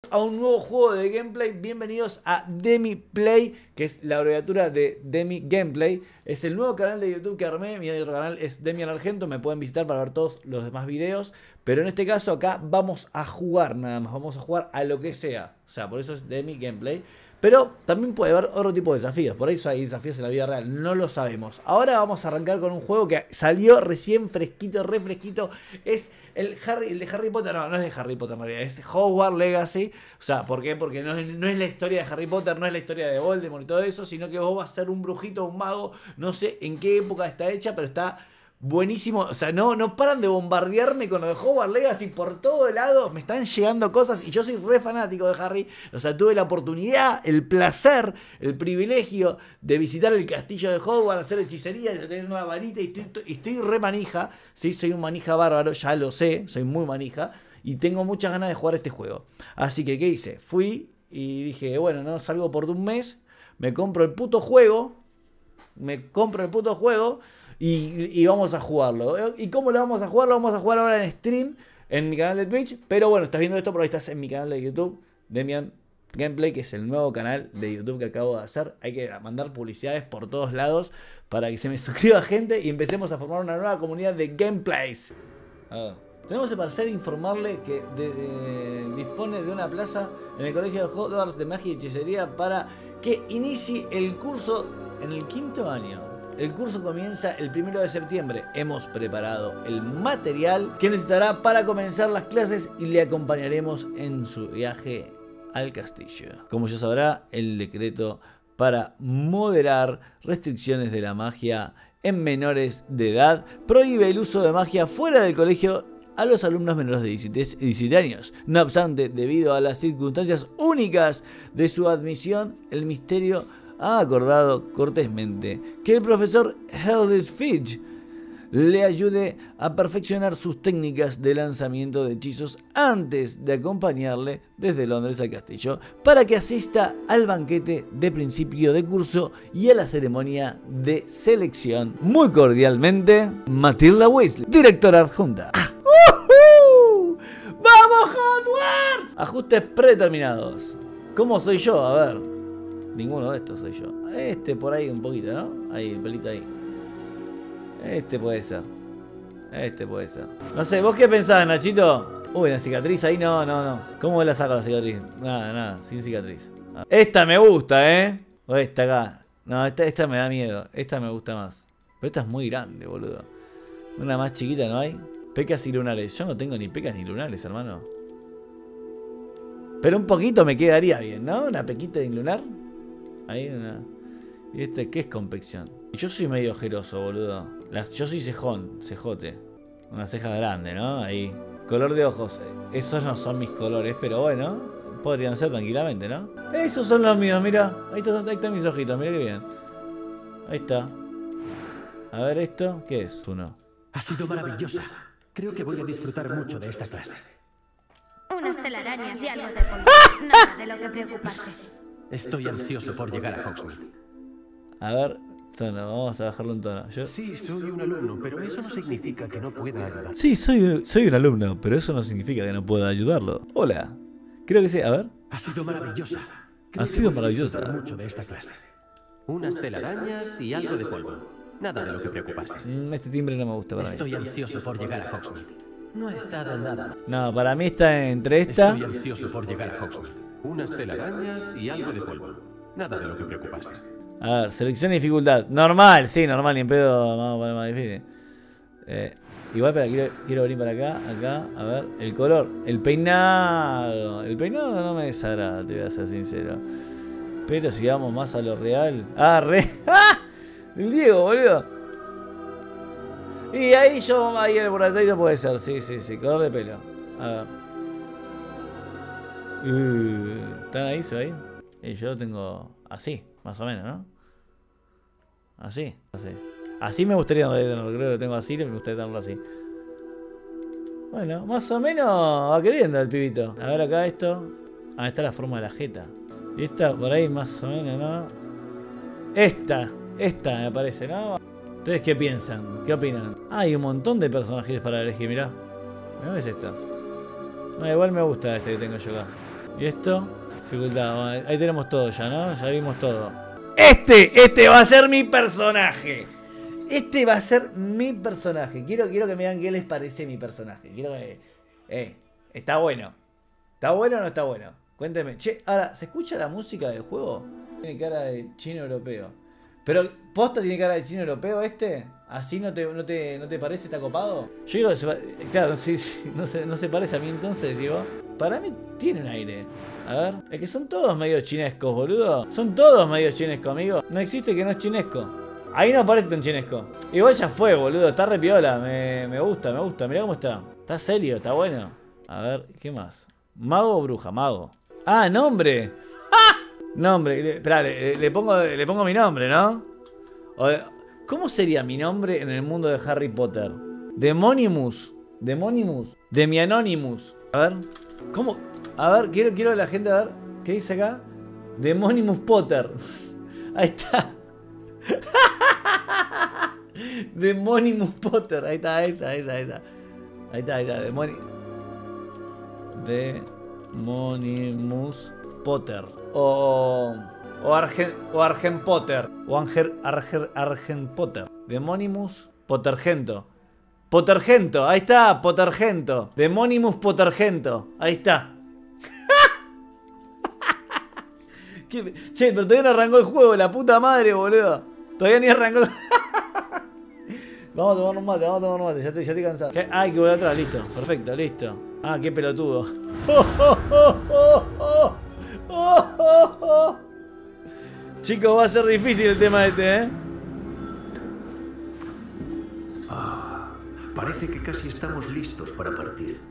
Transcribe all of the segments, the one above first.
a un nuevo juego de gameplay. Bienvenidos a Demi Play, que es la abreviatura de Demi Gameplay. Es el nuevo canal de YouTube que armé. Mi otro canal es Demian Argento. Me pueden visitar para ver todos los demás videos. Pero en este caso acá vamos a jugar nada más. Vamos a jugar a lo que sea. O sea, por eso es Demi Gameplay. Pero también puede haber otro tipo de desafíos. Por eso hay desafíos en la vida real. No lo sabemos. Ahora vamos a arrancar con un juego que salió recién fresquito, refresquito. Es el de Harry Potter. No, no es de Harry Potter en realidad. Es Hogwarts Legacy. O sea, ¿por qué? Porque no es la historia de Harry Potter. No es la historia de Voldemort y todo eso. Sino que vos vas a ser un brujito, un mago. No sé en qué época está hecha, pero está buenísimo. O sea, no paran de bombardearme con lo de Hogwarts Legacy por todo lado. Me están llegando cosas y yo soy re fanático de Harry. O sea, tuve la oportunidad, el placer, el privilegio de visitar el castillo de Hogwarts, hacer hechicería, de tener una varita y estoy re manija. Sí, soy un manija bárbaro, ya lo sé, soy muy manija. Y tengo muchas ganas de jugar este juego. Así que, ¿qué hice? Fui y dije, bueno, no salgo por un mes. Me compro el puto juego. Y vamos a jugarlo. ¿Y cómo lo vamos a jugar? Lo vamos a jugar ahora en stream, en mi canal de Twitch. Pero bueno, estás viendo esto porque estás en mi canal de YouTube, Demian Gameplay, que es el nuevo canal de YouTube que acabo de hacer. Hay que mandar publicidades por todos lados para que se me suscriba gente y empecemos a formar una nueva comunidad de gameplays. Tenemos el placer de informarle que dispone de una plaza en el Colegio de Hogwarts de Magia y Hechicería para que inicie el curso en el 5º año. El curso comienza el 1 de septiembre. Hemos preparado el material que necesitará para comenzar las clases y le acompañaremos en su viaje al castillo. Como ya sabrá, el decreto para moderar restricciones de la magia en menores de edad prohíbe el uso de magia fuera del colegio a los alumnos menores de 17 años. No obstante, debido a las circunstancias únicas de su admisión, el ministerio ha acordado cortésmente que el profesor Heldis Fitch le ayude a perfeccionar sus técnicas de lanzamiento de hechizos antes de acompañarle desde Londres al castillo para que asista al banquete de principio de curso y a la ceremonia de selección. Muy cordialmente, Matilda Weasley, directora adjunta. ¡Vamos, Hogwarts! Ajustes predeterminados. ¿Cómo soy yo? A ver. Ninguno de estos soy yo. Este por ahí un poquito, ¿no? Ahí, el pelito ahí. Este puede ser. Este puede ser. No sé, ¿vos qué pensás, Nachito? Uy, una cicatriz ahí, no. ¿Cómo la saco la cicatriz? Nada, sin cicatriz. Esta me gusta, ¿eh? O esta acá. No, esta me da miedo. Esta me gusta más. Pero esta es muy grande, boludo. Una más chiquita no hay. Pecas y lunares. Yo no tengo ni pecas ni lunares, hermano. Pero un poquito me quedaría bien, ¿no? Una pequita de lunar. Ahí una. ¿Y este qué es complexión? Y yo soy medio ojeroso, boludo. Yo soy cejote. Una ceja grande, ¿no? Ahí. Color de ojos. Esos no son mis colores, pero bueno. Podrían ser tranquilamente, ¿no? Esos son los míos, mira. Ahí están mis ojitos, mira qué bien. Ahí está. A ver esto. ¿Qué es? Uno. Ha sido maravillosa. Creo que voy a disfrutar mucho de esta clase. Unas telarañas y algo de polvo. Nada de lo que preocuparse. Estoy ansioso por llegar a Hogsmeade. A ver, tono, vamos a bajarle un tono. Sí, soy un alumno, pero eso no significa que no pueda ayudar. Sí, soy un alumno, pero eso no significa que no pueda ayudarlo. Hola. Creo que sí, a ver. Ha sido maravillosa. Ha sido maravillosa. Voy a disfrutar mucho de esta clase. Unas telarañas y algo de polvo. Nada de lo que preocuparse. Este timbre no me gusta para mí. Estoy ansioso por llegar a Hogsmeade. No he estado nada. No, para mí está entre esta. Estoy ansioso por llegar a Hogsmeade. Unas telarañas y algo de polvo. Nada de lo que preocuparse. A ver, selección y dificultad. Normal, sí, normal, ni en pedo. Vamos a poner más difícil. Igual, quiero venir para acá, a ver. El color, el peinado. El peinado no me desagrada, te voy a ser sincero. Pero si vamos más a lo real. ¡Ah, ¡Ah! El Diego, boludo. Y ahí el laboratorio puede ser, sí, color de pelo. A ver. ¿Están ahí? ¿Se ve ahí? Y yo lo tengo así, más o menos, ¿no? Así. Así me gustaría tenerlo, creo que lo tengo así, me gustaría tenerlo así. Bueno, más o menos va queriendo el pibito. A ver acá esto. Ah, está la forma de la jeta. Y esta por ahí más o menos, ¿no? Esta me parece, ¿no? ¿Ustedes qué piensan? ¿Qué opinan? Ah, hay un montón de personajes para elegir, mirá. ¿No ves esto? No, igual me gusta este que tengo yo acá. ¿Y esto? Dificultad. Bueno, ahí tenemos todo ya, ¿no? Ya vimos todo. Este va a ser mi personaje. Este va a ser mi personaje. Quiero que me digan qué les parece mi personaje. Quiero que... está bueno. ¿Está bueno o no está bueno? Cuénteme. Che, ahora, ¿se escucha la música del juego? Tiene cara de chino europeo. Pero, ¿posta tiene cara de chino europeo este? ¿Así no te parece? ¿Está copado? Yo creo que claro, sí, no se parece a mí entonces, digo. Para mí tiene un aire. A ver. Es que son todos medio chinescos, boludo. Son todos medio chinescos, amigo. No existe que no es chinesco. Ahí no parece tan chinesco. Igual ya fue, boludo. Está re piola. Me gusta. Mirá cómo está. Está serio, está bueno. A ver, ¿qué más? ¿Mago o bruja? Mago. Ah, nombre. ¡Ah! Nombre. Esperá, le pongo mi nombre, ¿no? ¿Cómo sería mi nombre en el mundo de Harry Potter? Demonimus. Demianonymous. A ver. ¿Cómo? A ver, quiero que la gente a ver. ¿Qué dice acá? Demonimus Potter. Ahí está. Demonimus Potter. Ahí está, esa. Ahí está. Demonimus Potter. O Argen Potter. O Argen Potter. Demonimus Pottergento. Ahí está, Pottergento. Demonimus Pottergento. Ahí está. Che, pero todavía no arrancó el juego, la puta madre, boludo. Todavía ni arrancó el... Vamos a tomar un mate, ya estoy cansado. Hay que volver atrás, listo, perfecto, listo. Ah, qué pelotudo. Chicos, va a ser difícil el tema este, Parece que casi estamos listos para partir.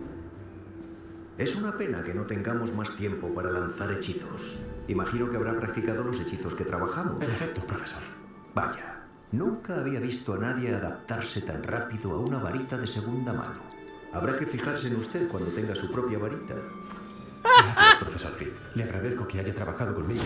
Es una pena que no tengamos más tiempo para lanzar hechizos. Imagino que habrá practicado los hechizos que trabajamos. En efecto, profesor. Vaya, nunca había visto a nadie adaptarse tan rápido a una varita de segunda mano. Habrá que fijarse en usted cuando tenga su propia varita. Gracias, profesor Phil. Le agradezco que haya trabajado conmigo.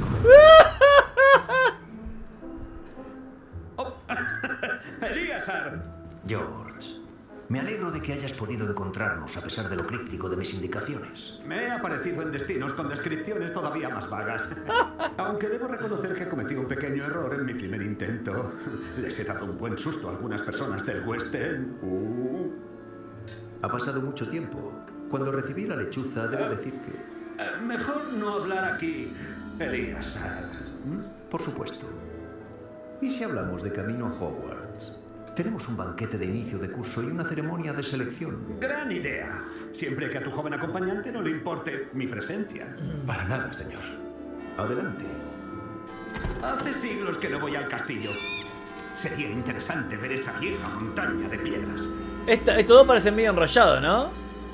¡Elíasar! George, me alegro de que hayas podido encontrarnos a pesar de lo críptico de mis indicaciones. Me he aparecido en destinos con descripciones todavía más vagas. Aunque debo reconocer que cometí un pequeño error en mi primer intento. Les he dado un buen susto a algunas personas del West End. Ha pasado mucho tiempo. Cuando recibí la lechuza, debo decir que... Mejor no hablar aquí, Elíasar. Por supuesto. ¿Y si hablamos de camino a Hogwarts? Tenemos un banquete de inicio de curso y una ceremonia de selección. Gran idea. Siempre que a tu joven acompañante no le importe mi presencia. Para nada, señor. Adelante. Hace siglos que no voy al castillo. Sería interesante ver esa vieja montaña de piedras. Estos dos parecen medio enrollados, ¿no?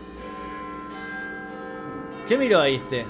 ¿Qué miró ahí este?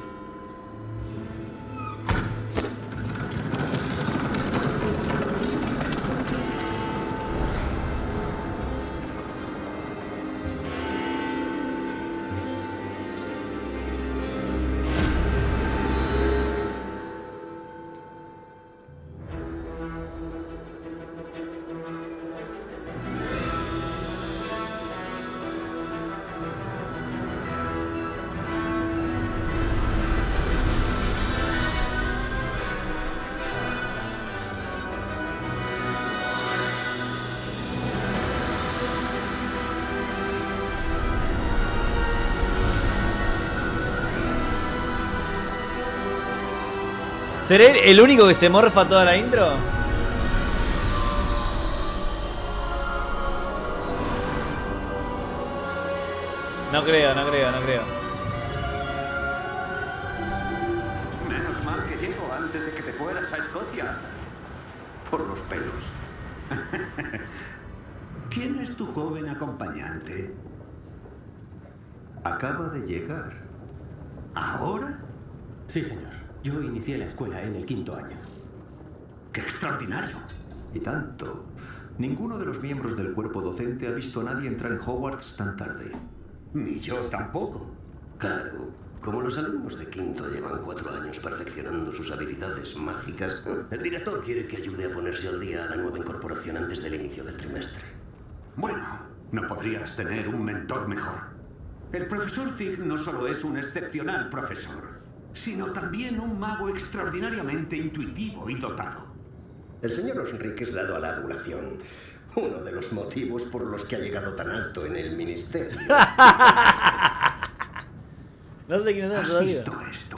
¿Seré el único que se morfa toda la intro? No creo. Menos mal que llego antes de que te fueras a Escocia. Por los pelos. ¿Quién es tu joven acompañante? Acaba de llegar. ¿Ahora? Sí, señor. Yo inicié la escuela en el 5º año. ¡Qué extraordinario! Y tanto. Ninguno de los miembros del cuerpo docente ha visto a nadie entrar en Hogwarts tan tarde. Ni yo tampoco. Claro. Como los alumnos de quinto llevan 4 años perfeccionando sus habilidades mágicas, el director quiere que ayude a ponerse al día a la nueva incorporación antes del inicio del trimestre. Bueno, no podrías tener un mentor mejor. El profesor Fig no solo es un excepcional profesor, sino también un mago extraordinariamente intuitivo y dotado. El señor Osric es dado a la adulación. Uno de los motivos por los que ha llegado tan alto en el ministerio. No sé quién es ¿Has todavía. visto esto?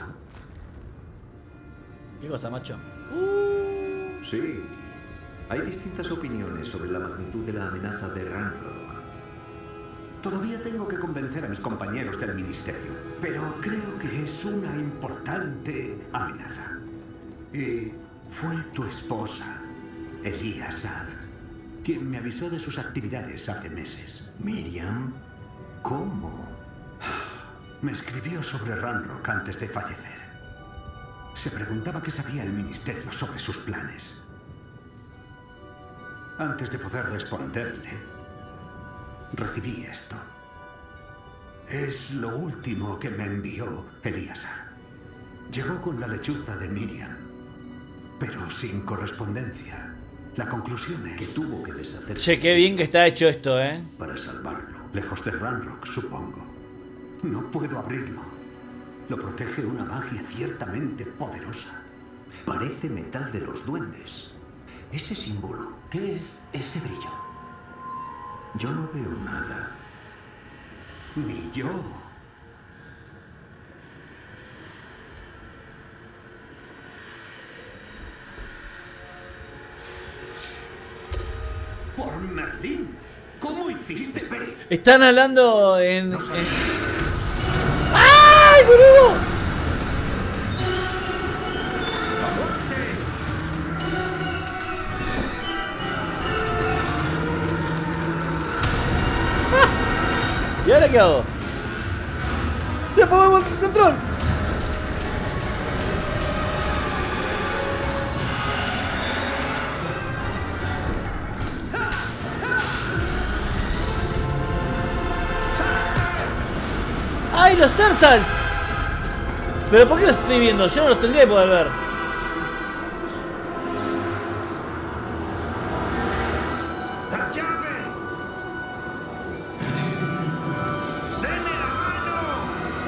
¿Qué cosa, macho? Sí. Hay distintas opiniones sobre la magnitud de la amenaza de Ranrock. Todavía tengo que convencer a mis compañeros del ministerio, pero creo que es una importante amenaza. Y fue tu esposa, Elíasar, quien me avisó de sus actividades hace meses. Miriam, ¿cómo? Me escribió sobre Ranrock antes de fallecer. Se preguntaba qué sabía el ministerio sobre sus planes. Antes de poder responderle, recibí esto. Es lo último que me envió Elíasar. Llegó con la lechuza de Miriam, pero sin correspondencia. La conclusión es Que tuvo que deshacerse Che, qué bien que está hecho esto, para salvarlo. lejos de Ranrock, supongo. No puedo abrirlo. Lo protege una magia ciertamente poderosa. Parece metal de los duendes. Ese símbolo. ¿Qué es ese brillo? Yo no veo nada. Ni yo. Por Merlín. ¿Cómo hiciste? Espere. Están hablando en... No sabemos. ¡Ay, boludo! ¿Y ahora qué hago? ¡Se apagó el control! ¡Ay, los Zersals! ¿Pero por qué los estoy viendo? Yo no los tendría que poder ver. ¡La llave! ¡Deme la mano!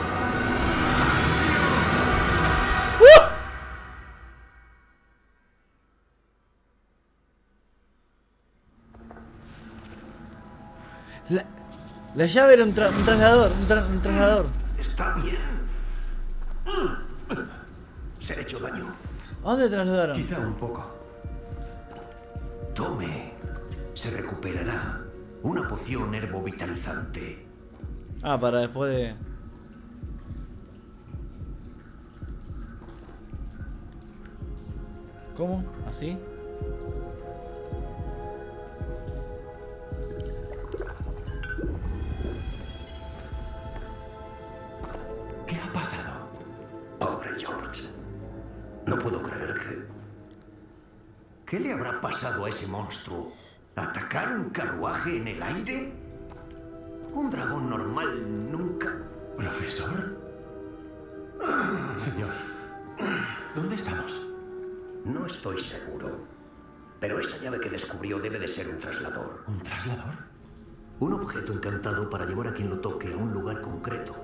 La llave era un trasladador, un trasladador. Está bien. Se le ha hecho daño. ¿A dónde trasladaron? Quizá un poco. Tome. Se recuperará. Una poción herbovitalizante. Ah, para después de... ¿Cómo? ¿Así? ¿Qué ha pasado? Pobre George. No puedo creer que... ¿Qué le habrá pasado a ese monstruo? ¿Atacar un carruaje en el aire? Un dragón normal nunca... ¿Profesor? Señor, ¿dónde estamos? No estoy seguro. Pero esa llave que descubrió debe de ser un traslador. ¿Un traslador? Un objeto encantado para llevar a quien lo toque a un lugar concreto.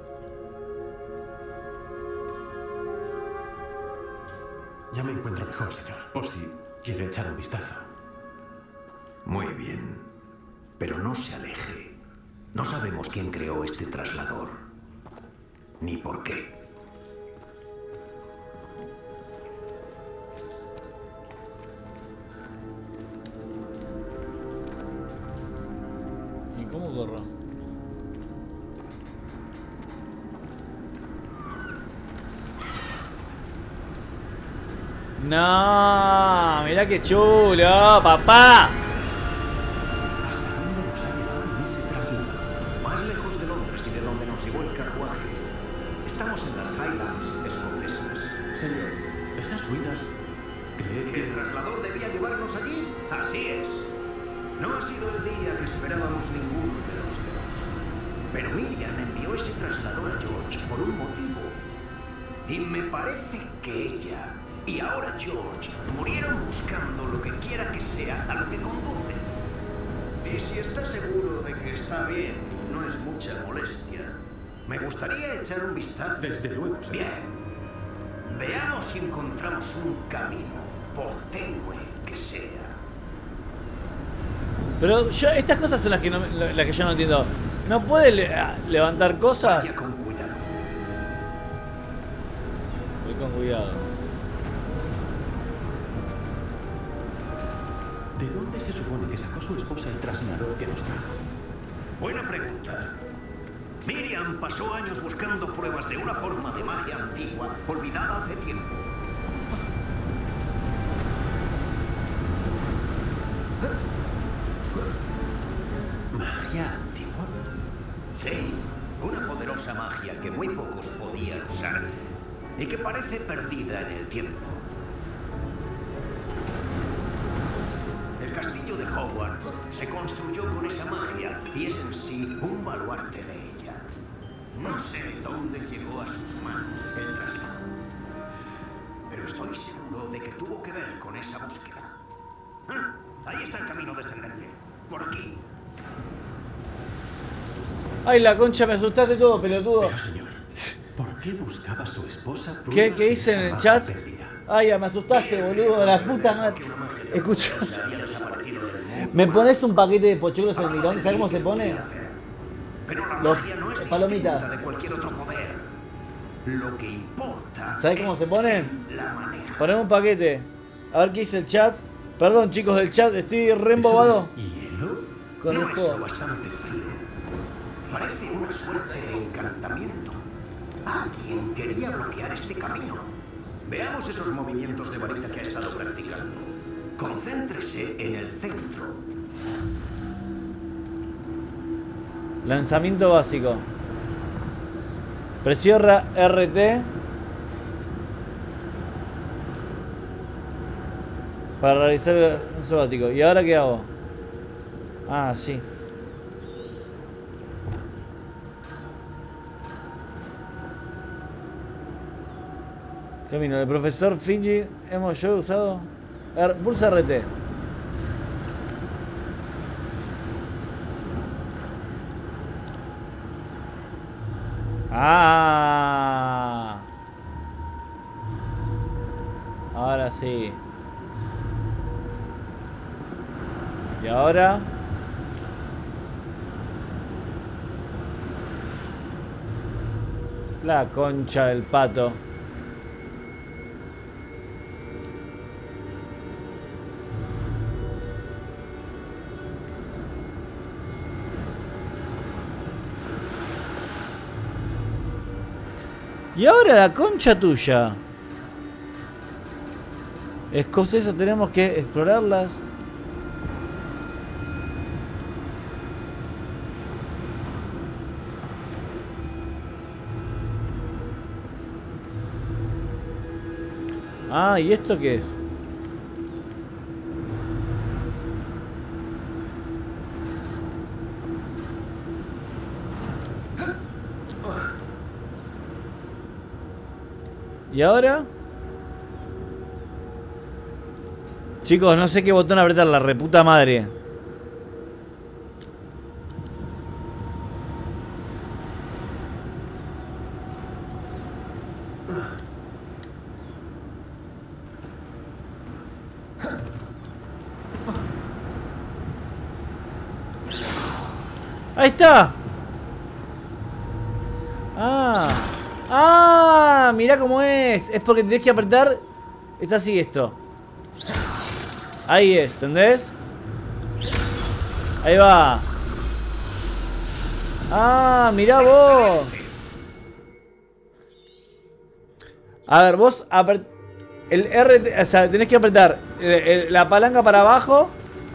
Ya me encuentro mejor, señor. Por si quiere echar un vistazo. Muy bien. Pero no se aleje. No sabemos quién creó este traslador. Ni por qué. ¿Y cómo corro? No, mirá qué chulo, papá. ¿Hasta dónde nos ha llevado ese traslado? Más lejos de Londres y de donde nos llevó el carruaje. Estamos en las Highlands escocesas. Señor, esas ruinas... ¿Cree ¿Que el que...? traslador debía llevarnos allí? Así es. No ha sido el día que esperábamos ninguno de los dos. Pero Miriam envió ese traslador a George por un motivo. Y me parece que ella y ahora George murieron buscando lo que quiera que sea a lo que conducen. Y si está seguro de que está bien y no es mucha molestia, me gustaría echar un vistazo. Desde luego, señor. Bien. Veamos si encontramos un camino, por tenue que sea. Pero yo, estas cosas son las que, las que yo no entiendo. ¿No puede levantar cosas? Vaya con cuidado. Voy con cuidado. ¿De dónde se supone que sacó su esposa el traslador que nos trajo? Buena pregunta. Miriam pasó años buscando pruebas de una forma de magia antigua, olvidada hace tiempo. ¿Magia antigua? Sí, una poderosa magia que muy pocos podían usar y que parece perdida en el tiempo. El castillo de Hogwarts se construyó con esa magia y es en sí un baluarte de ella. No sé dónde llegó a sus manos el traslado, pero estoy seguro de que tuvo que ver con esa búsqueda. Ah, ahí está el camino descendente. Por aquí. Ay, la concha, me asustaste todo, pelotudo. Pero, señor, ¿por qué buscaba su esposa ¿Qué pruebas de dice en esa el magia chat? perdida? Ay, ya me asustaste, boludo, la puta madre. Escucha. ¿Me pones un paquete de pochoclos en el mirón? ¿Sabes cómo se pone? Pero la Los magia no es palomitas. distinta de cualquier otro poder. Lo que importa. ¿Sabes cómo es se ponen? quién la maneja. Ponemos un paquete. A ver qué dice el chat. Perdón, chicos del chat, estoy re embobado ¿Eso es hielo? con el No es lo juego. bastante frío. Parece una suerte de encantamiento. Alguien quería bloquear este camino. Veamos esos movimientos de varita que ha estado practicando. Concéntrese en el centro. Lanzamiento básico. Presiona RT para realizar el lanzamiento básico. ¿Y ahora qué hago? Ah, sí. Camino, el profesor Finji hemos yo usado. Pulsa RT. Ah. Ahora sí. Y ahora. La concha del pato. Y ahora la concha tuya. Escocesas, tenemos que explorarlas. Ah, ¿y esto qué es? ¿Y ahora? Chicos, no sé qué botón apretar, la reputa madre. Ahí está. Ah, mirá cómo es. Es porque tenés que apretar. Es así esto. Ahí es, ¿entendés? Ahí va. Ah, mirá vos. A ver, vos el RT, o sea, tenés que apretar la palanca para abajo.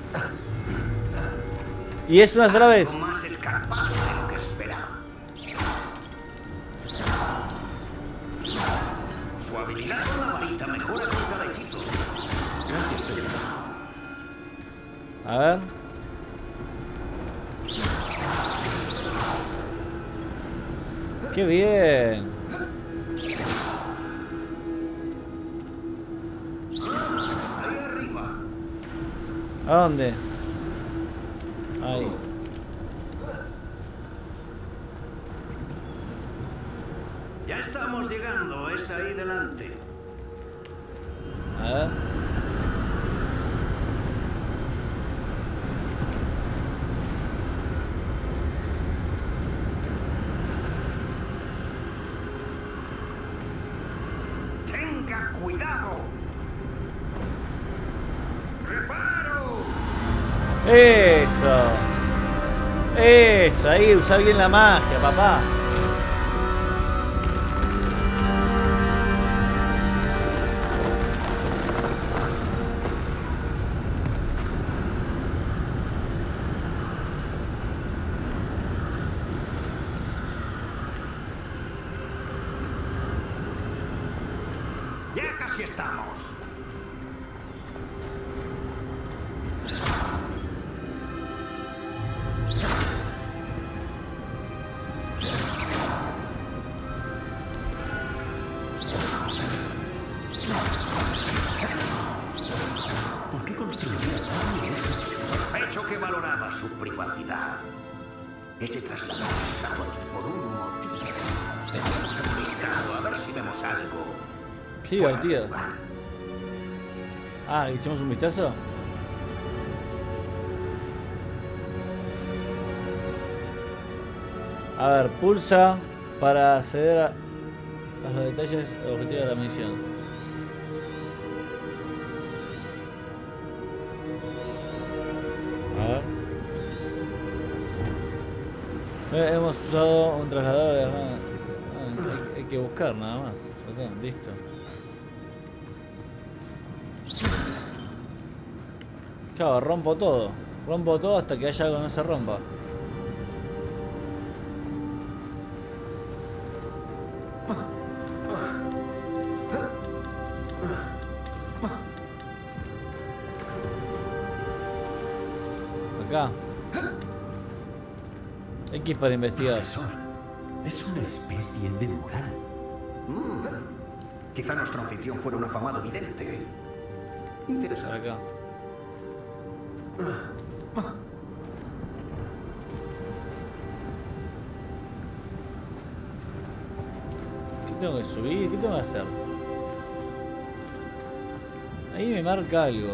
Y es una sola vez. Más escarpado de lo que esperaba. Su habilidad con la varita mejora con cada hechizo. Gracias, señor. A ver. ¡Qué bien! Ahí arriba. ¿A dónde? Ahí. estamos llegando. Es ahí delante. A ver. ¡Tenga cuidado! ¡Reparo! Eso. Eso, ahí usa bien la magia, papá. ¡Ya casi estamos! ¿Por qué construiría algo eso? Sospecho que valoraba su privacidad. Ese traslado nos trajo aquí por un motivo. Echamos un vistazo a ver si vemos algo. Qué fuera de divertido. lugar. Ah, ¿le echamos un vistazo? A ver, pulsa para acceder a los detalles objetivos de la misión. A ver. Hemos usado un trasladador de... hay que buscar nada más. Ya está, listo. Claro, rompo todo. Rompo todo hasta que haya algo que no se rompa. Acá. X para investigar. Profesor, es una especie de mural. Quizá nuestro anfitrión fuera un afamado vidente. Interesante. Acá. ¿Qué tengo que subir? ¿Qué tengo que hacer? Ahí me marca algo.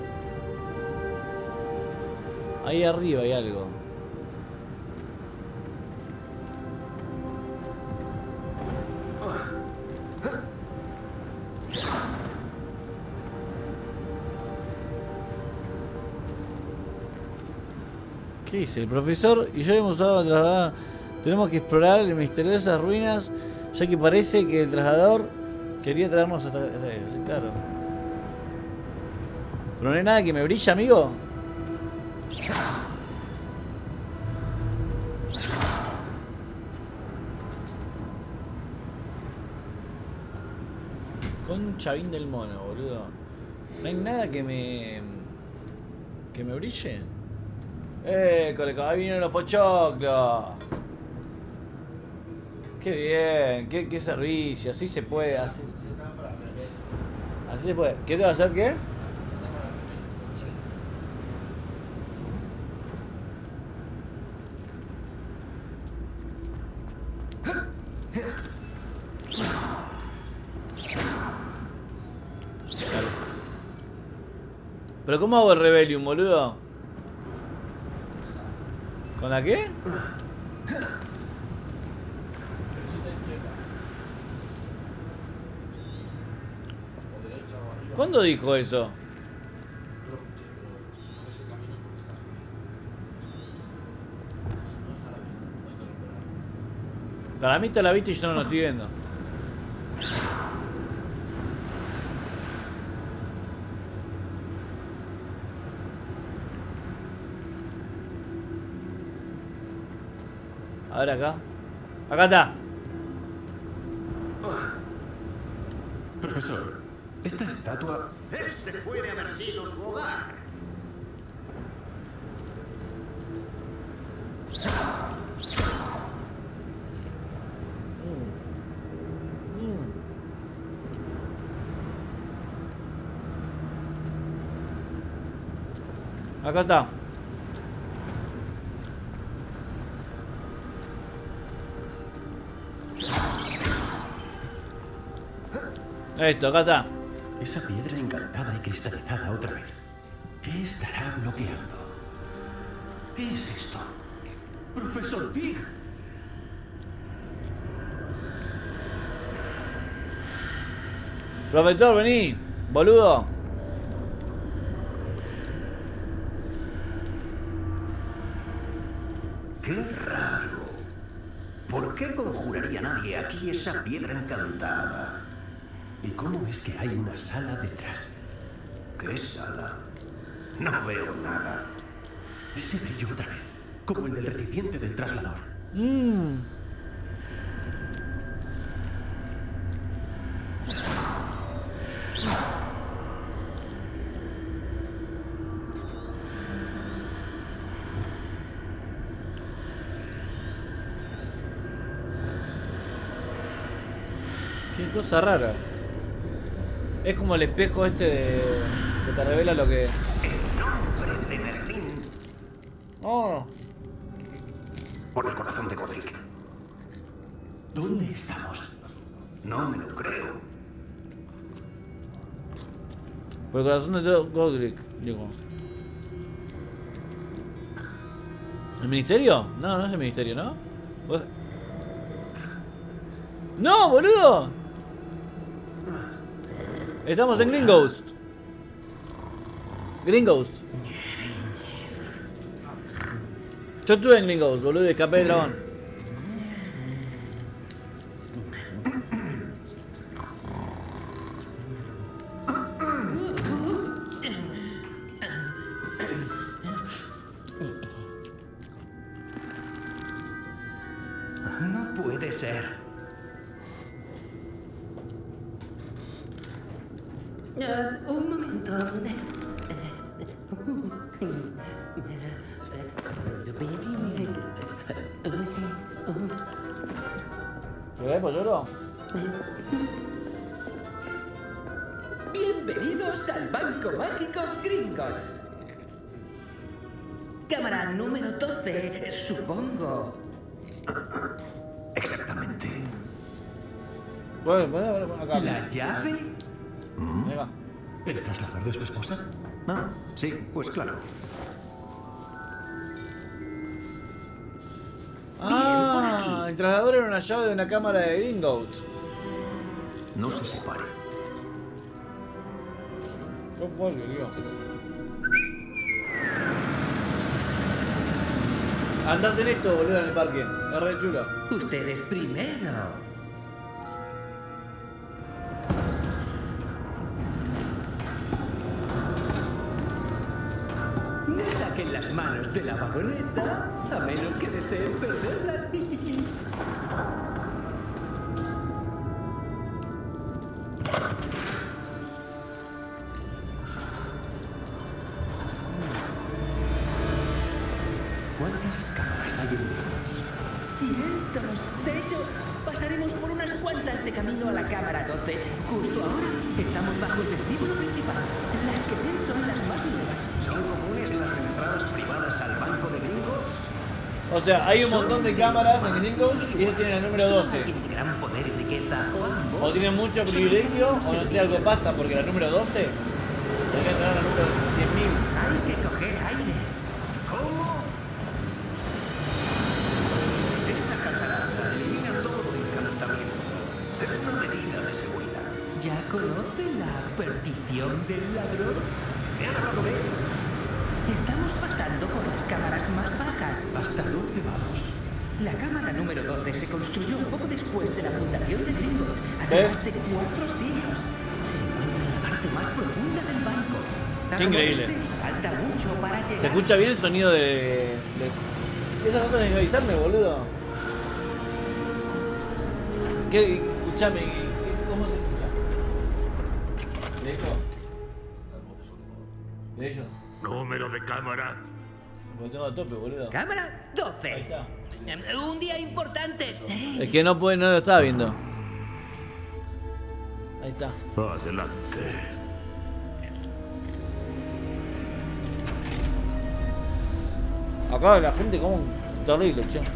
Ahí arriba hay algo. ¿Qué dice? El profesor y yo hemos usado el trasladador. Tenemos que explorar las misteriosas ruinas, ya que parece que el trasladador quería traernos hasta ellos. Sí, claro. Pero no hay nada que me brille, amigo. Concha bien del mono, boludo. No hay nada que me brille. Colega, ahí vienen los pochoclos. Qué bien, qué servicio, así se puede, así se puede. ¿Qué te va a hacer qué? ¿Pero cómo hago el Rebellion, boludo? ¿Con la qué? ¿Cuándo dijo eso? Para mí está la vista y yo no lo estoy viendo. A ver acá. Acá está. Profesor, esta estatua... Este puede haber sido su hogar. Acá está. Esto, acá está. Esa piedra encantada y cristalizada otra vez. ¿Qué estará bloqueando? ¿Qué es esto? ¡Profesor Fig! Profesor, vení, boludo. ¡Qué raro! ¿Por qué conjuraría nadie aquí esa piedra encantada? ¿Y cómo es que hay una sala detrás? ¿Qué sala? No veo nada. Ese brillo otra vez, como el del recipiente del traslador. Qué cosa rara. Es como el espejo este de... que te revela lo que... El nombre de Merlín. Oh. Por el corazón de Godric. ¿Dónde estamos? No me lo creo. Por el corazón de Godric, digo. ¿El ministerio? No, no es el ministerio, ¿no? ¿Vos? ¡No, boludo! Estamos en Green Ghost. Green Ghost. Yo estuve en Green Ghost, boludo, y escapé del dragón. No puede ser. Un momento. ¿Lo ves, Polloro? Bienvenidos al Banco Mágico Gringotts. Cámara número 12, supongo. Exactamente. Bueno, acá. ¿La llave? Venga. ¿El traslador de su esposa? Ah, sí, pues claro. Ah, el traslador era una llave de una cámara de Green Ghost. No se separe. ¿Qué fue, tío? Andás en esto, boludo, en el parque. Es re chulo. Ustedes primero. No saquen las manos de la vagoneta, a menos que deseen perderlas. ¿Cuántas cámaras hay en Gringotts? Cientos. De hecho, pasaremos por unas cuantas de camino a la cámara 12. Justo ahora estamos bajo el vestíbulo principal. Las que ven son las más nuevas. ¿Son comunes las entradas privadas al banco de Gringotts? O sea, hay un montón de cámaras en Green Ghost y ellos tienen el número ¿Son 12. alguien de gran poder y riqueza o ambos? O tienen mucho privilegio, o no sé, algo pasa, porque la número 12 podría entrar a la número 100.000. Hay que coger aire. ¿Cómo? Esa catarata elimina todo encantamiento. Es una medida de seguridad. ¿Ya conoce la perdición del ladrón? ¿Me han hablado de ello? Estamos pasando por las cámaras más bajas. ¿Hasta dónde vamos? La cámara número 12 se construyó un poco después de la fundación de Gringotts, hace más de 4 siglos. Se encuentra en la parte más profunda del banco. Qué increíble. Acomódense, falta mucho para llegar. Se escucha bien el sonido de... Esas cosas de avisarme, boludo. ¿Qué? Escuchame, ¿cómo se escucha? ¿De esto? ¿De ellos? Número de cámara. Lo tengo a tope, boludo. Cámara 12. Ahí está. Un día importante. Es que no puede, no lo estaba viendo. Ahí está. Adelante. Acá la gente como terrible, che.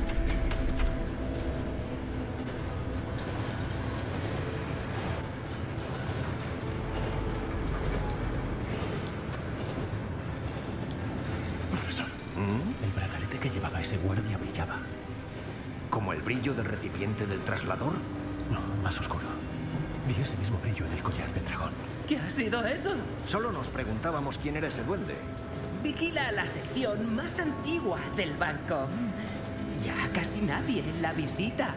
ese guardia brillaba. ¿Como el brillo del recipiente del traslador? No, más oscuro. Vi ese mismo brillo en el collar del dragón. ¿Qué ha sido eso? Solo nos preguntábamos quién era ese duende. Vigila la sección más antigua del banco. Ya casi nadie la visita.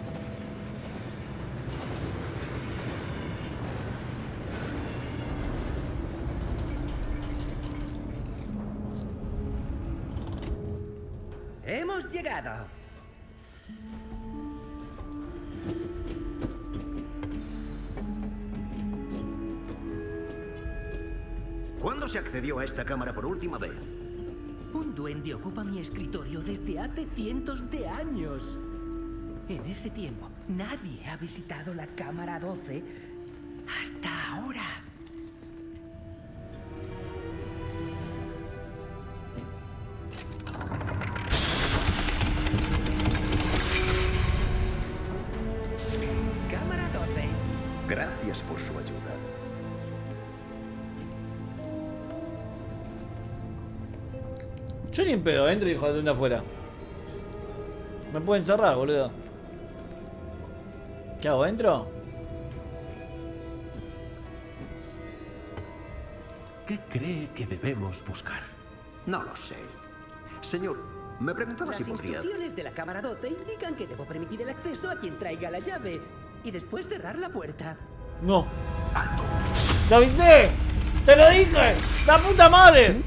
Hemos llegado. ¿Cuándo se accedió a esta cámara por última vez? Un duende ocupa mi escritorio desde hace cientos de años. En ese tiempo, nadie ha visitado la cámara 12 hasta ahora. Cámara 12. Gracias por su ayuda. Yo ni en pedo, entro y joder, de afuera. Me pueden cerrar, boludo. ¿Qué hago? ¿Entro? ¿Qué cree que debemos buscar? No lo sé. Señor, me preguntaba Las si podría... instrucciones de la cámara 12 indican que debo permitir el acceso a quien traiga la llave y después cerrar la puerta. No. ¡Alto! ¡Te avisé! ¡Te lo dije! ¡La puta madre!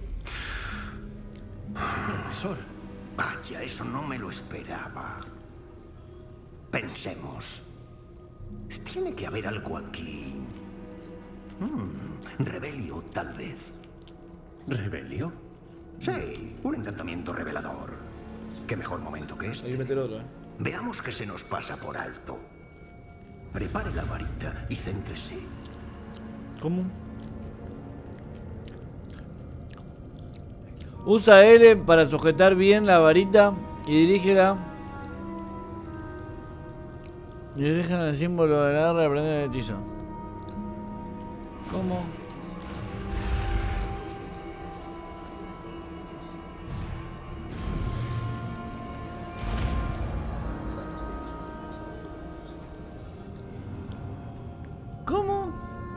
Profesor. Vaya, eso no me lo esperaba. Pensemos. Tiene que haber algo aquí. Rebelio, tal vez. ¿Rebelio? Sí, un encantamiento revelador. ¿Qué mejor momento que Hay que este? meter otro, Veamos qué se nos pasa por alto. Prepare la varita y céntrese. ¿Cómo? Usa L para sujetar bien la varita y dirígela. Dirígela al símbolo de la garra y aprender el hechizo. ¿Cómo? ¿Cómo?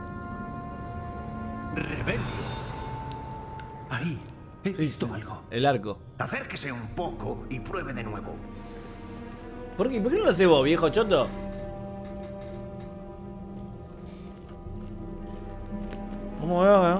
¡Rebelio! Ahí, he visto algo. El arco. Acérquese un poco y pruebe de nuevo. ¿Por qué no lo haces vos, viejo choto? ¿Cómo veo,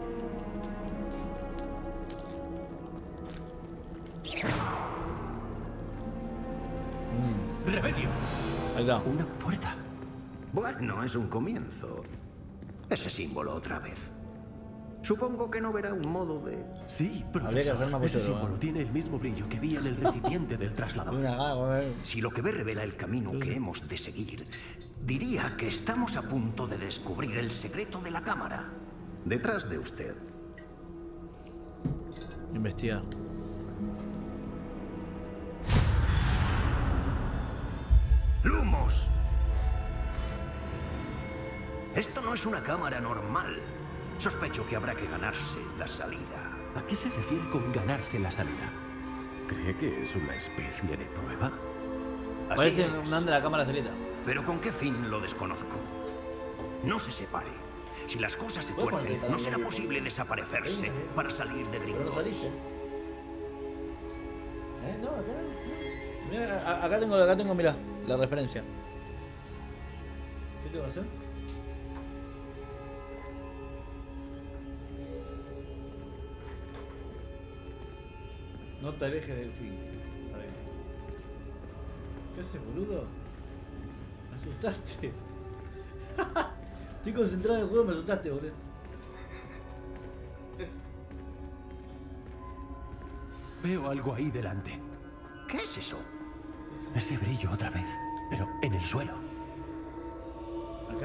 ¡Rebelio! Ahí está. Una puerta. Bueno, es un comienzo. Ese símbolo otra vez. Supongo que no verá un modo de... Sí, Habría que hacer profesor. más Ese mucho, símbolo tiene el mismo brillo que vi en el recipiente del traslador. Si lo que ve revela el camino que hemos de seguir, diría que estamos a punto de descubrir el secreto de la cámara. Detrás de usted. Investigar. ¡Lumos! Esto no es una cámara normal. Sospecho que habrá que ganarse la salida. ¿A qué se refiere con ganarse la salida? ¿Cree que es una especie de prueba? Así Parece es. un anda la cámara celita. Pero ¿con qué fin lo desconozco? No se separe. Si las cosas se ¿Puedo tuercen, poner no será ahí? posible desaparecerse para salir de Pero no Gringotts. saliste. No, acá no. Mirá, acá tengo, mirá, la referencia. ¿Qué tengo que hacer? No te alejes del fin. Está bien. ¿Qué haces, boludo? Me asustaste. Estoy concentrado en el juego, me asustaste, boludo. Veo algo ahí delante. ¿Qué es eso? Ese brillo otra vez, pero en el suelo. Acá.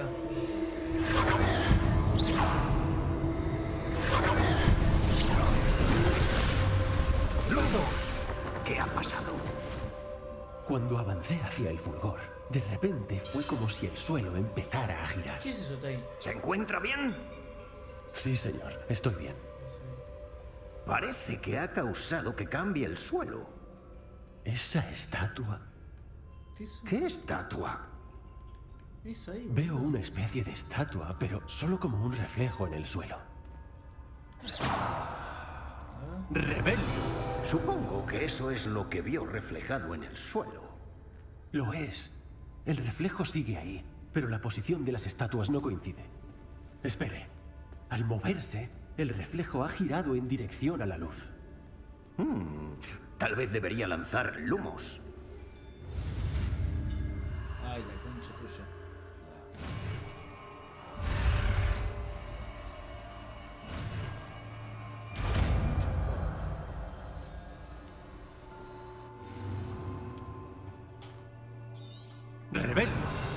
¡Lumos! ¿Qué ha pasado? Cuando avancé hacia el fulgor, de repente fue como si el suelo empezara a girar. ¿Qué es eso, Tai? ¿Se encuentra bien? Sí, señor, estoy bien. Parece que ha causado que cambie el suelo. Esa estatua. ¿Qué estatua? Eso ahí. Veo una especie de estatua, pero solo como un reflejo en el suelo. ¡Rebelio! Supongo que eso es lo que vio reflejado en el suelo. Lo es. El reflejo sigue ahí, pero la posición de las estatuas no coincide. Espere. Al moverse, el reflejo ha girado en dirección a la luz. Tal vez debería lanzar lumos. Ay, la concha tuya. ¡Rebelio!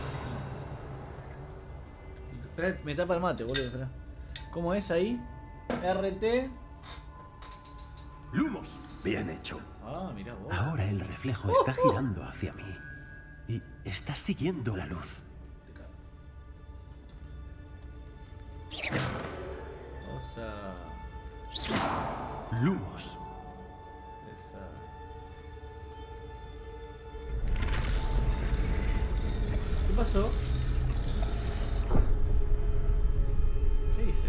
Espera, me tapa el mate, boludo. Espera. ¿Cómo es ahí? RT. ¡Lumos! Bien hecho. Ah, mira vos. Ahora el reflejo está girando hacia mí. Y está siguiendo la luz. O sea. Lumos. Esa. ¿Qué pasó? ¿Qué hice?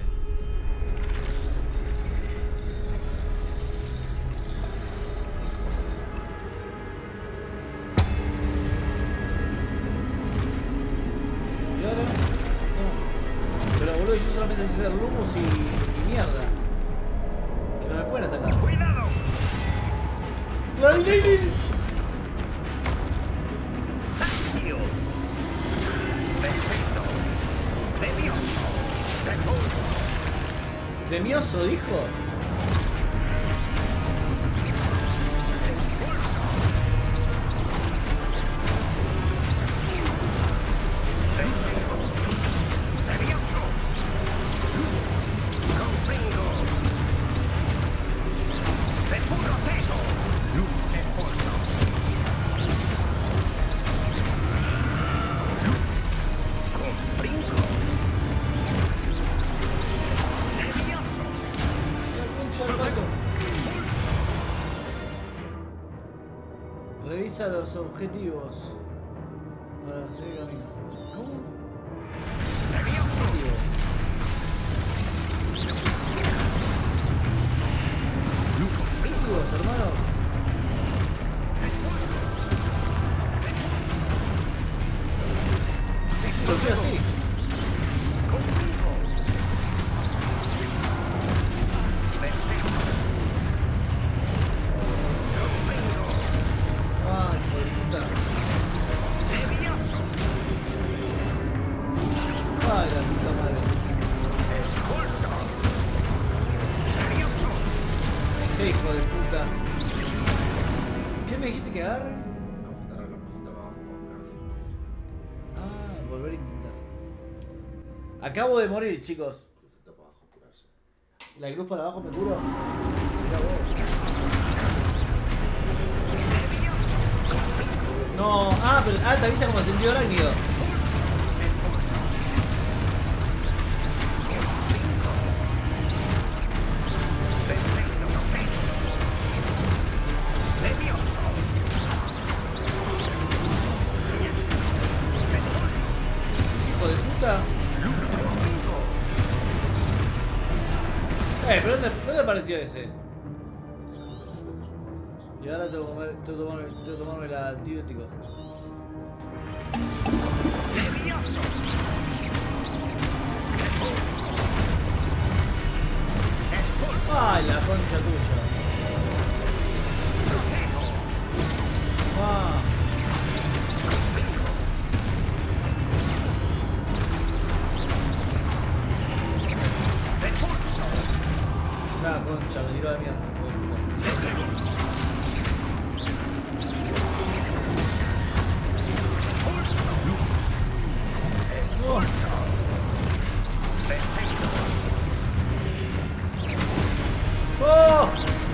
¿Y ahora? No. Pero boludo, yo solamente sé hacer lumos y mierda. Que no me pueden atacar. ¡Cuidado! ¡Accio! ¡Perfecto! ¡Devioso! ¡Repulso! ¿Demioso dijo? ¡Expulso! ¡Perfecto! ¡Devioso! ¡Confringo! ¡Depurotego! ¡Expulso! ¡Confringo! ¡Devioso! La concha del pato. Revisa los objetivos para seguir camino. ¿Cómo? ¡Devioso! Objetivo. Objetivos, hermano. ¡Expulso! ¿Por qué así? ¡Confringo! ¡Perfecto! ¡Confringo! Ay, hijo de puta. ¡Devioso! Ay, la puta madre. ¡Expulso! ¡Devioso! Qué hijo de puta. ¿Qué me dijiste que agarre? Ah, volver a intentar. Acabo de morir, chicos. ¿La cruz para abajo me curo? Mirá vos. ¡Devioso! No, pero te avisa como sentido arácnido. ¡Expulso! ¡Perfecto! ¡Devioso! ¡Expulso! Hijo de puta. ¿Pero dónde apareció ese? Y ahora tengo que tomarme el antibiótico. ¡Devioso! ¡Expulso! ¡Ay, la concha tuya! ¡Ah! ¡Repulso! La concha, me tiró de mierda, hijo de puta. ¡Expulso! ¡Perfecto! ¡Oh!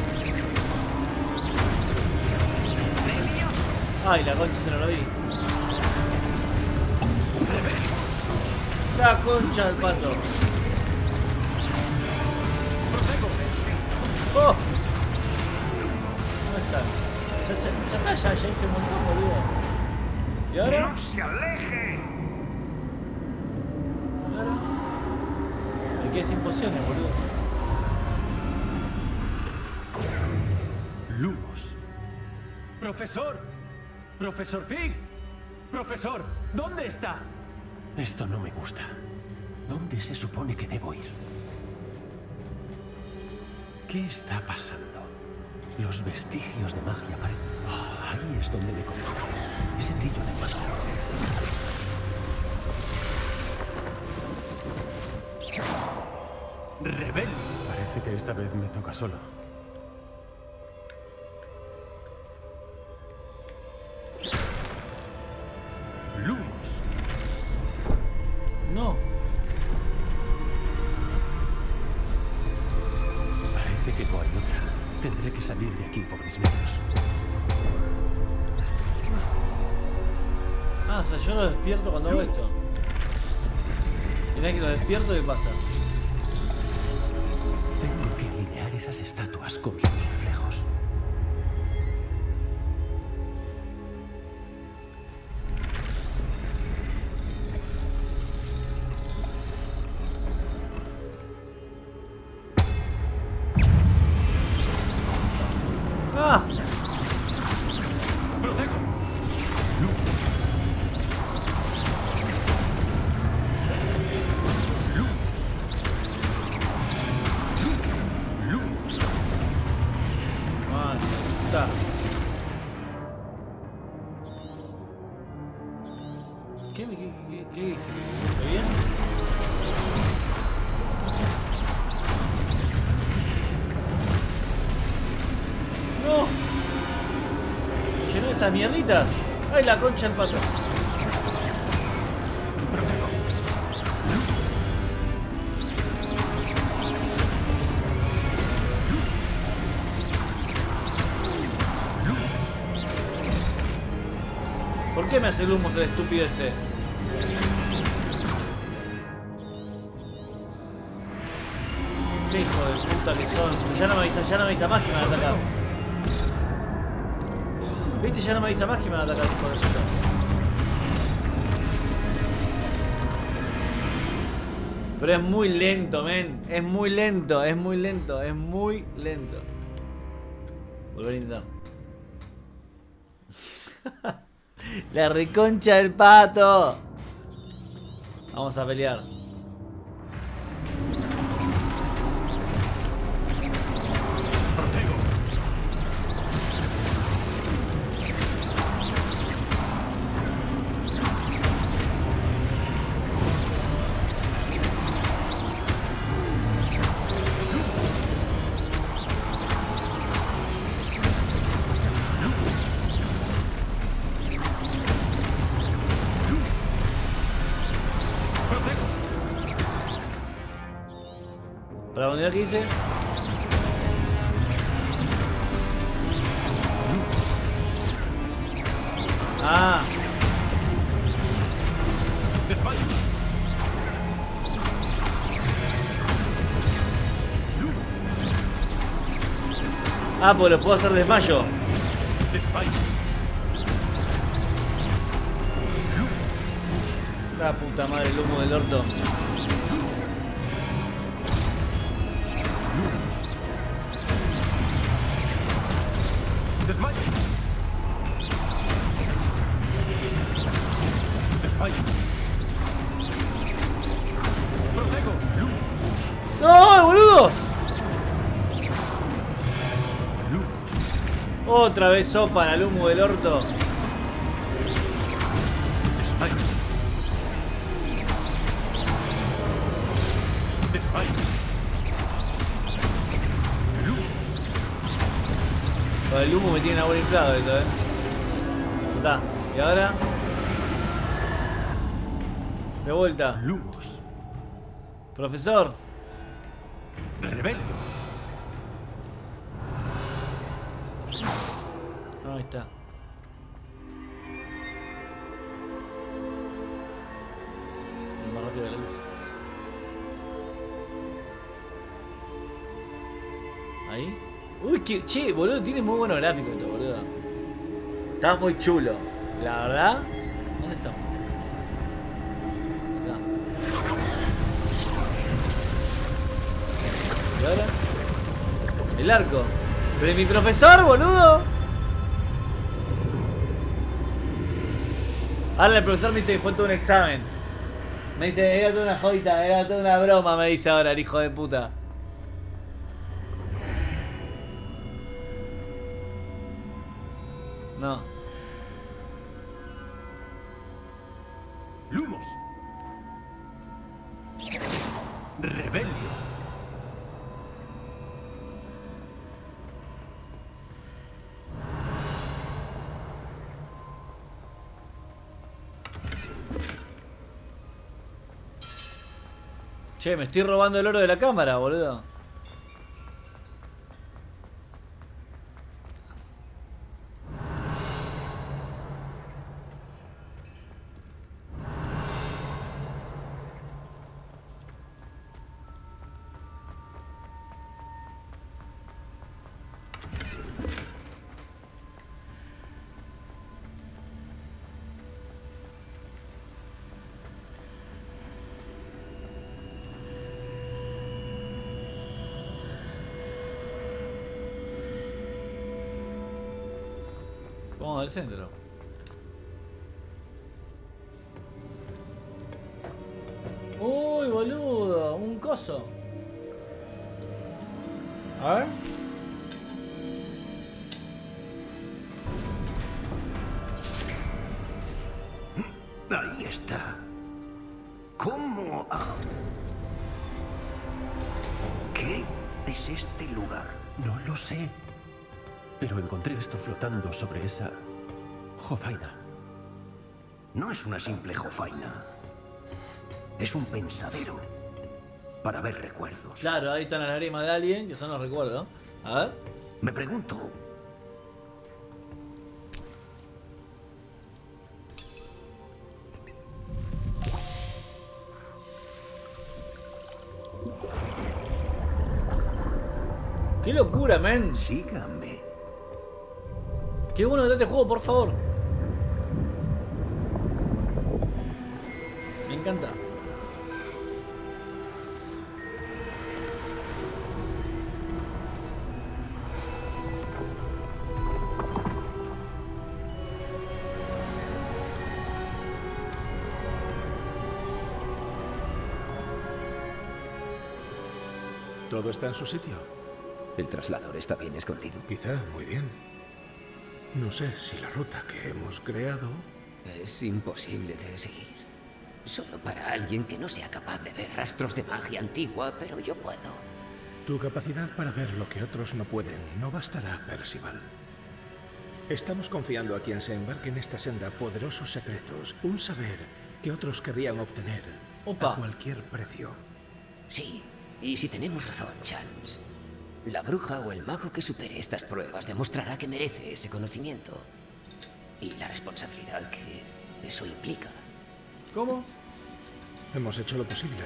¡Devioso! ¡Ay, la concha se no lo vi! La concha del pato. ¡Oh! ¿Dónde está? Ya hice un montón, boludo. ¿Y ahora? ¡No se aleje! ¿Y ahora? Me quedé sin pociones, boludo. Lumos. ¡Profesor! ¡Profesor Fig! ¡Profesor! ¿Dónde está? Esto no me gusta. ¿Dónde se supone que debo ir? ¿Qué está pasando? Los vestigios de magia parecen... Oh, ahí es donde me conoce. Ese brillo de magia. ¡Rebel! Parece que esta vez me toca solo. Lumos. No. Parece que no hay otra. Tendré que salir de aquí por mis medios. Ah, o sea, yo lo despierto cuando hago esto. Mirá que lo despierto y pasa. Tengo que alinear esas estatuas con sus reflejos. ¡Ah! ¡Protego! Está. ¿Qué hice? ¿Está bien? ¡No! ¿Se llenó de esas mierditas? ¡Ay, la concha del pato! ¿Por qué me hace el humo el estúpido este? Qué hijo de puta que son. Ya no me avisa más que me van a atacar. ¿Viste? Ya no me avisa más que me van a atacar, hijo de puta. Pero es muy lento, men. Es muy lento. Volver a intentar. La reconcha del pato. Vamos a pelear. Para la unidad que hice. Ah. Ah, pues lo puedo hacer desmayo. La puta madre, el humo del orto. Desmayo. Protego. ¡No, boludo! Otra vez sopa al humo del orto. El humo me tiene agua inflado esto, Está. Y ahora. De vuelta. Lumos. Profesor. Rebelde. Ahí está. Más rápido de la luz. Ahí. Uy, que, che, boludo, tiene muy buenos gráficos esto, boludo. Estaba muy chulo. La verdad. ¿Dónde estamos? Acá. ¿Y ahora? El arco. Pero mi profesor, boludo. Ahora el profesor me dice que fue todo un examen. Me dice, era toda una jodita, era toda una broma, me dice ahora el hijo de puta. No. Lumos. Rebelio. Che, me estoy robando el oro de la cámara, boludo. Vamos al centro. Uy, boludo, un coso. A ver. Ahí está. ¿Cómo? ¿Qué es este lugar? No lo sé. Pero encontré esto flotando sobre esa jofaina. No es una simple jofaina. Es un pensadero para ver recuerdos. Claro, ahí están las lágrimas de alguien, que son los recuerdos. A ver. Me pregunto, ¡qué locura, men! síganme. ¡Qué bueno de este juego, por favor! Me encanta. ¿Todo está en su sitio? ¿El traslador está bien escondido? Quizá, muy bien. No sé si la ruta que hemos creado... Es imposible de seguir. Solo para alguien que no sea capaz de ver rastros de magia antigua, pero yo puedo. Tu capacidad para ver lo que otros no pueden no bastará, Percival. Estamos confiando a quien se embarque en esta senda poderosos secretos, un saber que otros querrían obtener a cualquier precio. Sí, y si tenemos razón, Chance, la bruja o el mago que supere estas pruebas demostrará que merece ese conocimiento. Y la responsabilidad que eso implica. ¿Cómo? Hemos hecho lo posible.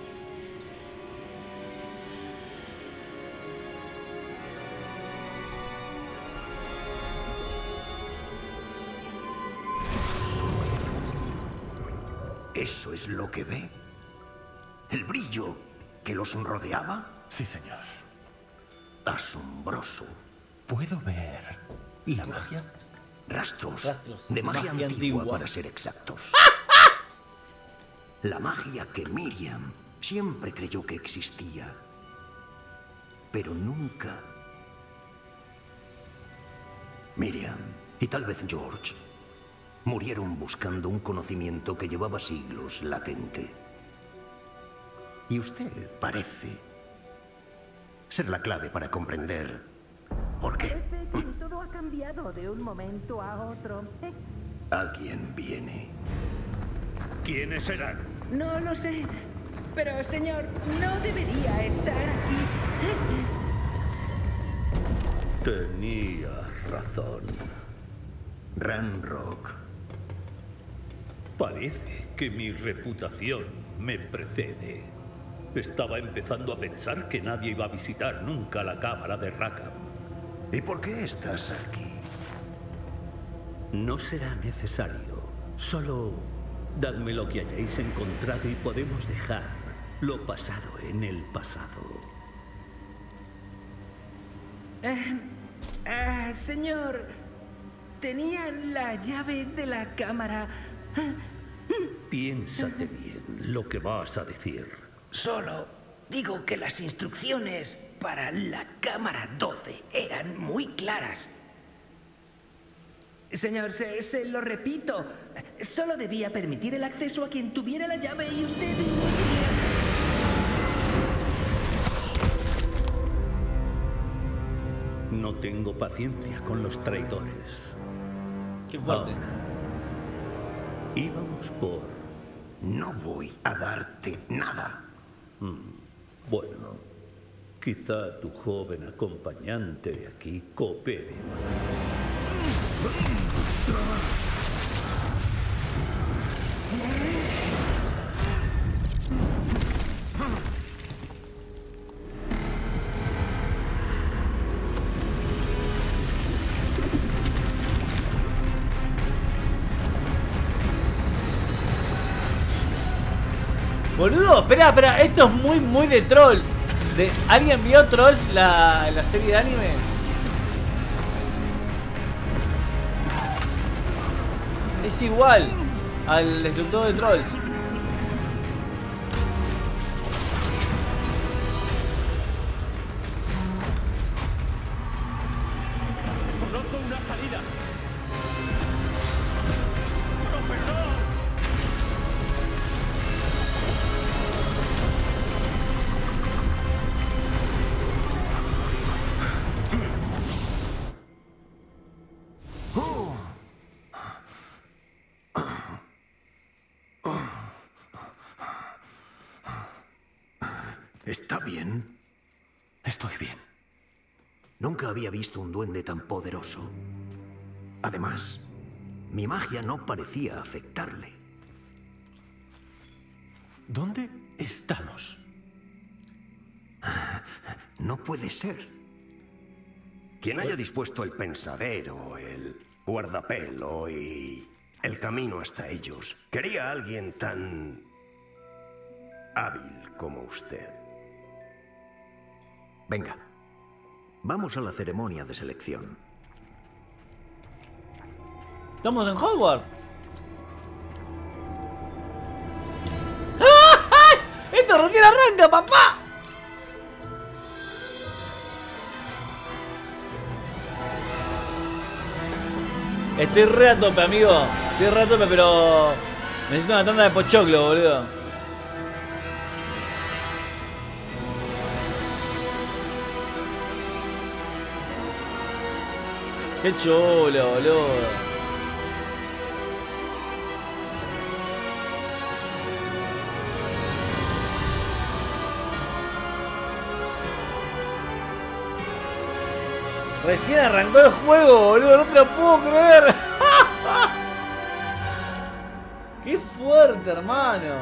¿Eso es lo que ve? ¿El brillo que los rodeaba? Sí, señor. Asombroso. ¿Puedo ver la magia? Rastros de magia antigua, para ser exactos. La magia que Miriam siempre creyó que existía, pero nunca. Miriam y tal vez George murieron buscando un conocimiento que llevaba siglos latente. Y usted parece ser la clave para comprender por qué. Todo ha cambiado de un momento a otro. Alguien viene. ¿Quiénes serán? No lo sé. Pero, señor, no debería estar aquí. Tenía razón. Ranrock. Parece que mi reputación me precede. Estaba empezando a pensar que nadie iba a visitar nunca la cámara de Rackham. ¿Y por qué estás aquí? No será necesario. Solo dadme lo que hayáis encontrado y podemos dejar lo pasado en el pasado. Señor, tenía la llave de la cámara. Piénsate bien lo que vas a decir. Solo digo que las instrucciones para la cámara 12 eran muy claras. Señor, se lo repito. Solo debía permitir el acceso a quien tuviera la llave y usted... No tengo paciencia con los traidores. Qué fuerte. Ahora, íbamos por... No voy a darte nada. Bueno, quizá tu joven acompañante de aquí coopere más. Boludo, espera, esto es muy de Trolls. ¿Alguien vio Trolls, la serie de anime? Es igual al destructor de Trolls. Conozco una salida. ¡Profesor! ¿Está bien? Estoy bien. Nunca había visto un duende tan poderoso. Además, mi magia no parecía afectarle. ¿Dónde estamos? No puede ser. Quien haya dispuesto el pensadero, el guardapelo y el camino hasta ellos, quería a alguien tan hábil como usted. Venga, vamos a la ceremonia de selección. Estamos en Hogwarts. ¡Esto recién arranca, papá! Estoy re a tope, amigo. Estoy re a tope, pero necesito una tanda de pochoclo, boludo. Qué chulo, boludo. Recién arrancó el juego, boludo, no te lo puedo creer. Qué fuerte, hermano.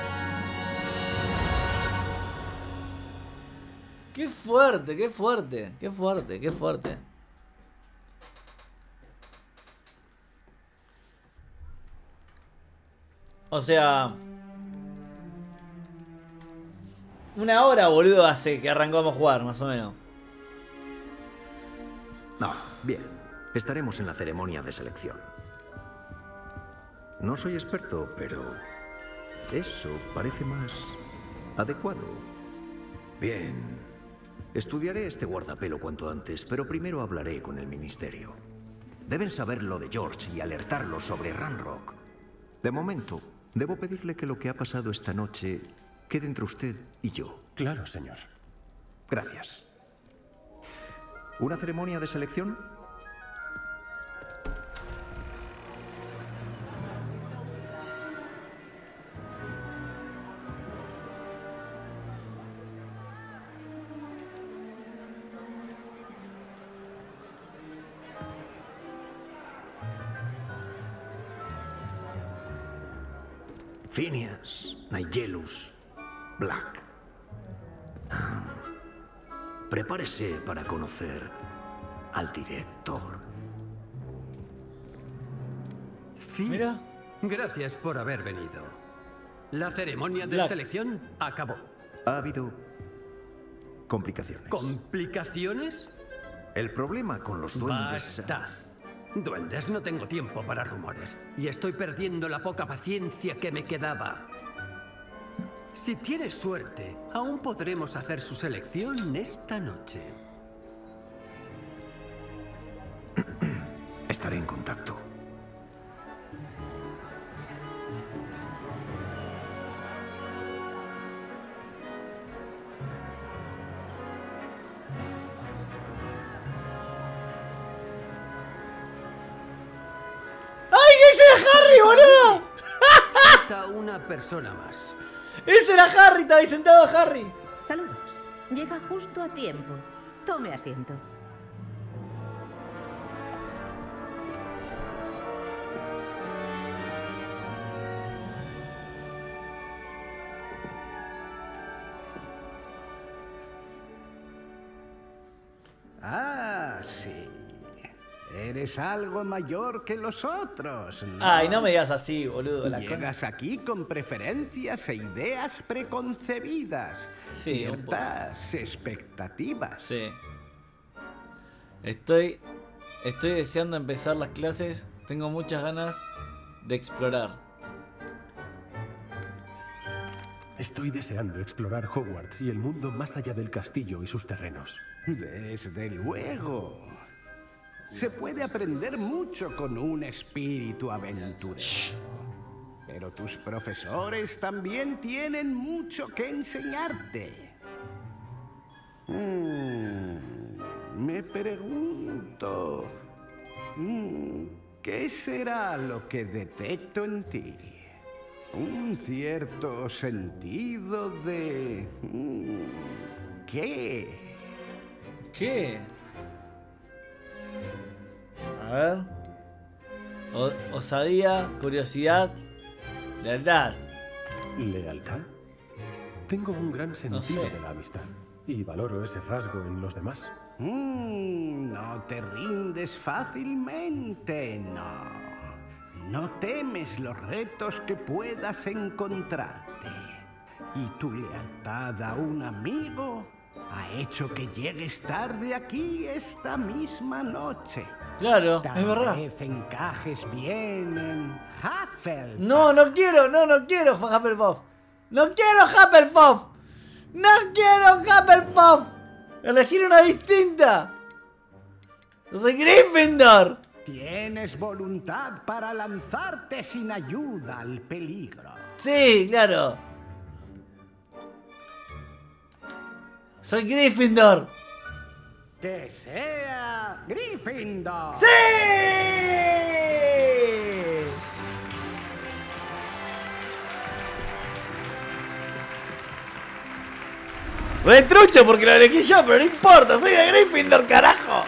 Qué fuerte, qué fuerte, qué fuerte, qué fuerte. O sea, una hora, boludo, hace que arrancamos a jugar, más o menos. No, bien. Estaremos en la ceremonia de selección. No soy experto, pero eso parece más adecuado. Bien. Estudiaré este guardapelo cuanto antes, pero primero hablaré con el ministerio. Deben saber lo de George y alertarlo sobre Ranrock. De momento, debo pedirle que lo que ha pasado esta noche quede entre usted y yo. Claro, señor. Gracias. ¿Una ceremonia de selección? Phineas, Nigellus, Black. Prepárese para conocer al director. fin. Mira. Gracias por haber venido. La ceremonia de Black. selección acabó. Ha habido complicaciones. ¿Complicaciones? El problema con los duendes... Basta. Duendes, no tengo tiempo para rumores. Y estoy perdiendo la poca paciencia que me quedaba. Si tienes suerte, aún podremos hacer su selección esta noche. Estaré en contacto. ¡Ay, ese era Harry, boludo! Falta una persona más. ¡Ese era Harry! Estaba ahí sentado Harry. Saludos. Llega justo a tiempo. Tome asiento. Ah, sí. Eres algo mayor que los otros, ¿no? Ay, no me digas así, boludo. Llegas aquí con preferencias e ideas preconcebidas. Sí, ciertas expectativas. Sí. Estoy deseando empezar las clases. Tengo muchas ganas de explorar. Estoy deseando explorar Hogwarts y el mundo más allá del castillo y sus terrenos. Desde luego. Se puede aprender mucho con un espíritu aventurero. Pero tus profesores también tienen mucho que enseñarte. Me pregunto... ¿qué será lo que detecto en ti? Un cierto sentido de... ¿qué? ¿Qué? A ver. Osadía, curiosidad, lealtad. ¿Lealtad? Tengo un gran sentido sé. de la amistad y valoro ese rasgo en los demás. No te rindes fácilmente, no. No temes los retos que puedas encontrarte. Y tu lealtad a un amigo ha hecho que llegues tarde aquí esta misma noche. Claro, Tal es verdad. vez encajes bien en Hufflepuff. No, no quiero Hufflepuff. No quiero Hufflepuff. No quiero Hufflepuff. Elegir una distinta. Yo soy Gryffindor. Tienes voluntad para lanzarte sin ayuda al peligro. Sí, claro. Soy Gryffindor. ¡Que sea Gryffindor! ¡Sí! Retrucho porque lo elegí yo, pero no importa, soy de Gryffindor, carajo.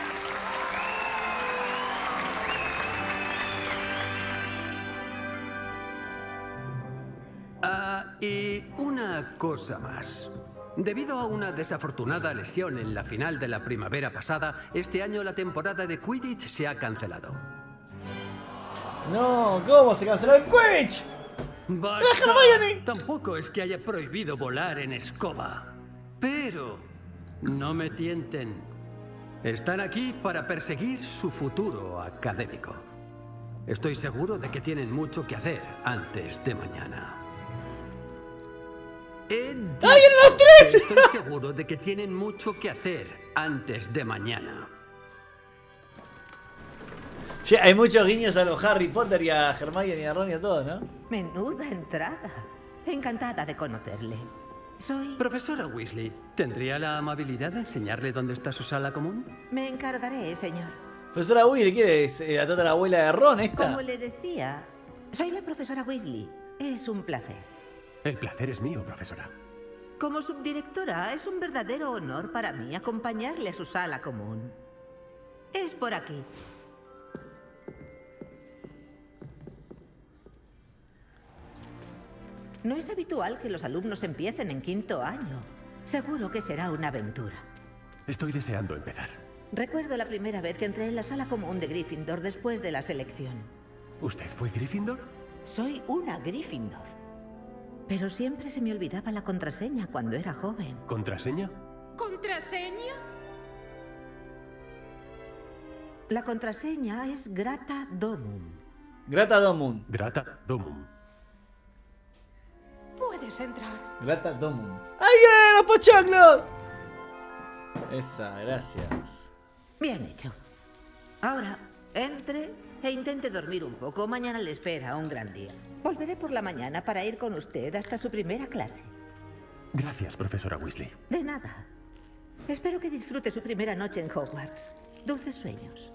Y una cosa más. Debido a una desafortunada lesión en la final de la primavera pasada, este año la temporada de Quidditch se ha cancelado. No, ¿cómo se canceló el Quidditch? ¡Basta! Tampoco es que haya prohibido volar en escoba. Pero no me tienten. Están aquí para perseguir su futuro académico. Estoy seguro de que tienen mucho que hacer antes de mañana. ¡Ay, eran los tres! Estoy seguro de que tienen mucho que hacer antes de mañana. Che, hay muchos guiños a los Harry Potter y a Hermione y a Ron y a todos, ¿no? Menuda entrada. Encantada de conocerle. Soy... Profesora Weasley, ¿tendría la amabilidad de enseñarle dónde está su sala común? Me encargaré, señor. Profesora Weasley, ¿quién es? ¿La tatarabuela de Ron esta? Como le decía, soy la profesora Weasley. Es un placer. El placer es mío, profesora. Como subdirectora, es un verdadero honor para mí acompañarle a su sala común. Es por aquí. No es habitual que los alumnos empiecen en quinto año. Seguro que será una aventura. Estoy deseando empezar. Recuerdo la primera vez que entré en la sala común de Gryffindor después de la selección. ¿Usted fue Gryffindor? Soy una Gryffindor. Pero siempre se me olvidaba la contraseña cuando era joven. ¿Contraseña? ¿Contraseña? La contraseña es Grata Domum. Grata Domum. Grata Domum. Puedes entrar. Grata Domum. ¡Ay, los pochoclos! Esa, gracias. Bien hecho. Ahora, entre e intente dormir un poco. Mañana le espera un gran día. Volveré por la mañana para ir con usted hasta su primera clase. Gracias, profesora Weasley. De nada. Espero que disfrute su primera noche en Hogwarts. Dulces sueños.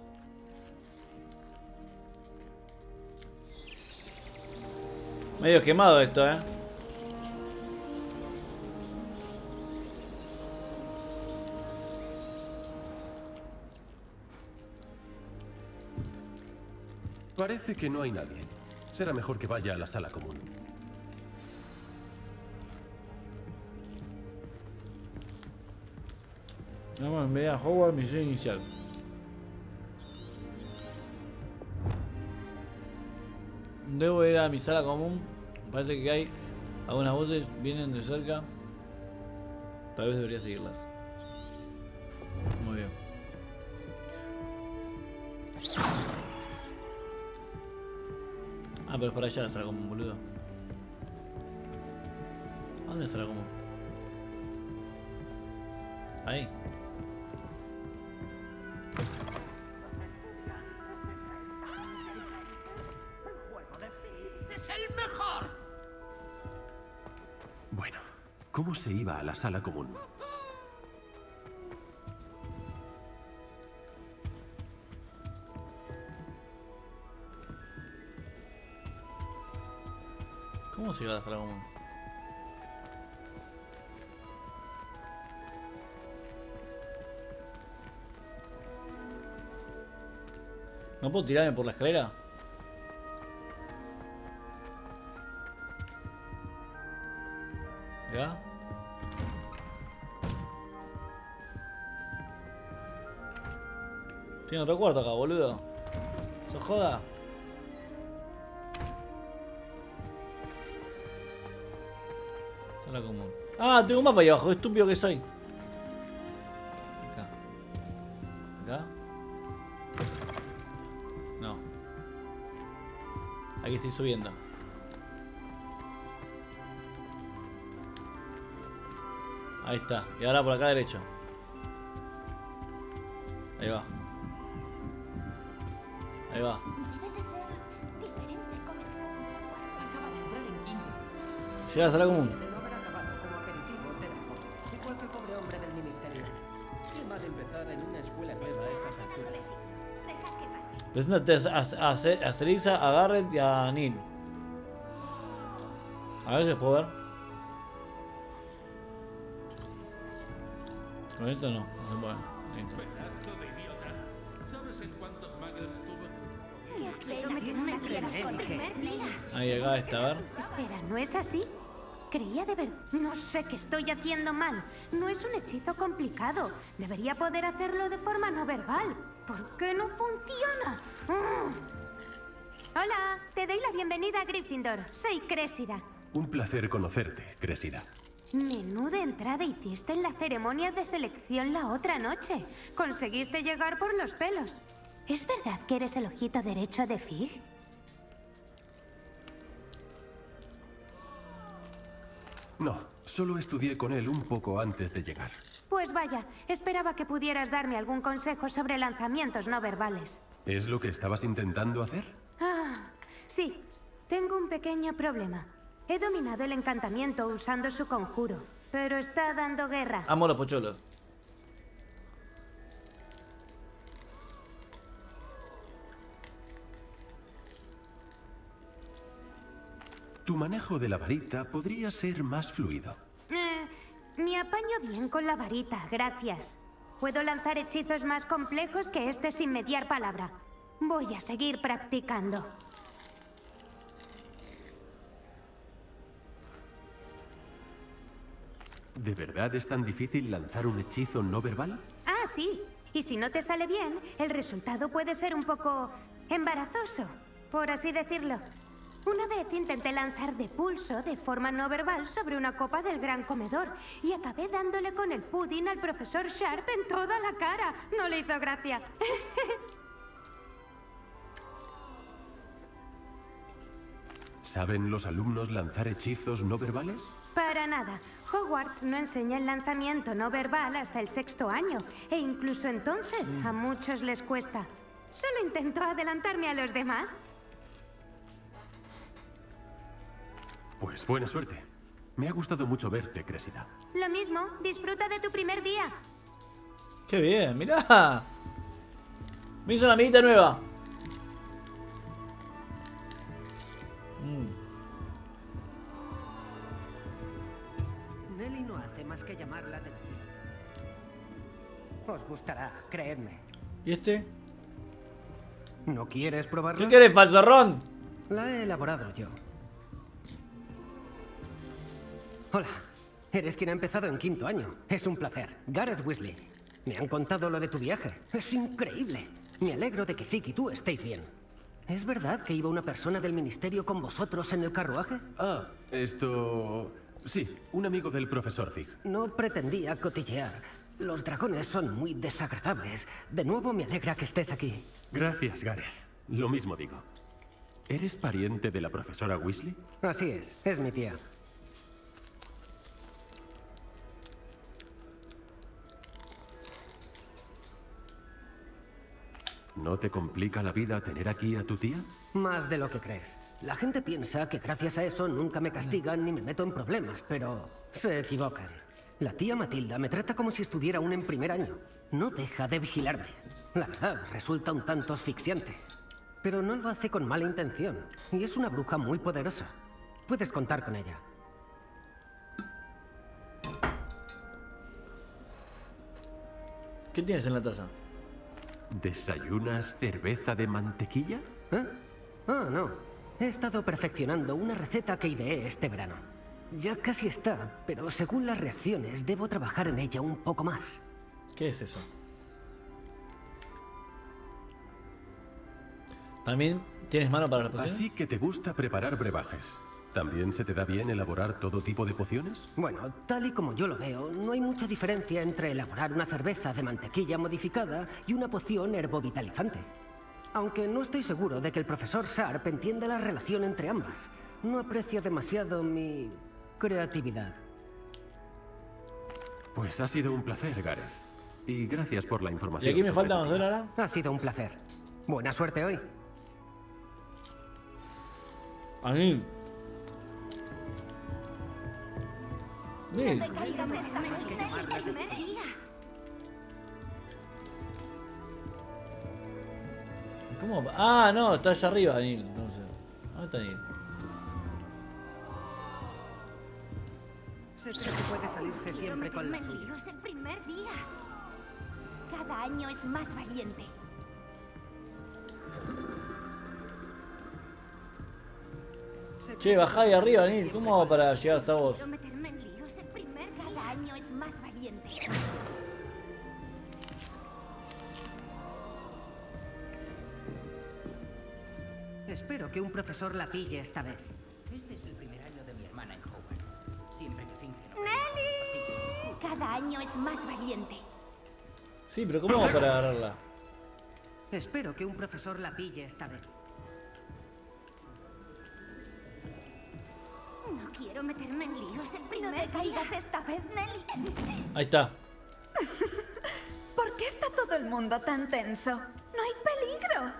Medio quemado esto, ¿eh? Parece que no hay nadie. Será mejor que vaya a la sala común. Vamos a enviar a Hogwarts, misión inicial. Debo ir a mi sala común. Parece que hay algunas voces, vienen de cerca. Tal vez debería seguirlas. Muy bien. Ah, pero es para allá la sala común, boludo. ¿A dónde es la sala común? Ahí. ¡Es el mejor! Bueno, ¿cómo se iba a la sala común? ¿Cómo se iba a la sala común? ¿No puedo tirarme por la escalera? ¿Ya? Tiene otro cuarto acá, boludo. ¿Se joda? Sala común. Ah, tengo un mapa ahí abajo, qué estúpido que soy. Acá. Acá. No. Aquí estoy subiendo. Ahí está. Y ahora por acá derecho. Ahí va. Ahí va. Debe de ser diferente con... Acaba de entrar en quinto. Llega a la sala común. De no haber acabado como aperitivo, te da. Igual que el pobre hombre del ministerio. Qué mal empezar en una escuela nueva a estas alturas. Preséntate a Cerisa, a Garrett y a Neil. A ver si puedo ver. Con esto no, no se puede. ¿Sabes en cuántos muggles tuvo? Yo quiero que no me quieras con el primer día. Ahí acá está, a ver. Espera, ¿no es así? Creía de ver... No sé qué estoy haciendo mal. No es un hechizo complicado. Debería poder hacerlo de forma no verbal. ¿Por qué no funciona? Hola, te doy la bienvenida a Gryffindor. Soy Cressida. Un placer conocerte, Cressida. Menuda entrada hiciste en la ceremonia de selección la otra noche. Conseguiste llegar por los pelos. ¿Es verdad que eres el ojito derecho de Fig? No, solo estudié con él un poco antes de llegar. Pues vaya, esperaba que pudieras darme algún consejo sobre lanzamientos no verbales. ¿Es lo que estabas intentando hacer? Ah, sí. Tengo un pequeño problema. He dominado el encantamiento usando su conjuro, pero está dando guerra. Amo los pocholos. Tu manejo de la varita podría ser más fluido. Me apaño bien con la varita, gracias. Puedo lanzar hechizos más complejos que este sin mediar palabra. Voy a seguir practicando. ¿De verdad es tan difícil lanzar un hechizo no verbal? Ah, sí. Y si no te sale bien, el resultado puede ser un poco embarazoso. por así decirlo. Una vez intenté lanzar de pulso de forma no verbal sobre una copa del gran comedor y acabé dándole con el pudding al profesor Sharp en toda la cara. No le hizo gracia. ¿Saben los alumnos lanzar hechizos no verbales? Para nada. Hogwarts no enseña el lanzamiento no verbal hasta el 6º año. E incluso entonces a muchos les cuesta. Solo intento adelantarme a los demás. Pues buena suerte. Me ha gustado mucho verte, Cressida. Lo mismo, disfruta de tu primer día. ¡Qué bien! ¡Mirá! Me hizo una amiguita nueva. Nelly no hace más que llamar la atención. Os gustará, creedme. ¿Y este? ¿No quieres probarla? ¿Qué quieres, falsorrón? La he elaborado yo. Hola, eres quien ha empezado en 5º año. Es un placer. Gareth Weasley. Me han contado lo de tu viaje. Es increíble. Me alegro de que Fig y tú estéis bien. ¿Es verdad que iba una persona del ministerio con vosotros en el carruaje? Ah, esto... Sí, un amigo del profesor Fig. No pretendía cotillear. Los dragones son muy desagradables. De nuevo me alegra que estés aquí. Gracias, Gareth. Lo mismo digo. ¿Eres pariente de la profesora Weasley? Así es mi tía. ¿No te complica la vida tener aquí a tu tía? Más de lo que crees. La gente piensa que gracias a eso nunca me castigan ni me meto en problemas, pero se equivocan. La tía Matilda me trata como si estuviera aún en primer año. No deja de vigilarme. La verdad, resulta un tanto asfixiante. Pero no lo hace con mala intención. Y es una bruja muy poderosa. Puedes contar con ella. ¿Qué tienes en la taza? ¿Desayunas cerveza de mantequilla? ¿Eh? Ah, no. He estado perfeccionando una receta que ideé este verano. Ya casi está, pero según las reacciones debo trabajar en ella un poco más. ¿Qué es eso? ¿También tienes mano para las pociones? Así que te gusta preparar brebajes. ¿También se te da bien elaborar todo tipo de pociones? Bueno, tal y como yo lo veo, no hay mucha diferencia entre elaborar una cerveza de mantequilla modificada y una poción herbovitalizante. Aunque no estoy seguro de que el profesor Sharp entienda la relación entre ambas. No aprecio demasiado mi creatividad. Pues ha sido un placer, Gareth. Y gracias por la información. ¿Y aquí me falta más ahora? Ha sido un placer. Buena suerte hoy. A mí. No te caigas esta vez, es el primer día. ¿Cómo? Ah, no, está allá arriba, Neil. No sé. ¿Dónde está Neil? Se cree que puede salirse siempre con la suya. Es el primer día. Cada año es más valiente. Che, bajá ahí arriba, Neil. ¿Cómo hago para llegar hasta vos? Quiero meterme en líos. El primer cada año es más valiente. Espero que un profesor la pille esta vez. Este es el primer año de mi hermana en Hogwarts. Siempre que finge no... ¡Nelly! Cada año es más valiente. Sí, pero ¿cómo hago para agarrarla? Espero que un profesor la pille esta vez. No quiero meterme en líos. El primer no te caigas esta vez, Nelly. Ahí está. ¿Por qué está todo el mundo tan tenso? ¡No hay peligro!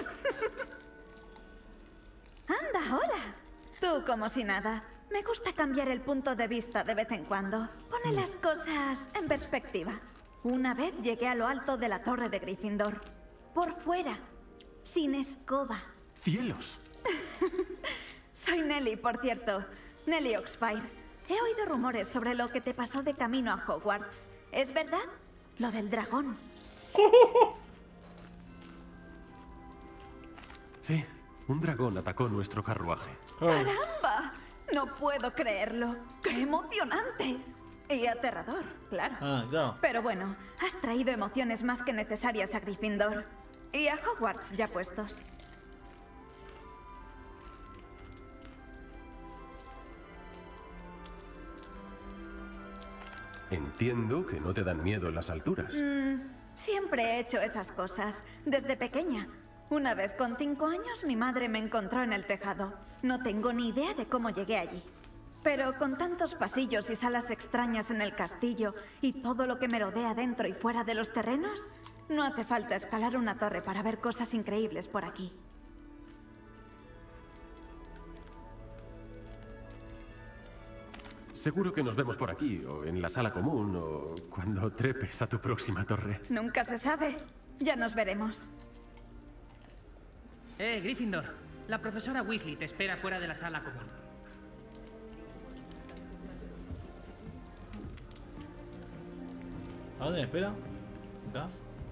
Anda, hola. Tú como si nada. Me gusta cambiar el punto de vista de vez en cuando. Pone las cosas en perspectiva. Una vez llegué a lo alto de la torre de Gryffindor. Por fuera. Sin escoba. ¡Cielos! Soy Nelly, por cierto. Nelly Oxfire. He oído rumores sobre lo que te pasó de camino a Hogwarts. ¿Es verdad? Lo del dragón. Sí, un dragón atacó nuestro carruaje. ¡Caramba! No puedo creerlo. ¡Qué emocionante! Y aterrador, claro. Ah, claro. Pero bueno, has traído emociones más que necesarias a Gryffindor. Y a Hogwarts ya puestos. Entiendo que no te dan miedo las alturas. Siempre he hecho esas cosas, desde pequeña. Una vez con 5 años mi madre me encontró en el tejado. No tengo ni idea de cómo llegué allí. Pero con tantos pasillos y salas extrañas en el castillo y todo lo que me rodea dentro y fuera de los terrenos, no hace falta escalar una torre para ver cosas increíbles por aquí. Seguro que nos vemos por aquí, o en la sala común, o cuando trepes a tu próxima torre. Nunca se sabe. Ya nos veremos. Gryffindor. La profesora Weasley te espera fuera de la sala común. ¿A dónde me espera? ¿Acá?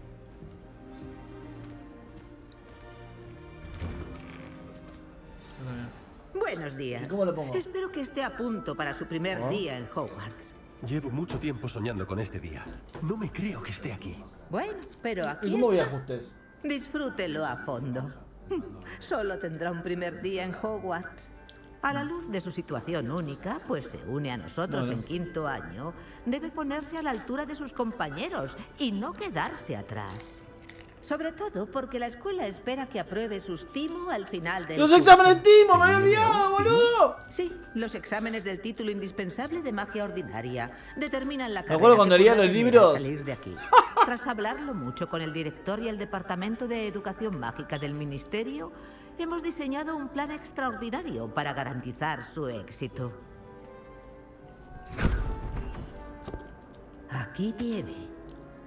Buenos días. ¿Y cómo lo pongo? Espero que esté a punto para su primer día en Hogwarts. Llevo mucho tiempo soñando con este día. No me creo que esté aquí. Bueno, pero aquí ¿Y cómo está. viaja usted? Disfrútelo a fondo. Solo tendrá un primer día en Hogwarts. A la luz de su situación única, pues se une a nosotros en 5º año, debe ponerse a la altura de sus compañeros y no quedarse atrás. Sobre todo porque la escuela espera que apruebe sus TIMO al final del ¡Los curso. exámenes TIMO! ¡Me había olvidado, boludo! Sí, los exámenes del título indispensable de magia ordinaria determinan la Me carrera acuerdo cuando que leía podrá los tener libros. al salir de aquí. Tras hablarlo mucho con el director y el departamento de educación mágica del ministerio, hemos diseñado un plan extraordinario para garantizar su éxito. Aquí tiene.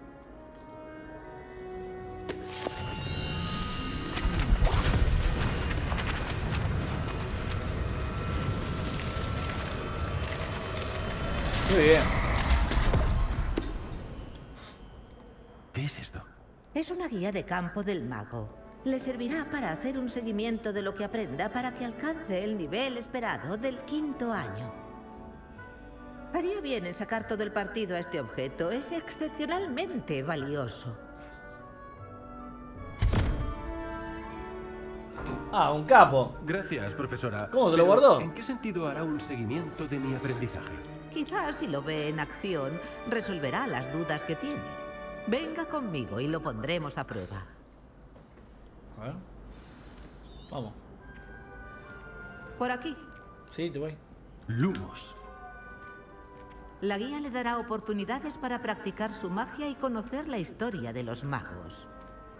Muy bien. ¿Qué es esto? Es una guía de campo del mago. Le servirá para hacer un seguimiento de lo que aprenda para que alcance el nivel esperado del 5º año. Haría bien en sacar todo el partido a este objeto. Es excepcionalmente valioso. Ah, un capo. Gracias, profesora. ¿Cómo se lo Pero, guardó? ¿en qué sentido hará un seguimiento de mi aprendizaje? Quizás si lo ve en acción, resolverá las dudas que tiene. Venga conmigo y lo pondremos a prueba. A ver. Vamos. Por aquí. Sí, te voy. Lumos. La guía le dará oportunidades para practicar su magia y conocer la historia de los magos.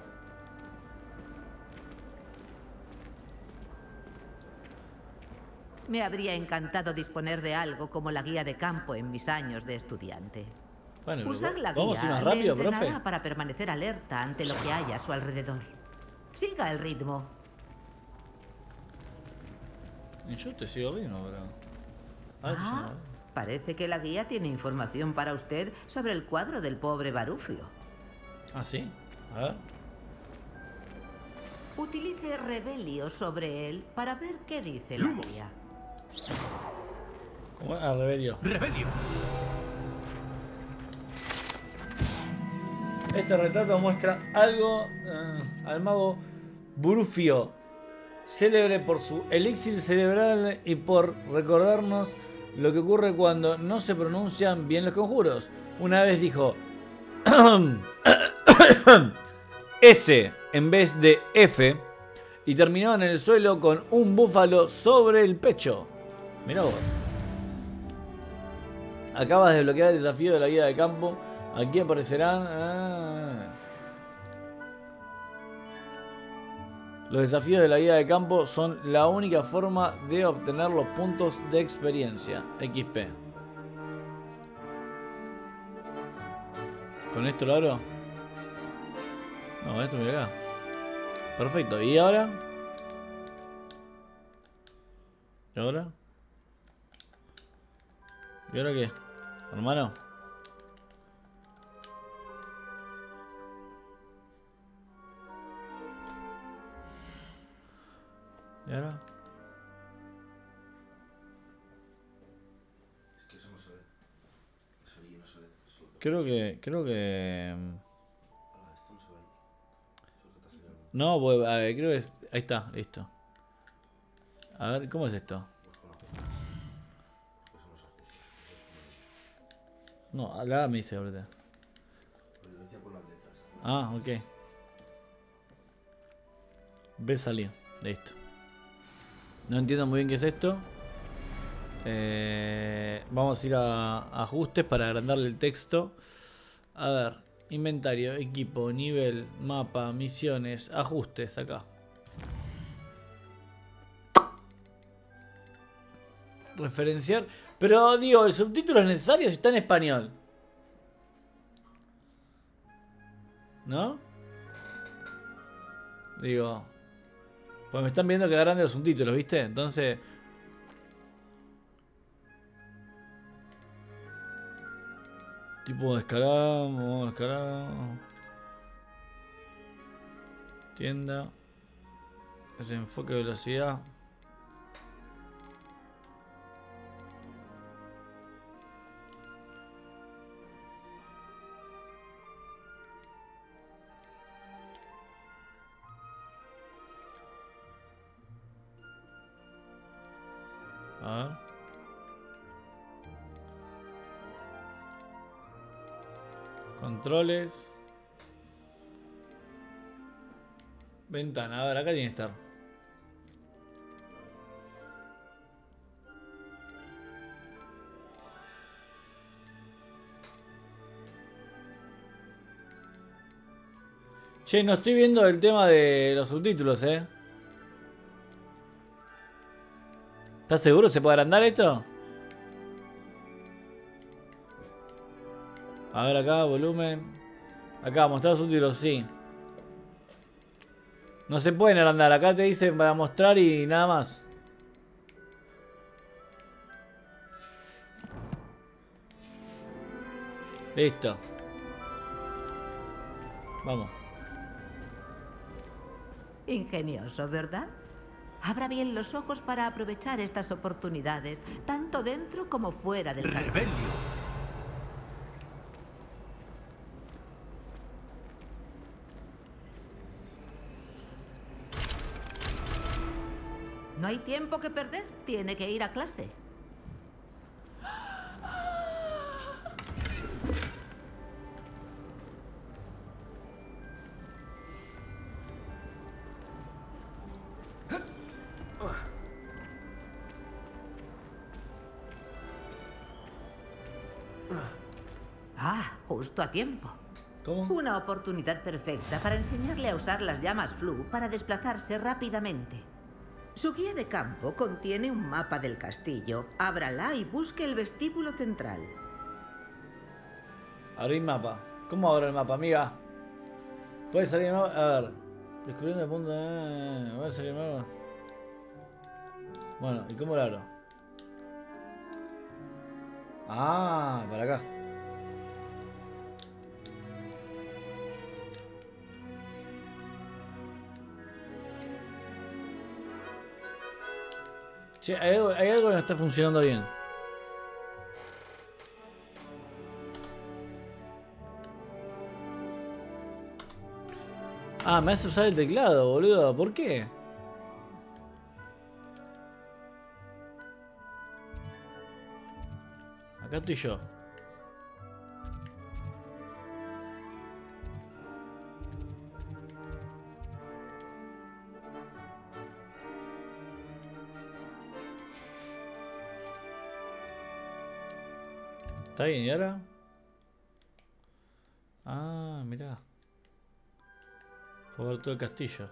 Me habría encantado disponer de algo como la guía de campo en mis años de estudiante. Bueno, pero Usar la vamos a ir guía más le rápido, entrenará profe. para permanecer alerta ante lo que haya a su alrededor. Siga el ritmo. Y yo te sigo viendo, bro. A ver, Ah, parece que la guía tiene información para usted sobre el cuadro del pobre Barufio. Ah, sí. A ver. Utilice Rebelio sobre él para ver qué dice la guía. ¿Cómo? Ah, Rebelio. ¡Rebelio! Este retrato muestra algo al mago Barufio, célebre por su elixir cerebral y por recordarnos lo que ocurre cuando no se pronuncian bien los conjuros. Una vez dijo S en vez de F y terminó en el suelo con un búfalo sobre el pecho. Mirá vos. Acabas de desbloquear el desafío de la guía de campo. Aquí aparecerán... Los desafíos de la guía de campo son la única forma de obtener los puntos de experiencia. XP. ¿Con esto lo abro? No, esto me voy acá. Perfecto. ¿Y ahora? ¿Y ahora? ¿Y ahora qué? Hermano. ¿Y ahora? Es que eso no se ve. Eso allí no se ve. Creo que... esto no se ve ahí. Eso que está señalando. No, pues, a ver, creo que es... Ahí está, listo. A ver, ¿cómo es esto? No, acá me dice ahorita. Ah, ok. Ve salir. Listo. No entiendo muy bien qué es esto. Vamos a ir a ajustes para agrandarle el texto. A ver. Inventario, equipo, nivel, mapa, misiones, ajustes acá. Referenciar. Pero digo, el subtítulo es necesario si está en español. ¿No? Digo. Pues me están viendo que agrandan los subtítulos, ¿viste? Entonces. Tipo descargado, descargado. Tienda. Ese enfoque de velocidad. A ver. Controles. Ventana. A ver, acá tiene que estar. Che, no estoy viendo el tema de los subtítulos, ¿Estás seguro? ¿Se puede agrandar esto? A ver acá, volumen. Acá, mostrar subtítulos, sí. No se pueden agrandar. Acá te dicen para mostrar y nada más. Listo. Vamos. Ingenioso, ¿verdad? Abra bien los ojos para aprovechar estas oportunidades, tanto dentro como fuera del castillo. No hay tiempo que perder. Tiene que ir a clase. Justo a tiempo. ¿Cómo? Una oportunidad perfecta para enseñarle a usar las llamas Flu para desplazarse rápidamente. Su guía de campo contiene un mapa del castillo. Ábrala y busque el vestíbulo central. Abrir mapa. ¿Cómo abro el mapa, amiga? Puede salir el mapa. A ver. Descubriendo el punto de... ¿Puede salir el mapa? Bueno, ¿y cómo lo abro? Ah, para acá. Che, hay algo que no está funcionando bien. Ah, me hace usar el teclado, boludo. ¿Por qué? Acá estoy yo. ¿Está bien? ¿Y ahora? Ah, mirá. Puedo ver todo el castillo.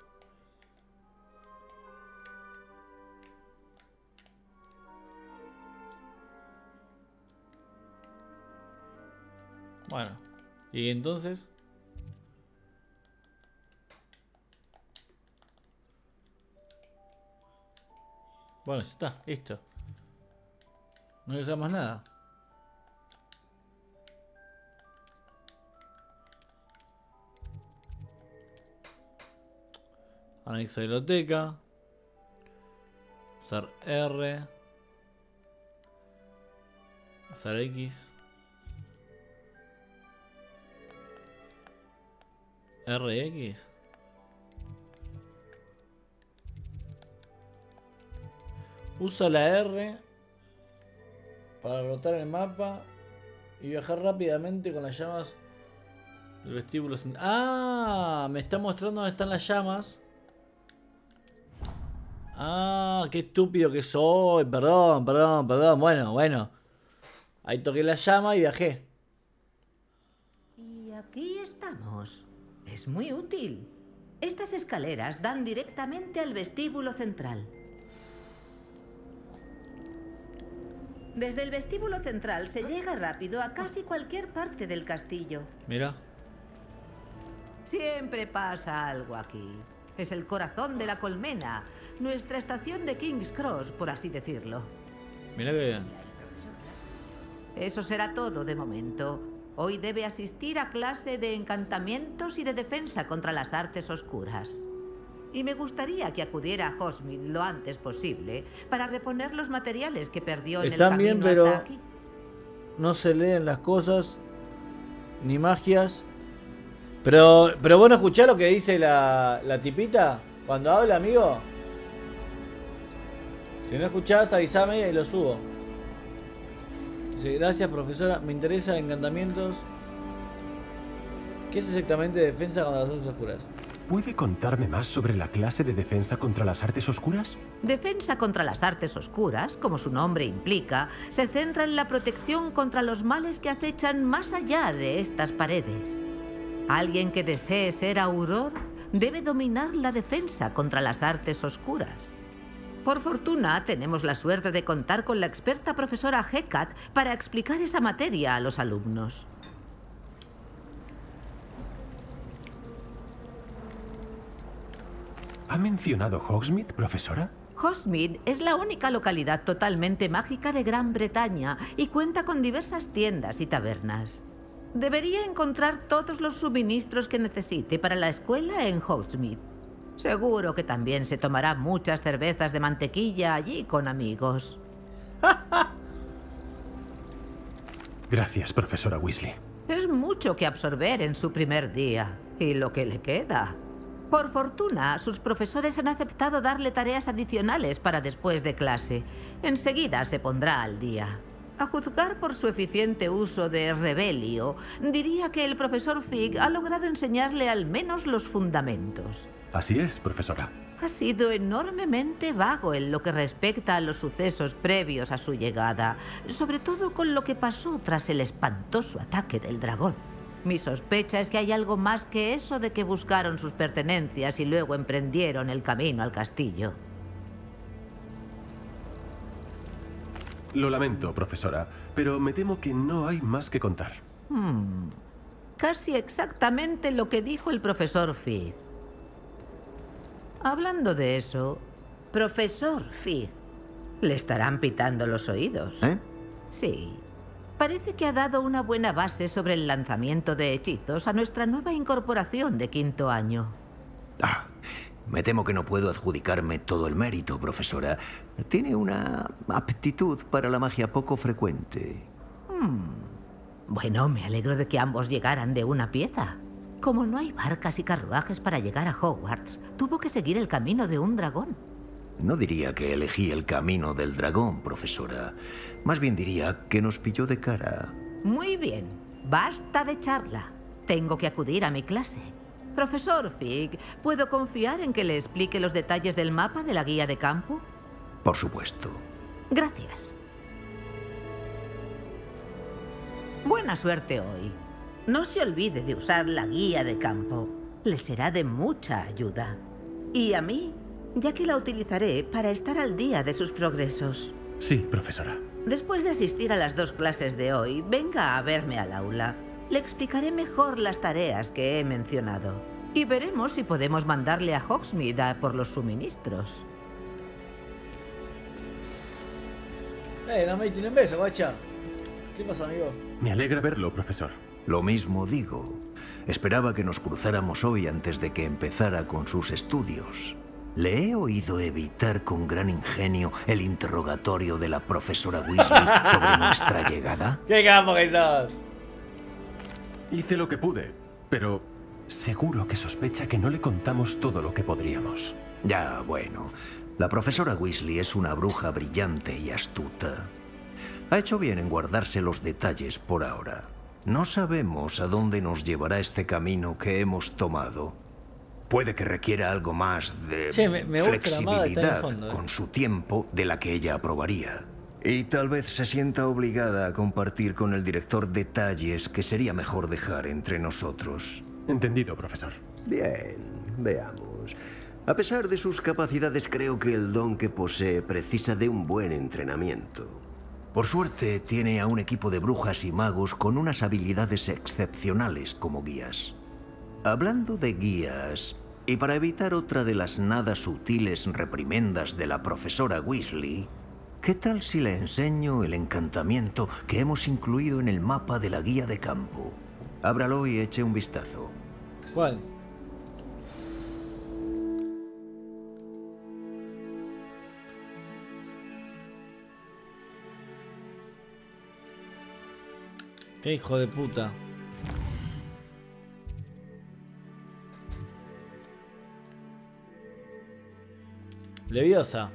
Bueno. ¿Y entonces? Bueno, ya está. Listo. No hay que hacer más nada. Anexo de biblioteca. Usar R. Usar X. RX. Usa la R para rotar el mapa Y viajar rápidamente con las llamas del vestíbulo. Ah, me está mostrando dónde están las llamas. Ah, qué estúpido que soy. Perdón. Bueno. Ahí toqué la llama y viajé. Y aquí estamos. Es muy útil. Estas escaleras dan directamente al vestíbulo central. Desde el vestíbulo central se llega rápido a casi cualquier parte del castillo. Mira. Siempre pasa algo aquí. Es el corazón de la colmena, nuestra estación de King's Cross, por así decirlo. Mira que bien. Eso será todo de momento. Hoy debe asistir a clase de encantamientos y de defensa contra las artes oscuras. Y me gustaría que acudiera a Hogsmeade lo antes posible para reponer los materiales que perdió en el camino bien, pero hasta aquí. no se leen las cosas ni magias. Pero bueno, ¿escuchá lo que dice la tipita cuando habla, amigo? Si no escuchás, avísame y lo subo. Dice, gracias, profesora. Me interesa encantamientos. ¿Qué es exactamente defensa contra las artes oscuras? ¿Puede contarme más sobre la clase de defensa contra las artes oscuras? Defensa contra las artes oscuras, como su nombre implica, se centra en la protección contra los males que acechan más allá de estas paredes. Alguien que desee ser auror debe dominar la defensa contra las artes oscuras. Por fortuna, tenemos la suerte de contar con la experta profesora Hecate para explicar esa materia a los alumnos. ¿Ha mencionado Hogsmeade, profesora? Hogsmeade es la única localidad totalmente mágica de Gran Bretaña y cuenta con diversas tiendas y tabernas. Debería encontrar todos los suministros que necesite para la escuela en Hogsmeade. Seguro que también se tomará muchas cervezas de mantequilla allí con amigos. Gracias, profesora Weasley. Es mucho que absorber en su primer día, y lo que le queda. Por fortuna, sus profesores han aceptado darle tareas adicionales para después de clase. Enseguida se pondrá al día. A juzgar por su eficiente uso de Revelio, diría que el profesor Fig ha logrado enseñarle al menos los fundamentos. Así es, profesora. Ha sido enormemente vago en lo que respecta a los sucesos previos a su llegada, sobre todo con lo que pasó tras el espantoso ataque del dragón. Mi sospecha es que hay algo más que eso de que buscaron sus pertenencias y luego emprendieron el camino al castillo. Lo lamento, profesora, pero me temo que no hay más que contar. Casi exactamente lo que dijo el profesor Fig. Hablando de eso, profesor Fig, le estarán pitando los oídos. ¿Eh? Sí. Parece que ha dado una buena base sobre el lanzamiento de hechizos a nuestra nueva incorporación de quinto año. Me temo que no puedo adjudicarme todo el mérito, profesora. Tiene una aptitud para la magia poco frecuente. Bueno, me alegro de que ambos llegaran de una pieza. Como no hay barcas y carruajes para llegar a Hogwarts, tuvo que seguir el camino de un dragón. No diría que elegí el camino del dragón, profesora. Más bien diría que nos pilló de cara. Muy bien. Basta de charla. Tengo que acudir a mi clase. Profesor Fig, ¿puedo confiar en que le explique los detalles del mapa de la guía de campo? Por supuesto. Gracias. Buena suerte hoy. No se olvide de usar la guía de campo. Le será de mucha ayuda. Y a mí, ya que la utilizaré para estar al día de sus progresos. Sí, profesora. Después de asistir a las 2 clases de hoy, venga a verme al aula. Le explicaré mejor las tareas que he mencionado. Y veremos si podemos mandarle a Hogsmeade a por los suministros. No me tienen beso, guacha. ¿Qué pasa, amigo? Me alegra verlo, profesor. Lo mismo digo. Esperaba que nos cruzáramos hoy antes de que empezara con sus estudios. Le he oído evitar con gran ingenio el interrogatorio de la profesora Weasley sobre nuestra llegada. ¡Qué capo que sos! Hice lo que pude, pero seguro que sospecha que no le contamos todo lo que podríamos. Ya, bueno. La profesora Weasley es una bruja brillante y astuta. Ha hecho bien en guardarse los detalles por ahora. No sabemos a dónde nos llevará este camino que hemos tomado. Puede que requiera algo más de me gusta la maga, está en el flexibilidad fondo, con su tiempo de la que ella aprobaría. Y tal vez se sienta obligada a compartir con el director detalles que sería mejor dejar entre nosotros. Entendido, profesor. Bien, veamos. A pesar de sus capacidades, creo que el don que posee precisa de un buen entrenamiento. Por suerte, tiene a un equipo de brujas y magos con unas habilidades excepcionales como guías. Hablando de guías, y para evitar otra de las nada sutiles reprimendas de la profesora Weasley, ¿qué tal si le enseño el encantamiento que hemos incluido en el mapa de la guía de campo? Ábralo y eche un vistazo. ¿Cuál? Qué hijo de puta. Leviosa.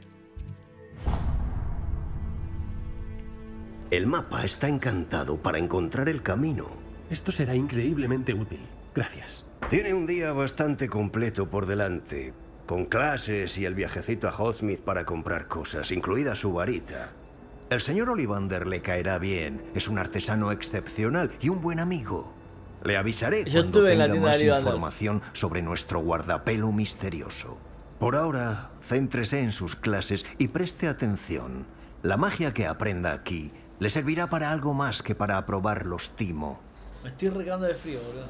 El mapa está encantado para encontrar el camino. Esto será increíblemente útil. Gracias. Tiene un día bastante completo por delante, con clases y el viajecito a Hogsmeade para comprar cosas, incluida su varita. El señor Ollivander le caerá bien. Es un artesano excepcional y un buen amigo. Le avisaré cuando tenga más información sobre nuestro guardapelo misterioso. Por ahora, céntrese en sus clases y preste atención. La magia que aprenda aquí le servirá para algo más que para aprobar los timo. Me estoy regando de frío, boludo.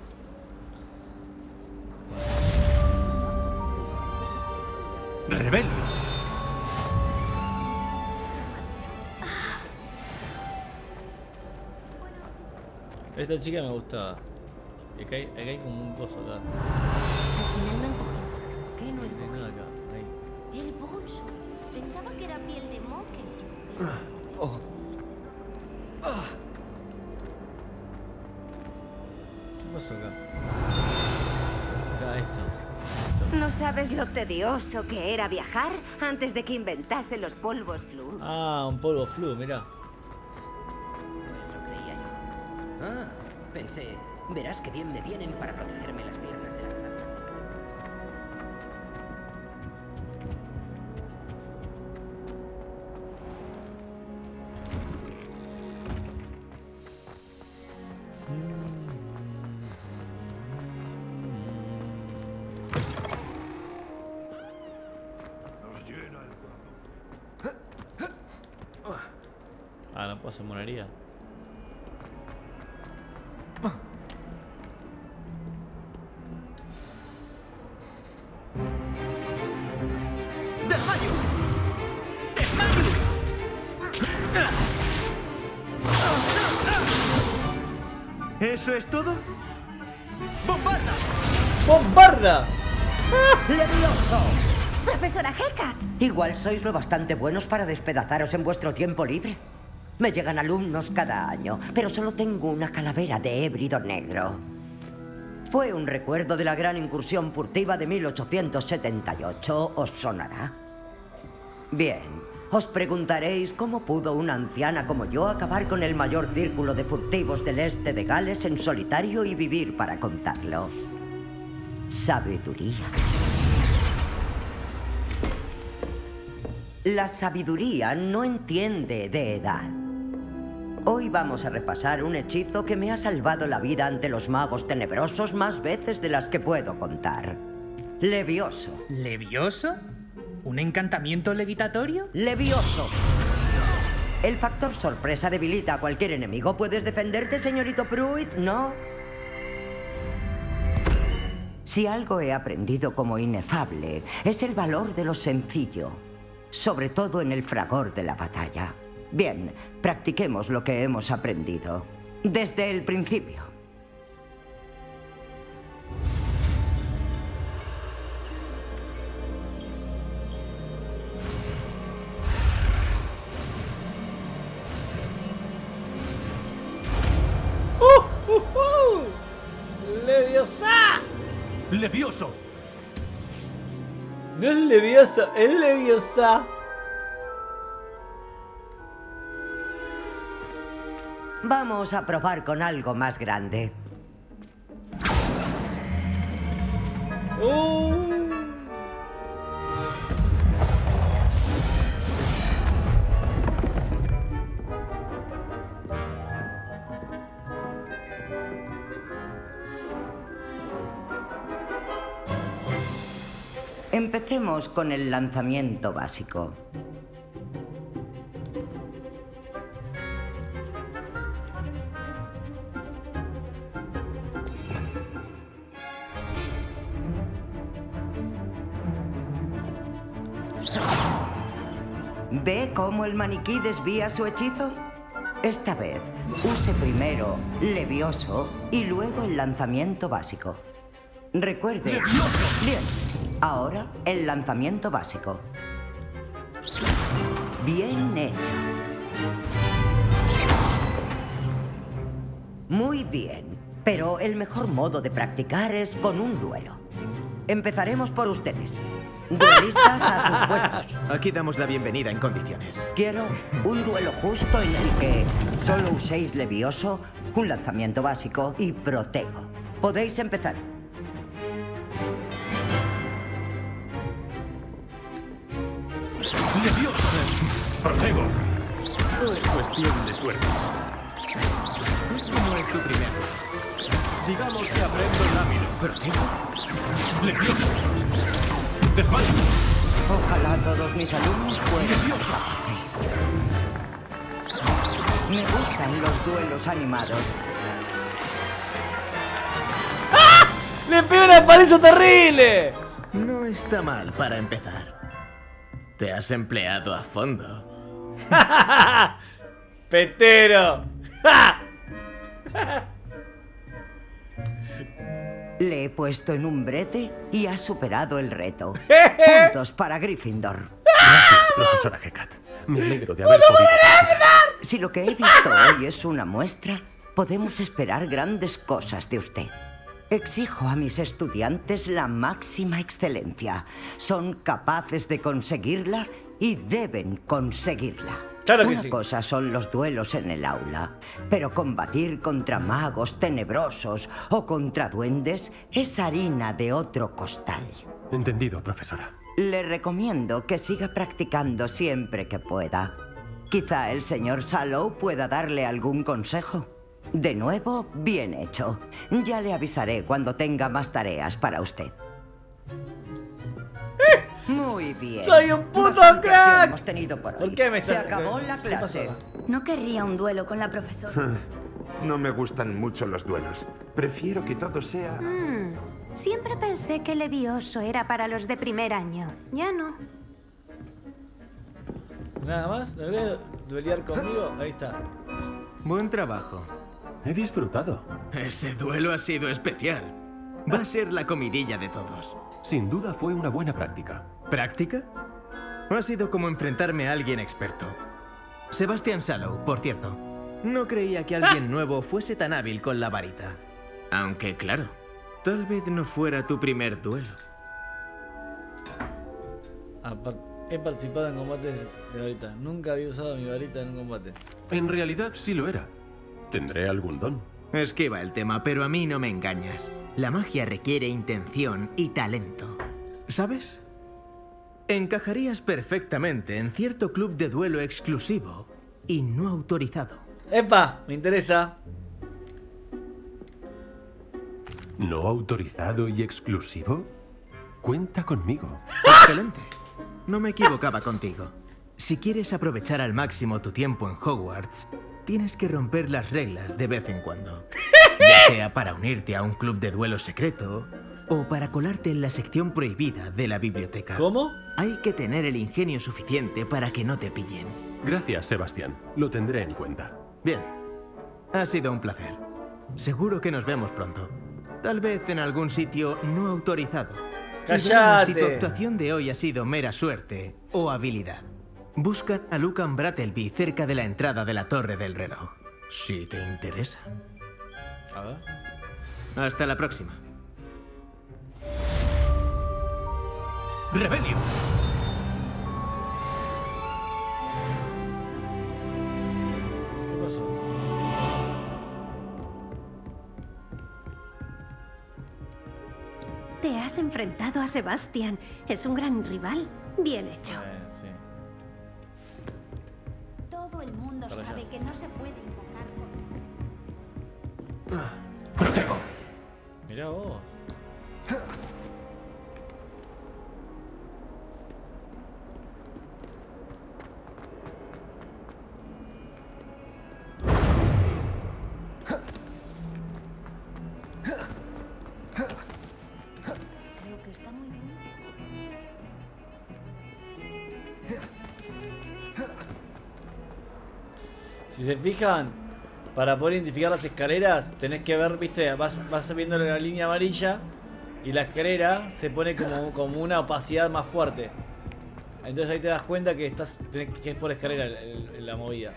¡Rebel! Esta chica me gustaba. Acá hay como un coso acá. Al final no encogió. ¿Qué no No hay encogió? nada acá. Ahí. El bolso. Pensaba que era piel de moque. Oh. Ah. ¿Qué pasó acá? Acá esto. ¿No sabes lo tedioso que era viajar antes de que inventase los polvos flu? Ah, un polvo flu, mirá. Eso creía yo. Ah, pensé, verás que bien me vienen para protegerme las piernas de la rata. Ah, no puedo hacer monería. ¡Desmayo! ¡Desmayos! ¿Eso es todo? ¡Bombarda! ¡Bombarda! ¡Levioso! ¡Profesora Hecate! Igual sois lo bastante buenos para despedazaros en vuestro tiempo libre. Me llegan alumnos cada año, pero solo tengo una calavera de hébrido negro. Fue un recuerdo de la gran incursión furtiva de 1878. ¿Os sonará? Bien, os preguntaréis cómo pudo una anciana como yo acabar con el mayor círculo de furtivos del este de Gales en solitario y vivir para contarlo. Sabiduría. La sabiduría no entiende de edad. Hoy vamos a repasar un hechizo que me ha salvado la vida ante los magos tenebrosos más veces de las que puedo contar. Levioso. ¿Levioso? ¿Un encantamiento levitatorio? Levioso. El factor sorpresa debilita a cualquier enemigo. ¿Puedes defenderte, señorito Pruitt? ¿No? Si algo he aprendido como inefable, es el valor de lo sencillo. Sobre todo en el fragor de la batalla. Bien, practiquemos lo que hemos aprendido. Desde el principio. ¡Leviosa! ¡Levioso! No es leviosa, es leviosa. Vamos a probar con algo más grande. Empecemos con el lanzamiento básico. ¿Ve cómo el maniquí desvía su hechizo? Esta vez, use primero Levioso y luego el lanzamiento básico. Recuerde... ¡Levioso! Bien, ahora el lanzamiento básico. Bien hecho. Muy bien, pero el mejor modo de practicar es con un duelo. Empezaremos por ustedes. Duelistas a sus puestos. Aquí damos la bienvenida en condiciones. Quiero un duelo justo en el que solo uséis Levioso, un lanzamiento básico y Protego. Podéis empezar. ¡Levioso! ¡Protego! No es cuestión de suerte. Esto no es tu primero. Digamos que aprendo rápido. ¿Protego? ¡Levioso! ¡Desmayo! Ojalá todos mis alumnos fueran capaces. Me gustan los duelos animados. ¡Ah! ¡Le pego una paliza terrible! No está mal para empezar. Te has empleado a fondo. ¡Petero! Le he puesto en un brete y ha superado el reto. Puntos para Gryffindor. Gracias, profesora Hecat. Me alegro de haber podido... Si lo que he visto hoy es una muestra, podemos esperar grandes cosas de usted. Exijo a mis estudiantes la máxima excelencia. Son capaces de conseguirla y deben conseguirla. Claro que Una sí. cosa son los duelos en el aula, pero combatir contra magos tenebrosos o contra duendes es harina de otro costal. Entendido, profesora. Le recomiendo que siga practicando siempre que pueda. Quizá el señor Sallow pueda darle algún consejo. De nuevo, bien hecho. Ya le avisaré cuando tenga más tareas para usted. Muy bien. ¡Soy un puto Bastante crack! acción hemos tenido por hoy. ¿Por qué me Se estás- acabó la ¿Qué clase. pasó? No querría un duelo con la profesora. No me gustan mucho los duelos. Prefiero que todo sea... Siempre pensé que Levioso era para los de primer año. Ya no. Nada más, ¿no querés duelear conmigo? Ahí está. Buen trabajo. He disfrutado. Ese duelo ha sido especial. Va a ser la comidilla de todos. Sin duda fue una buena práctica. ¿Práctica? Ha sido como enfrentarme a alguien experto. Sebastian Sallow, por cierto. No creía que alguien nuevo fuese tan hábil con la varita. Aunque, claro, tal vez no fuera tu primer duelo. He participado en combates de varita. Nunca había usado mi varita en un combate. En realidad sí lo era. Tendré algún don. Esquiva el tema, pero a mí no me engañas. La magia requiere intención y talento. ¿Sabes? Encajarías perfectamente en cierto club de duelo exclusivo y no autorizado. ¡Epa! Me interesa. ¿No autorizado y exclusivo? Cuenta conmigo. Excelente. No me equivocaba contigo. Si quieres aprovechar al máximo tu tiempo en Hogwarts, tienes que romper las reglas de vez en cuando. Ya sea para unirte a un club de duelo secreto o para colarte en la sección prohibida de la biblioteca. ¿Cómo? Hay que tener el ingenio suficiente para que no te pillen. Gracias, Sebastián. Lo tendré en cuenta. Bien. Ha sido un placer. Seguro que nos vemos pronto. Tal vez en algún sitio no autorizado. Y veremos ¡Cállate! si tu actuación de hoy ha sido mera suerte o habilidad. Buscan a Lucan Brattleby cerca de la entrada de la Torre del Reloj. Si te interesa. A ver. Hasta la próxima. ¡Rebelio! ¿Qué pasó? Te has enfrentado a Sebastián. Es un gran rival. Bien hecho. Sí. Todo el mundo sabe que no se puede invocar con... ¡Protego! Mirá vos. Creo que está muy bien. Si se fijan, para poder identificar las escaleras, tenés que ver, viste, vas viendo la línea amarilla y la escalera se pone como una opacidad más fuerte. Entonces ahí te das cuenta que que es por escalera la movida.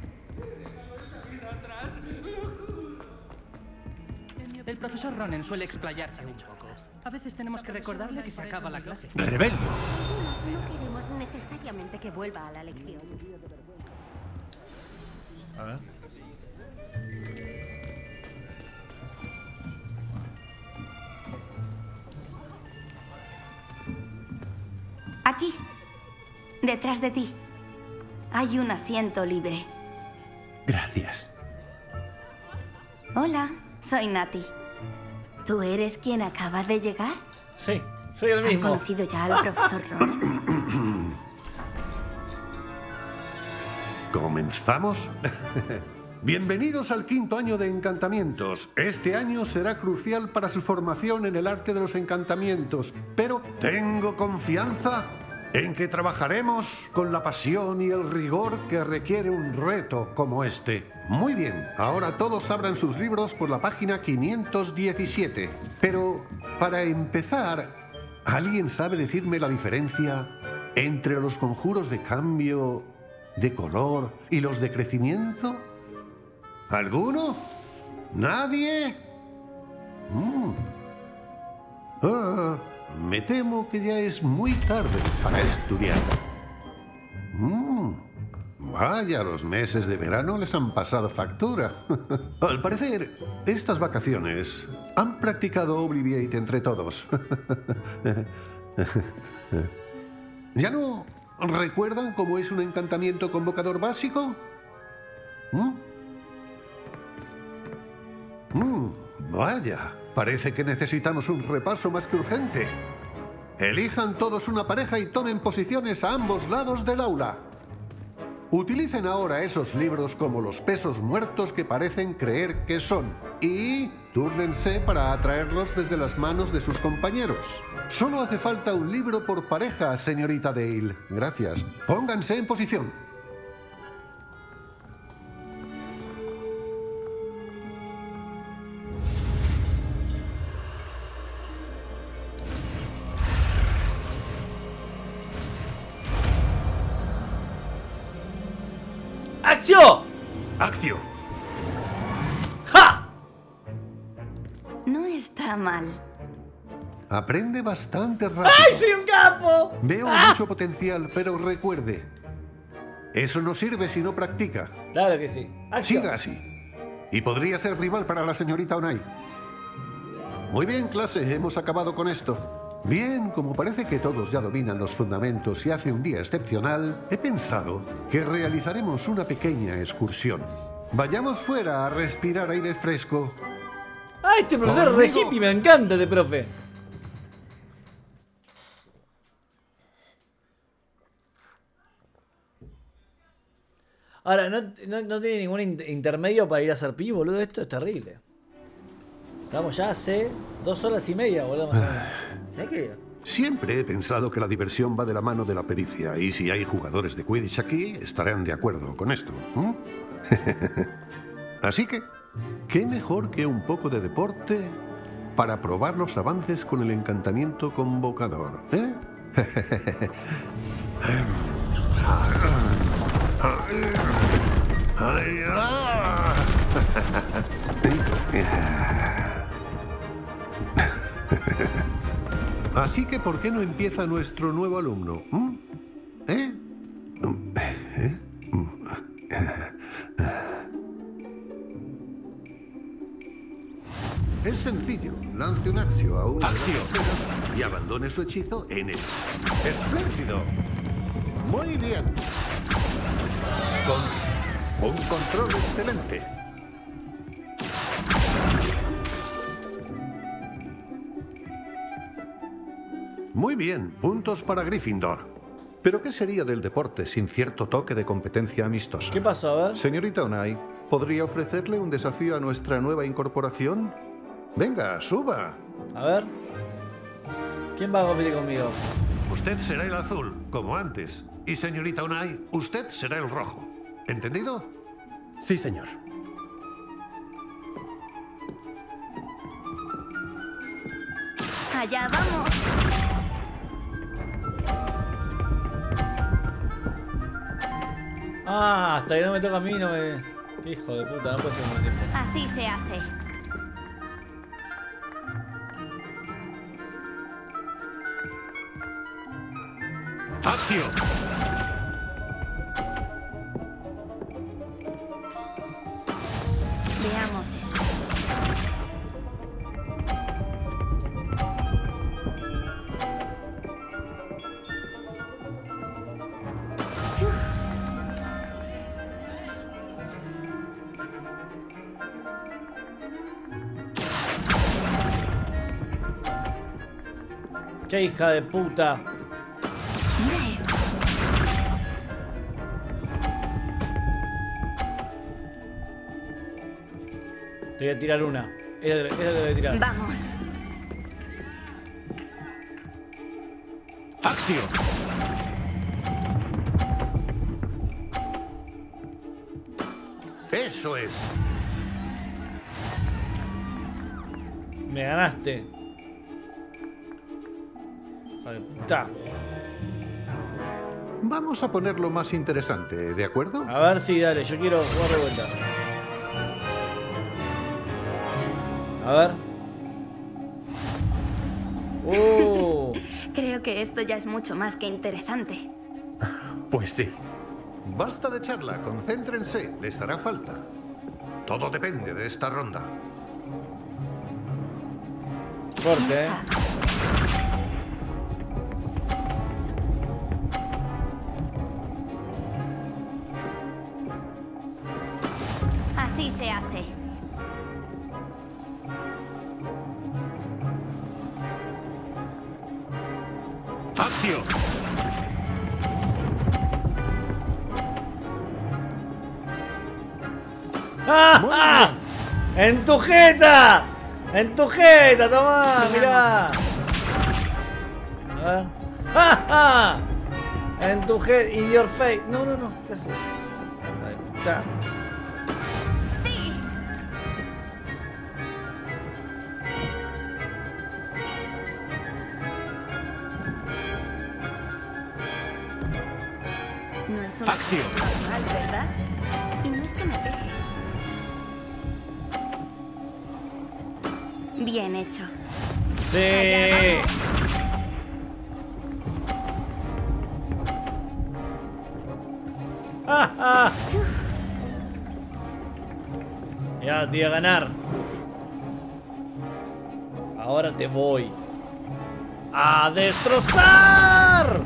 El profesor Ronen suele explayarse un poco. A veces tenemos que recordarle que se acaba la clase. ¡Rebelde! No queremos necesariamente que vuelva a la lección. A ver. Aquí, detrás de ti, hay un asiento libre. Gracias. Hola, soy Nati. ¿Tú eres quien acaba de llegar? Sí, soy el mismo. ¿Has conocido ya al profesor Ronen? ¿Comenzamos? Bienvenidos al 5º año de encantamientos. Este año será crucial para su formación en el arte de los encantamientos, pero tengo confianza en que trabajaremos con la pasión y el rigor que requiere un reto como este. Muy bien, ahora todos abran sus libros por la página 517. Pero, para empezar, ¿alguien sabe decirme la diferencia entre los conjuros de cambio, de color y los de crecimiento? ¿Alguno? ¿Nadie? Me temo que ya es muy tarde para estudiar. Vaya, los meses de verano les han pasado factura. Al parecer, estas vacaciones han practicado Obliviate entre todos. ¿Ya no recuerdan cómo es un encantamiento convocador básico? Vaya, parece que necesitamos un repaso más que urgente. Elijan todos una pareja y tomen posiciones a ambos lados del aula. Utilicen ahora esos libros como los pesos muertos que parecen creer que son. Y túrnense para atraerlos desde las manos de sus compañeros. Solo hace falta un libro por pareja, señorita Dale. Gracias. Pónganse en posición. ¡Acción! ¡Acción! ¡Ja! No está mal. Aprende bastante rápido. ¡Ay, soy un capo! Veo mucho potencial, pero recuerde, eso no sirve si no practica. Claro que sí. ¡Acción! Siga así. Y podría ser rival para la señorita Onai. Muy bien, clase, hemos acabado con esto. Bien, como parece que todos ya dominan los fundamentos y hace un día excepcional, he pensado que realizaremos una pequeña excursión. Vayamos fuera a respirar aire fresco. ¡Ay, este profesor re hippie! Me encanta este profe. Ahora, no tiene ningún intermedio para ir a hacer pi, boludo. Esto es terrible. Estamos ya hace 2 horas y media, boludo. Más o menos. Mirá que bien. Siempre he pensado que la diversión va de la mano de la pericia, y si hay jugadores de Quidditch aquí, estarán de acuerdo con esto. Así que, ¿qué mejor que un poco de deporte para probar los avances con el encantamiento convocador? Así que, ¿por qué no empieza nuestro nuevo alumno? Es sencillo. Lance un Axio a una de las esferas y abandone su hechizo en él. ¡Espléndido! Muy bien. Con un control excelente. Muy bien, puntos para Gryffindor. Pero ¿qué sería del deporte sin cierto toque de competencia amistosa? ¿Qué pasó? A ver. Señorita Unai, ¿podría ofrecerle un desafío a nuestra nueva incorporación? Venga, suba. A ver. ¿Quién va a competir conmigo? Usted será el azul, como antes. Y señorita Unai, usted será el rojo. ¿Entendido? Sí, señor. Allá vamos. Ah, hasta que no me toca a mí no me... Qué hijo de puta, no puedo ser muy tiempo. Así se hace. ¡Accio! Veamos esto. ¡Qué hija de puta! Mira esto. Te voy a tirar una. Esa te voy a tirar. Vamos. ¡Accio! ¡Eso es! Me ganaste. Hija de puta. Vamos a ponerlo más interesante, ¿de acuerdo? A ver si, dale, yo quiero jugar de vuelta. A ver. Creo que esto ya es mucho más que interesante. Pues sí. Basta de charla, concéntrense, les hará falta. Todo depende de esta ronda. Fuerte, ¿eh? Así se hace. ¡Accio! ¡Ah! ¡En tu jeta! ¡En tu jeta! ¡Tomá! ¡Mirá! A ver. ¡Ah! En tu head, in your face. No, no, no. ¿Qué haces? Ay, puta. Sí. No es una ¡Acción! cosa normal, ¿verdad? Y no es que me queje. Bien hecho. Sí. ¡Ah! Ya te iba a ganar. Ahora te voy a destrozar.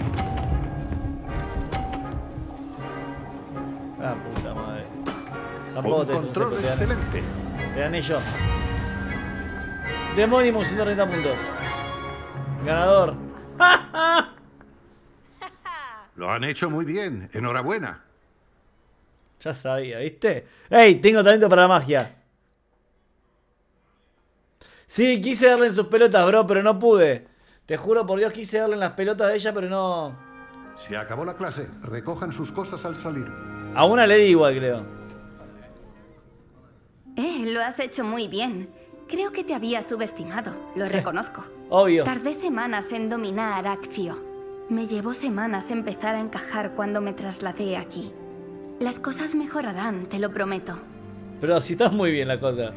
Ah, puta madre. Tampoco Un te control destrocé, excelente. te gané yo. Demónimo 130 puntos. Ganador. Lo han hecho muy bien. Enhorabuena. Ya sabía, ¿viste? ¡Ey! Tengo talento para la magia. Sí, quise darle en sus pelotas, bro, pero no pude. Te juro por Dios, quise darle en las pelotas de ella, pero no... Se acabó la clase. Recojan sus cosas al salir. A una le di igual, creo. Lo has hecho muy bien. Creo que te había subestimado, lo reconozco. Obvio. Tardé semanas en dominar Accio. Me llevó semanas empezar a encajar cuando me trasladé aquí. Las cosas mejorarán, te lo prometo. Pero si estás muy bien la cosa.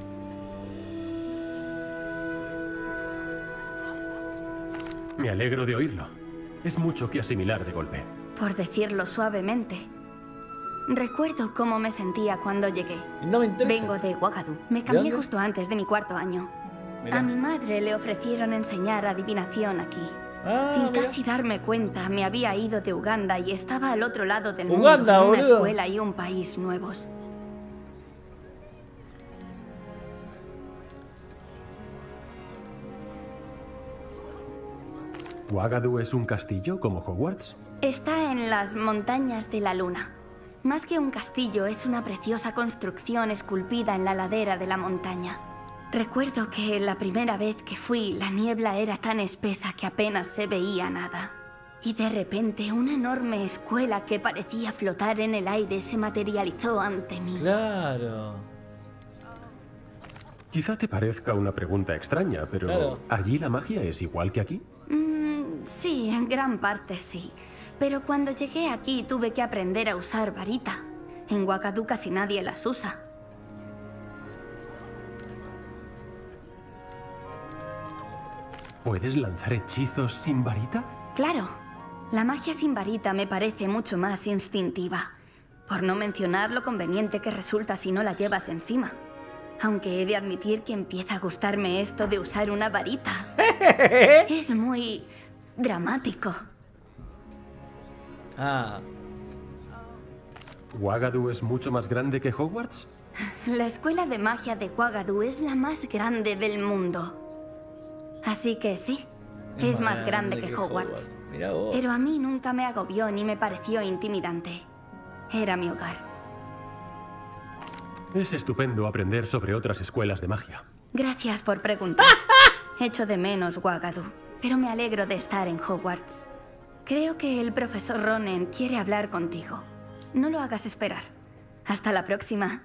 Me alegro de oírlo. Es mucho que asimilar de golpe. Por decirlo suavemente. Recuerdo cómo me sentía cuando llegué. No me interesa. Vengo de Ouagadougou. Me cambié justo antes de mi 4º año. Mirá. A mi madre le ofrecieron enseñar adivinación aquí. Ah, Sin mirá. casi darme cuenta, me había ido de Uganda y estaba al otro lado del Uganda, mundo, en una boludo. escuela y un país nuevos. ¿Wagadu es un castillo como Hogwarts? Está en las montañas de la luna. Más que un castillo, es una preciosa construcción esculpida en la ladera de la montaña. Recuerdo que la primera vez que fui, la niebla era tan espesa que apenas se veía nada. Y de repente, una enorme escuela que parecía flotar en el aire se materializó ante mí. Claro. Quizá te parezca una pregunta extraña, pero Claro. ¿allí la magia es igual que aquí? Sí, en gran parte sí. Pero cuando llegué aquí tuve que aprender a usar varita. En Wagadu casi nadie las usa. ¿Puedes lanzar hechizos sin varita? Claro, la magia sin varita me parece mucho más instintiva. Por no mencionar lo conveniente que resulta si no la llevas encima. Aunque he de admitir que empieza a gustarme esto de usar una varita. Es muy dramático. Ah. ¿Wagadu es mucho más grande que Hogwarts? La escuela de magia de Wagadu es la más grande del mundo. Así que sí, es más grande que Hogwarts. Mirá vos. Pero a mí nunca me agobió ni me pareció intimidante. Era mi hogar. Es estupendo aprender sobre otras escuelas de magia. Gracias por preguntar. Echo de menos Wagadu, pero me alegro de estar en Hogwarts. Creo que el profesor Ronen quiere hablar contigo. No lo hagas esperar. Hasta la próxima.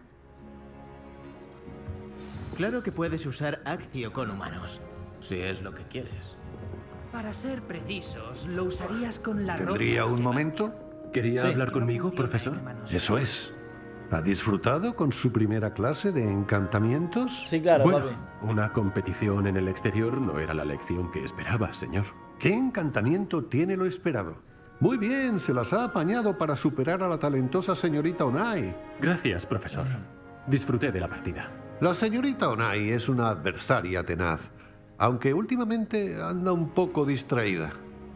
Claro que puedes usar Accio con humanos, si es lo que quieres. Para ser precisos, lo usarías con la ¿Tendría ropa. un momento? ¿Quería hablar conmigo, profesor? Eso es. ¿Ha disfrutado con su primera clase de encantamientos? Sí, claro, Bueno, papi. una competición en el exterior no era la lección que esperaba, señor. ¿Qué encantamiento tiene lo esperado? Muy bien, se las ha apañado para superar a la talentosa señorita Onai. Gracias, profesor. Disfruté de la partida. La señorita Onai es una adversaria tenaz, aunque últimamente anda un poco distraída.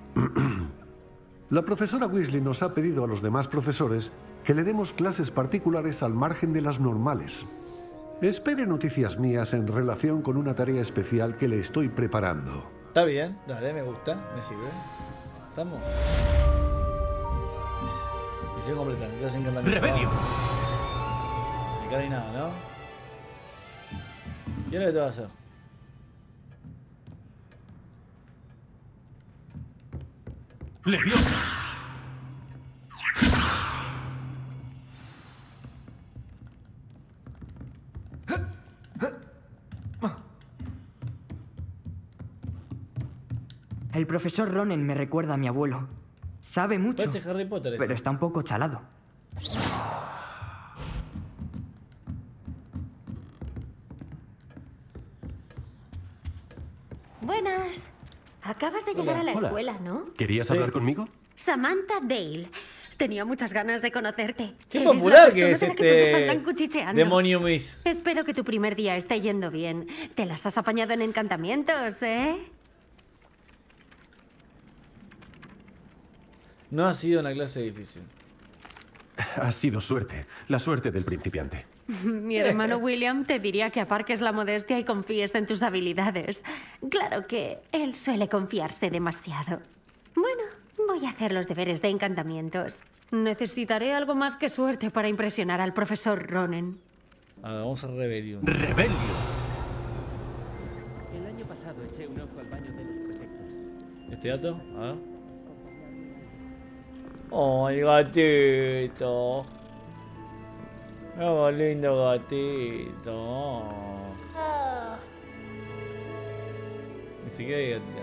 La profesora Weasley nos ha pedido a los demás profesores que le demos clases particulares al margen de las normales. Espere noticias mías en relación con una tarea especial que le estoy preparando. Está bien, dale, me gusta, me sirve. Estamos. Misión completa, clase encantamiento. ¡Rebelio! Acá no hay nada, ¿no? ¿Qué es lo que te va a hacer? ¡Leviosa! El profesor Ronen me recuerda a mi abuelo. Sabe mucho, Parece Harry Potter ese. pero está un poco chalado. Buenas. Acabas de llegar a la Hola. escuela, ¿no? ¿Querías hablar conmigo? Samantha Dale. Tenía muchas ganas de conocerte. Qué Eres la popular que persona es de la que todos este andan cuchicheando. demonio Miss. Espero que tu primer día esté yendo bien. ¿Te las has apañado en encantamientos, No ha sido una clase difícil. Ha sido suerte. La suerte del principiante. Mi hermano William te diría que aparques la modestia y confíes en tus habilidades. Claro que él suele confiarse demasiado. Bueno, voy a hacer los deberes de encantamientos. Necesitaré algo más que suerte para impresionar al profesor Ronen. Vamos a Rebellion. ¡Rebelio! El año pasado eché un ojo al baño de los prefectos. ¿Este gato? A ver. ¡Oh, el gatito! ¡Oh, lindo gatito! Ni siquiera hay gatito.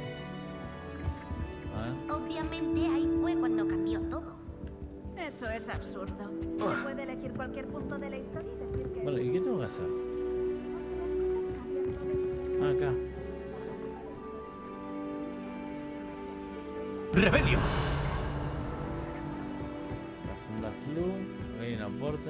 A ver. Obviamente ahí fue cuando cambió todo. Eso es absurdo. Se puede elegir cualquier punto de la historia y decir que... Bueno, ¿y qué tengo que hacer? Ah, acá. ¡Rebelio! Hacen la flu. Ahí hay una puerta.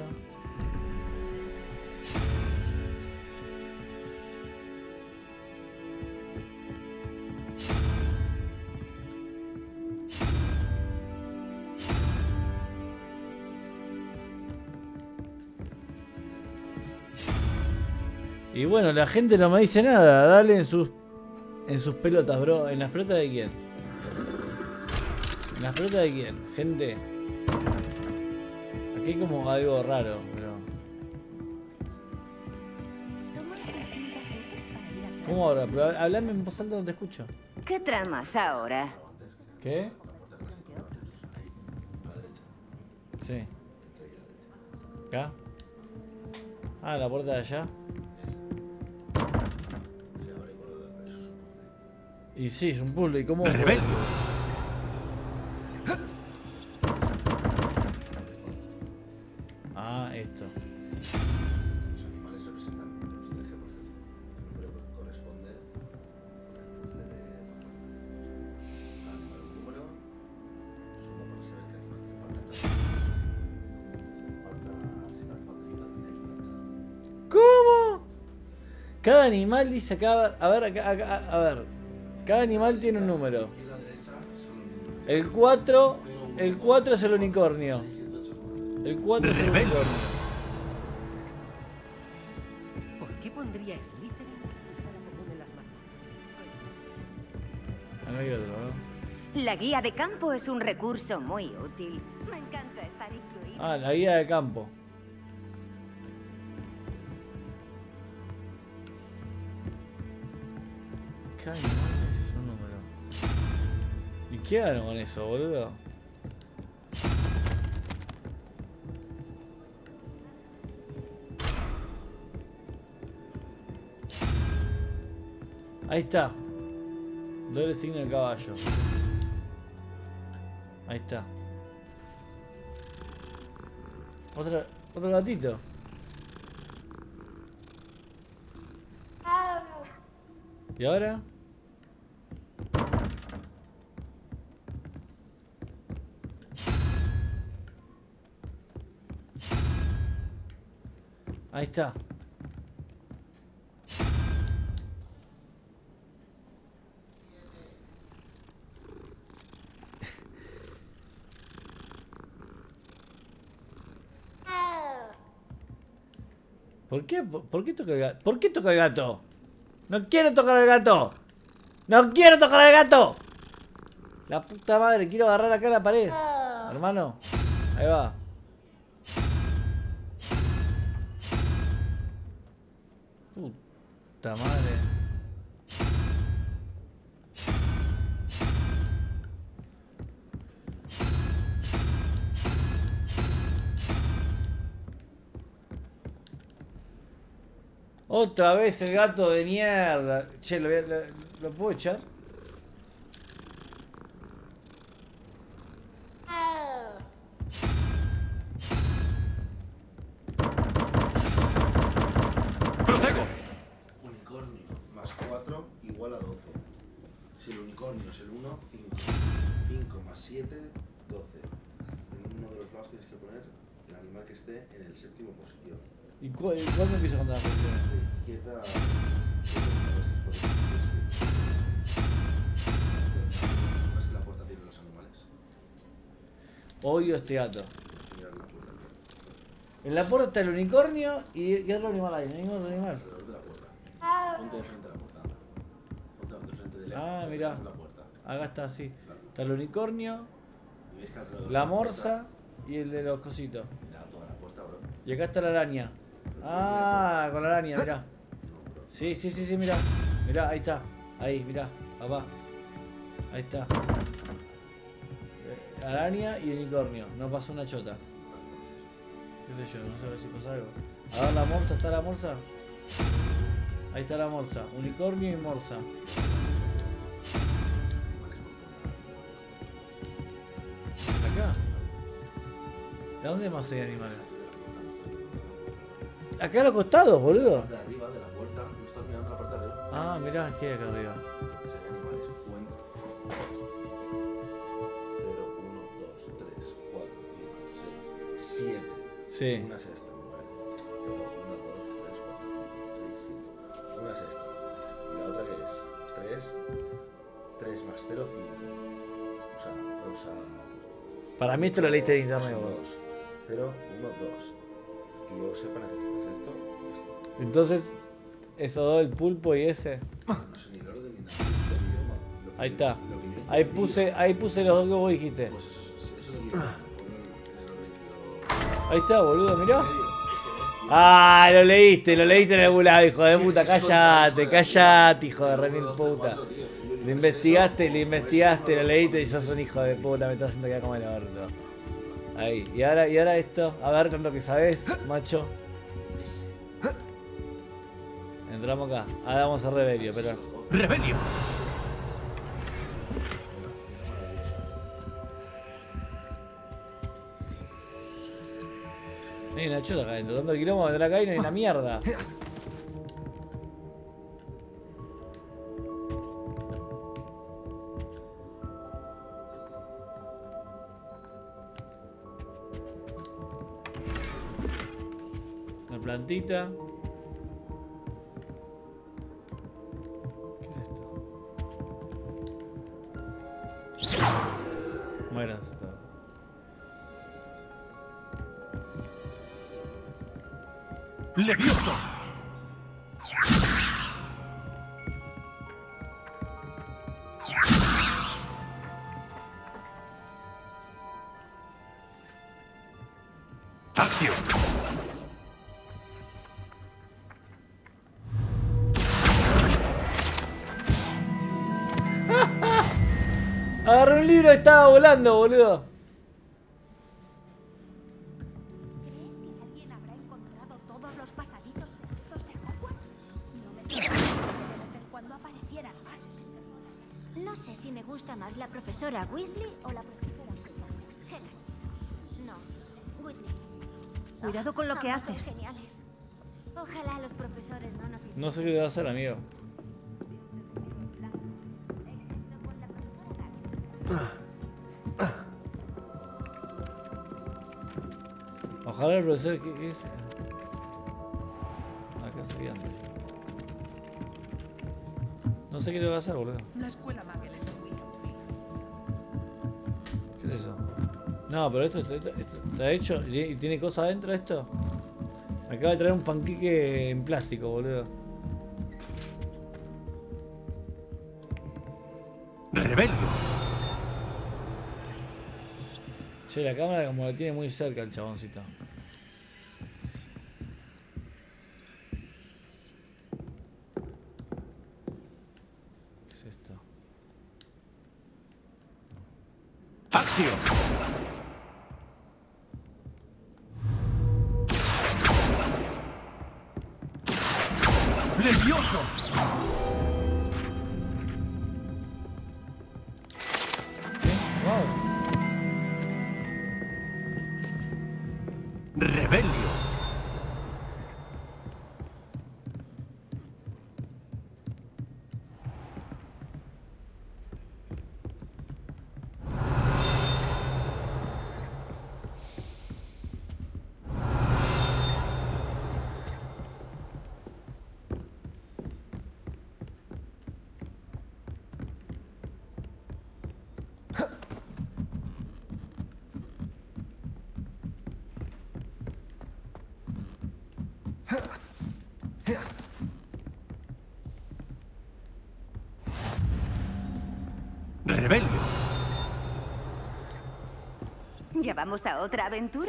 Y bueno, la gente no me dice nada. Dale en sus pelotas, bro. ¿En las pelotas de quién? ¿En las pelotas de quién? Gente. Aquí hay como algo raro, pero... ¿Cómo ahora? Pero hablame en voz alta, no te escucho. ¿Qué tramas ahora? ¿Qué? Sí. ¿Acá? Ah, la puerta de allá. Y sí, es un puzzle. ¿Y cómo? Ah, esto. ¿Cómo? Cada animal dice acá. A ver, a ver. Cada animal tiene un número. El 4 es el unicornio. El 4 es el unicornio. ¿Por qué pondría Slytherin para ponerle las manos? No hay otro, ¿no? La guía de campo es un recurso muy útil. Me encanta estar incluido. Ah, la guía de campo. ¿Qué animal es un número? ¿Y qué hago con eso, boludo? Ahí está. Doble signo de caballo. Ahí está. Otro gatito. ¿Y ahora? Ahí está. ¿Por qué toca el gato? ¿Por qué toca el gato? ¡No quiero tocar al gato! ¡No quiero tocar al gato! La puta madre, quiero agarrar acá la pared. Hermano, ahí va. Puta madre. Otra vez el gato de mierda. Che, ¿lo puedo echar? ¡Protego! Unicornio más 4 igual a 12. Si el unicornio es el 1, 5. 5 más 7, 12. En uno de los lados tienes que poner el animal que esté en el séptimo posición. ¿Y cuándo empieza con la posición? De izquierda no es que la puerta tiene los animales. Odio este gato. En la puerta está el unicornio y otro animal ahí. No hay ningún otro animal. Alrededor de la puerta. Ponte de frente a la puerta. Ponte de frente de lejos. Ah, mirá. La puerta. Acá está así. Está el unicornio, Y ves que alrededor la de morsa y el de los cositos. Mira toda la puerta, bro. Y acá está la araña. Ah, con la araña, mirá. Sí, mirá. Mirá, ahí está. Ahí, mirá, papá. Ahí está. Araña y unicornio. No pasó una chota. ¿Qué sé yo? No sé si pasa algo. A ver la morsa, ¿está la morsa? Ahí está la morsa. Unicornio y morsa. Acá. ¿De dónde más hay animales? Acá a los costados, boludo. De arriba de la puerta, no estás mirando la parte de arriba. Ah, mirá, ¿qué hay acá arriba? Entonces hay animales. 0, 1, 2, 3, 4, 5, 6, 7. Sí. Una es esta, me parece. 0, 1, 2, 3, 4, 5, 6, 7. Una es esta. Y la otra que es 3. 3 más 0, 5. O sea, 2 a... Para mí esto lo leíste de internet, 2, vos. 0, 1, 2. Que yo sepa, necesitas esto. Entonces, Esos dos, el pulpo y ese. No sé ni el orden ni nada. Lo idioma. Ahí está. Lo que yo Ahí puse los dos que vos dijiste. Pues eso es lo que yo pongo en el orden que yo... Ahí está, boludo, mirá. Ah, lo leíste en algún lado, hijo de puta. Callate, hijo de remil puta. Le investigaste, lo leíste y sos un hijo de puta. Me estás haciendo quedar como el orto. Ahí, y ahora esto. A ver, tanto que sabés, macho. Entramos acá. Ahora vamos a Rebelio, pero. ¡Rebelio! No hay una chota acá adentro. Dando quilombo a vendrá acá y no hay una mierda. Una plantita. ¿Qué es esto? Muéranse todos. ¡Levioso! ¡Acción! Agarré un libro y estaba volando, boludo. ¿Crees que alguien habrá encontrado todos los pasaditos secretos de Hogwarts? No me sorprendería que de vez en cuando aparecieran más. No sé si me gusta más la profesora Weasley o la profesora Hagrid. No, Weasley. Cuidado con lo que Ambos son haces. geniales. Ojalá los profesores no nos... No sé qué voy a hacer, amigo. Ojalá el profesor... ¿Qué es? Acá sería antes. No sé qué le voy a hacer, boludo. La escuela Muggle en ¿Qué es eso? No, pero esto está hecho y tiene cosas adentro esto. Me acaba de traer un panqueque en plástico, boludo. ¡Rebelio! Che, la cámara como la tiene muy cerca el chaboncito. ¿Qué es esto? ¡Acción! ¡Levioso! ¡Rebelio! ¡Rebelio! ¿Ya vamos a otra aventura?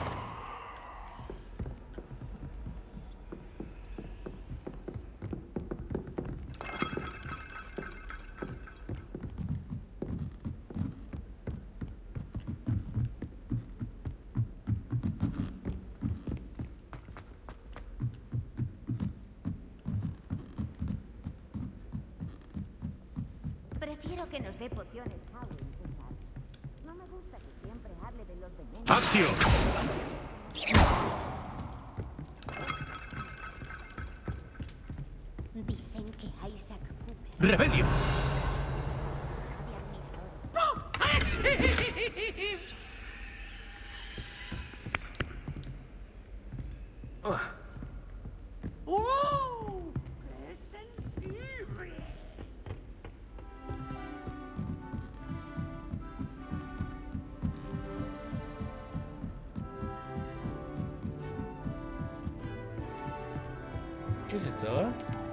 Prefiero que nos dé pociones Howling, César. No me gusta que siempre hable de los venenos. ¡Acción! Dicen que Isaac Cooper... ¡Rebelio! ¿Qué es esto, eh?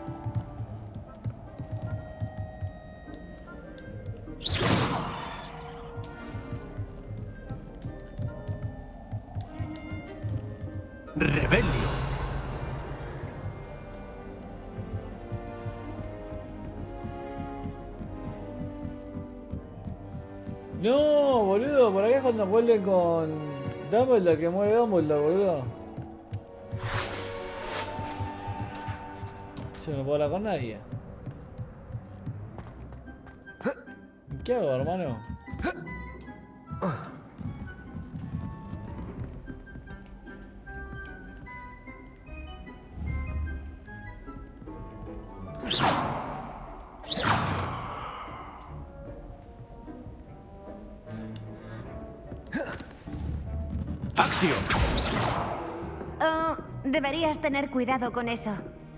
Rebelio. No, boludo, por acá es cuando vuelven con Dumbledore, que muere Dumbledore, boludo. Yo no puedo hablar con nadie. ¿Qué hago, hermano? ¡Acción! Oh, deberías tener cuidado con eso.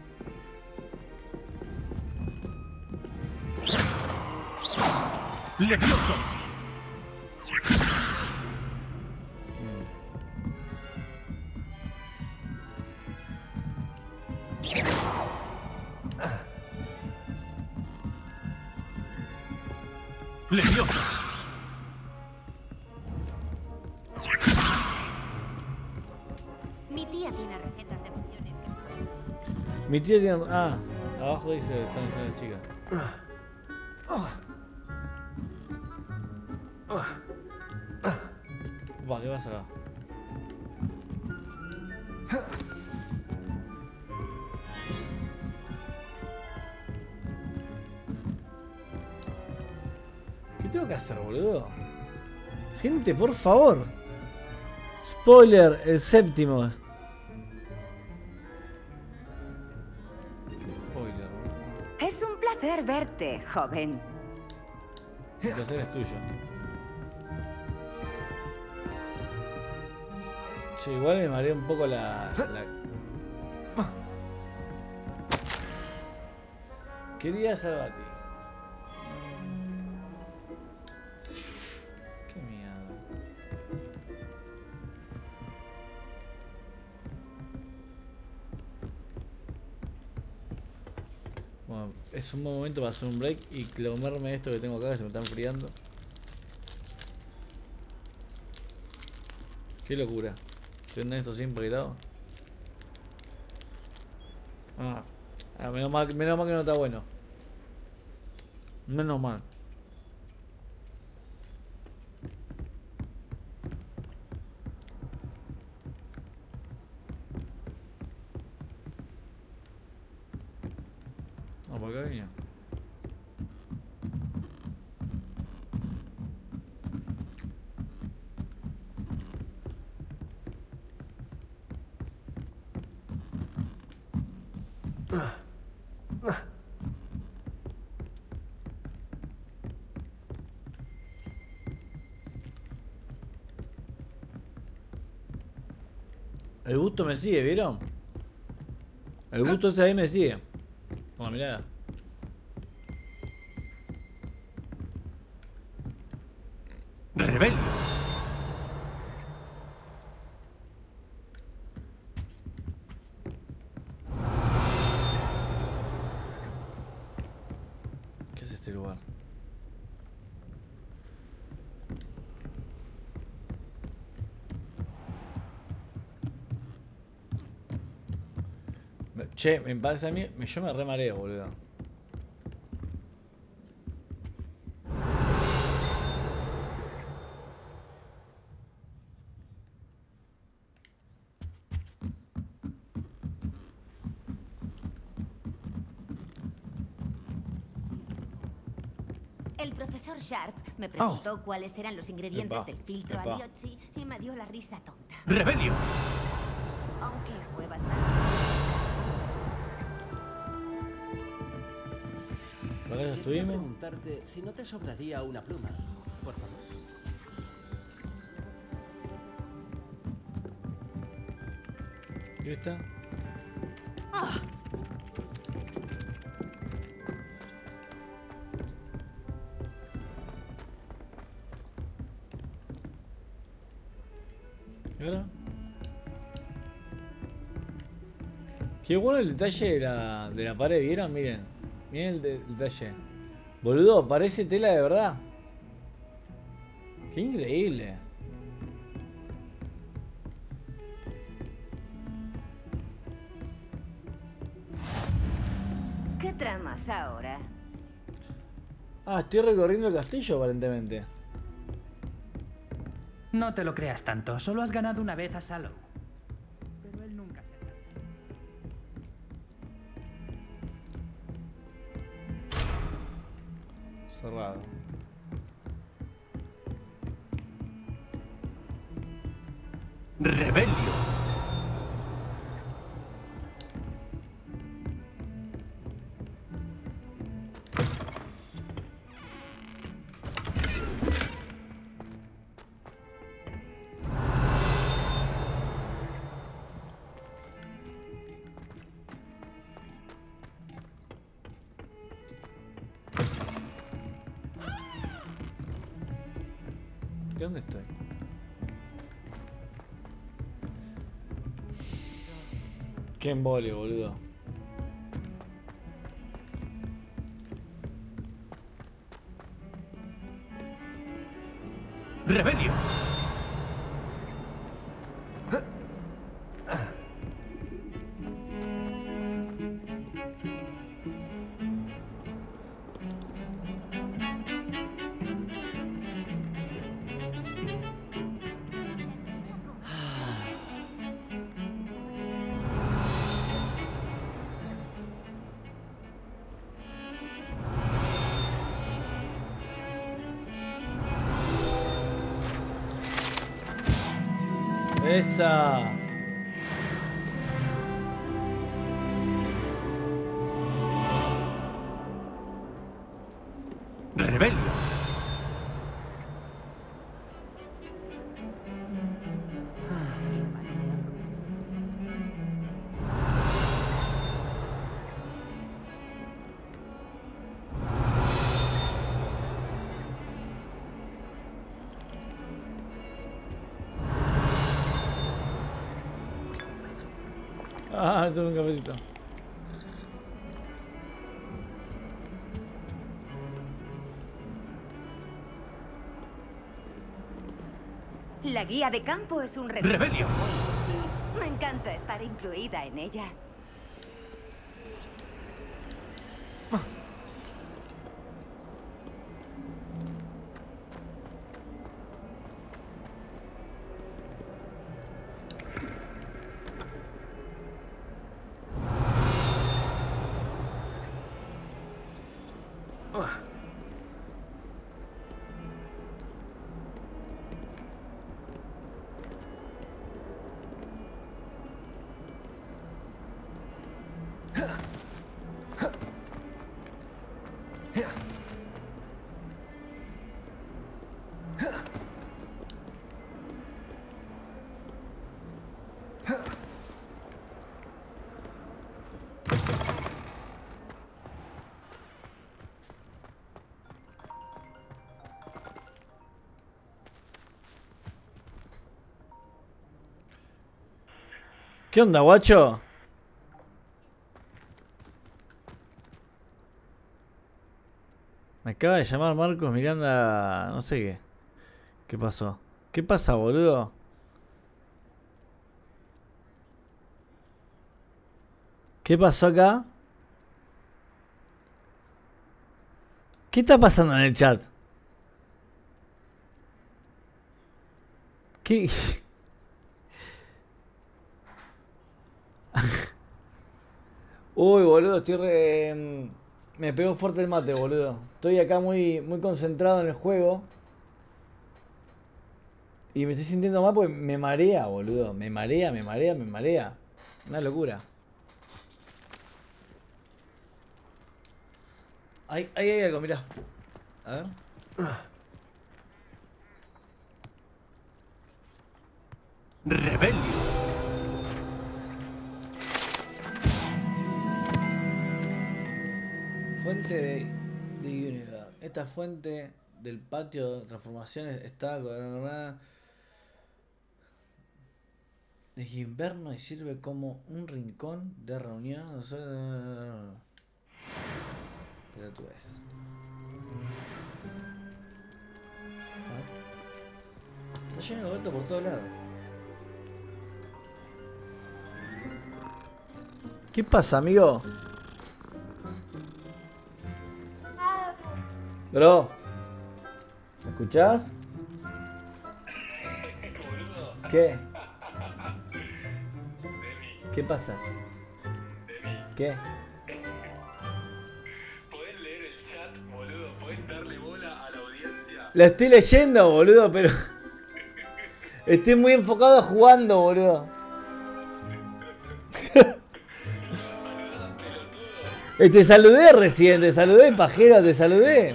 ¡Levioso! ¡Levioso! Mi tía tiene recetas de pociones que... Mi tía tiene... Ah, abajo dice, están diciendo las chicas. Upa, ¿qué pasa acá? ¿Qué tengo que hacer, boludo? Gente, por favor. Spoiler, el séptimo. Spoiler. Es un placer verte, joven. El placer es tuyo. Che, igual me mareé un poco la... Quería Salvati. Qué mierda. Bueno, es un buen momento para hacer un break y comerme esto que tengo acá que se me está enfriando. Qué locura. ¿Tienen esto así empaquetado? Menos mal que no está bueno. Menos mal. Por acá venía. El gusto me sigue, ¿vieron? El gusto ese ahí me sigue. Con la mirada. ¡Rebelde! ¿Qué es este lugar? Che, me parece a mí, yo me remareo, boludo. El profesor Sharp me preguntó cuáles eran los ingredientes del filtro Aliotzi y me dio la risa tonta. ¡Rebelio! Aunque fue bastante... ¿Para eso Quería estuvimos? preguntarte si no te sobraría una pluma, por favor. ¿Qué está? ¿Y ahora? Qué bueno el detalle de la pared, ¿vieron? Miren. Miren el detalle. Boludo, parece tela de verdad. Qué increíble. ¿Qué tramas ahora? Ah, estoy recorriendo el castillo aparentemente. No te lo creas tanto, solo has ganado una vez a Sallow. Pero él nunca se atreve. Cerrado. Rebelio. ¿De dónde estoy? Qué embole, boludo. Rebelio. Esa. Rebelio. Ah, tuve un cafecito. La guía de campo es un recurso ¡Rebelio! muy útil. Me encanta estar incluida en ella. ¿Qué onda, guacho? Me acaba de llamar Marcos Miranda, no sé qué. ¿Qué pasó? ¿Qué pasa, boludo? ¿Qué pasó acá? ¿Qué está pasando en el chat? ¿Qué? Uy, boludo, estoy re... Me pegó fuerte el mate, boludo. Estoy acá muy concentrado en el juego. Y me estoy sintiendo mal porque me marea, boludo. Me marea. Una locura. Hay algo, mirá. A ver. Rebelio. Fuente de Universe. Esta fuente del patio de transformaciones está gobernada. Es invierno y sirve como un rincón de reunión. No sé. Pero tú ves. Está lleno de gatos por todos lados. ¿Qué pasa, amigo? Bro, ¿me escuchás? ¿Qué? ¿Qué pasa? ¿Qué? ¿Podés leer el chat, boludo? ¿Podés darle bola a la audiencia? Lo estoy leyendo, boludo, pero... Estoy muy enfocado jugando, boludo. Te saludé recién, te saludé, pajero, te saludé.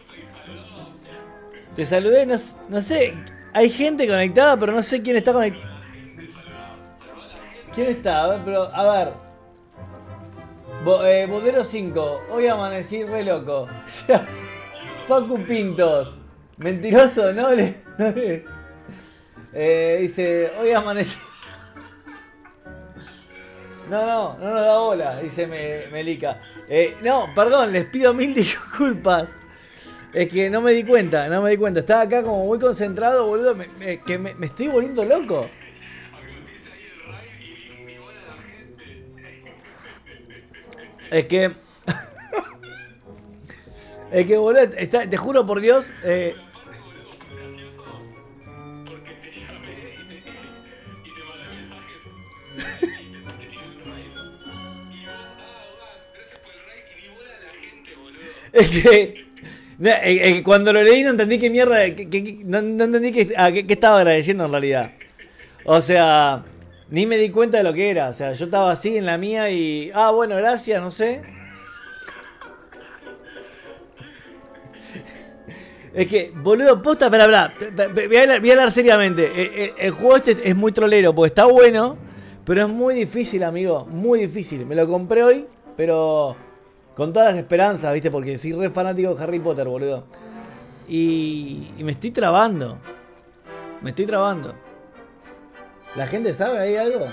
Te saludé, no sé. Hay gente conectada, pero no sé quién está conectado. ¿Quién está? A ver, pero, a ver. Bodero 5. Hoy amanecí re loco. Facu Pintos. Mentiroso, no le. Dice, hoy amanecí. No nos da bola, dice Melica. No, perdón, les pido mil disculpas. Es que no me di cuenta. Estaba acá como muy concentrado, boludo. Me estoy volviendo loco. Es que... Es que, boludo, te juro por Dios... Es que cuando lo leí no entendí qué mierda, no entendí a qué estaba agradeciendo en realidad. O sea, ni me di cuenta de lo que era. O sea, yo estaba así en la mía y... Ah, bueno, gracias, no sé. Es que, boludo, posta, espera. Voy a hablar seriamente. El juego este es muy trolero, porque está bueno, pero es muy difícil, amigo. Muy difícil. Me lo compré hoy, pero... Con todas las esperanzas, ¿viste? Porque soy re fanático de Harry Potter, boludo. Y me estoy trabando. ¿La gente sabe ahí algo?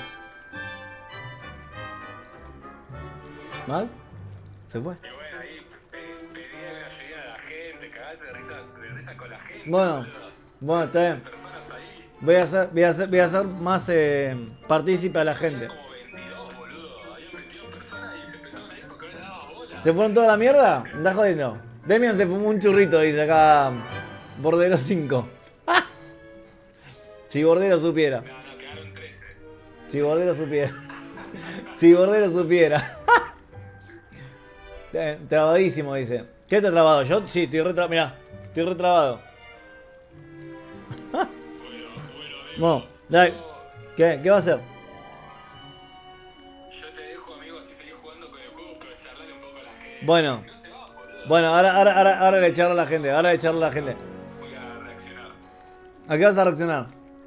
¿Mal? ¿Se fue? Bueno, está bien. Voy a hacer más partícipe a la gente. ¿Se fueron toda la mierda? ¿Me estás jodiendo? Demian se fumó un churrito, dice acá Bordero 5. Si Bordero supiera. Si Bordero supiera. Trabadísimo, dice. ¿Qué está trabado? ¿Yo? Sí, estoy retrabado. Mirá, estoy retrabado. No, dale. ¿Qué va a hacer? Bueno, ahora le charlo a la gente, ¿A qué vas a reaccionar?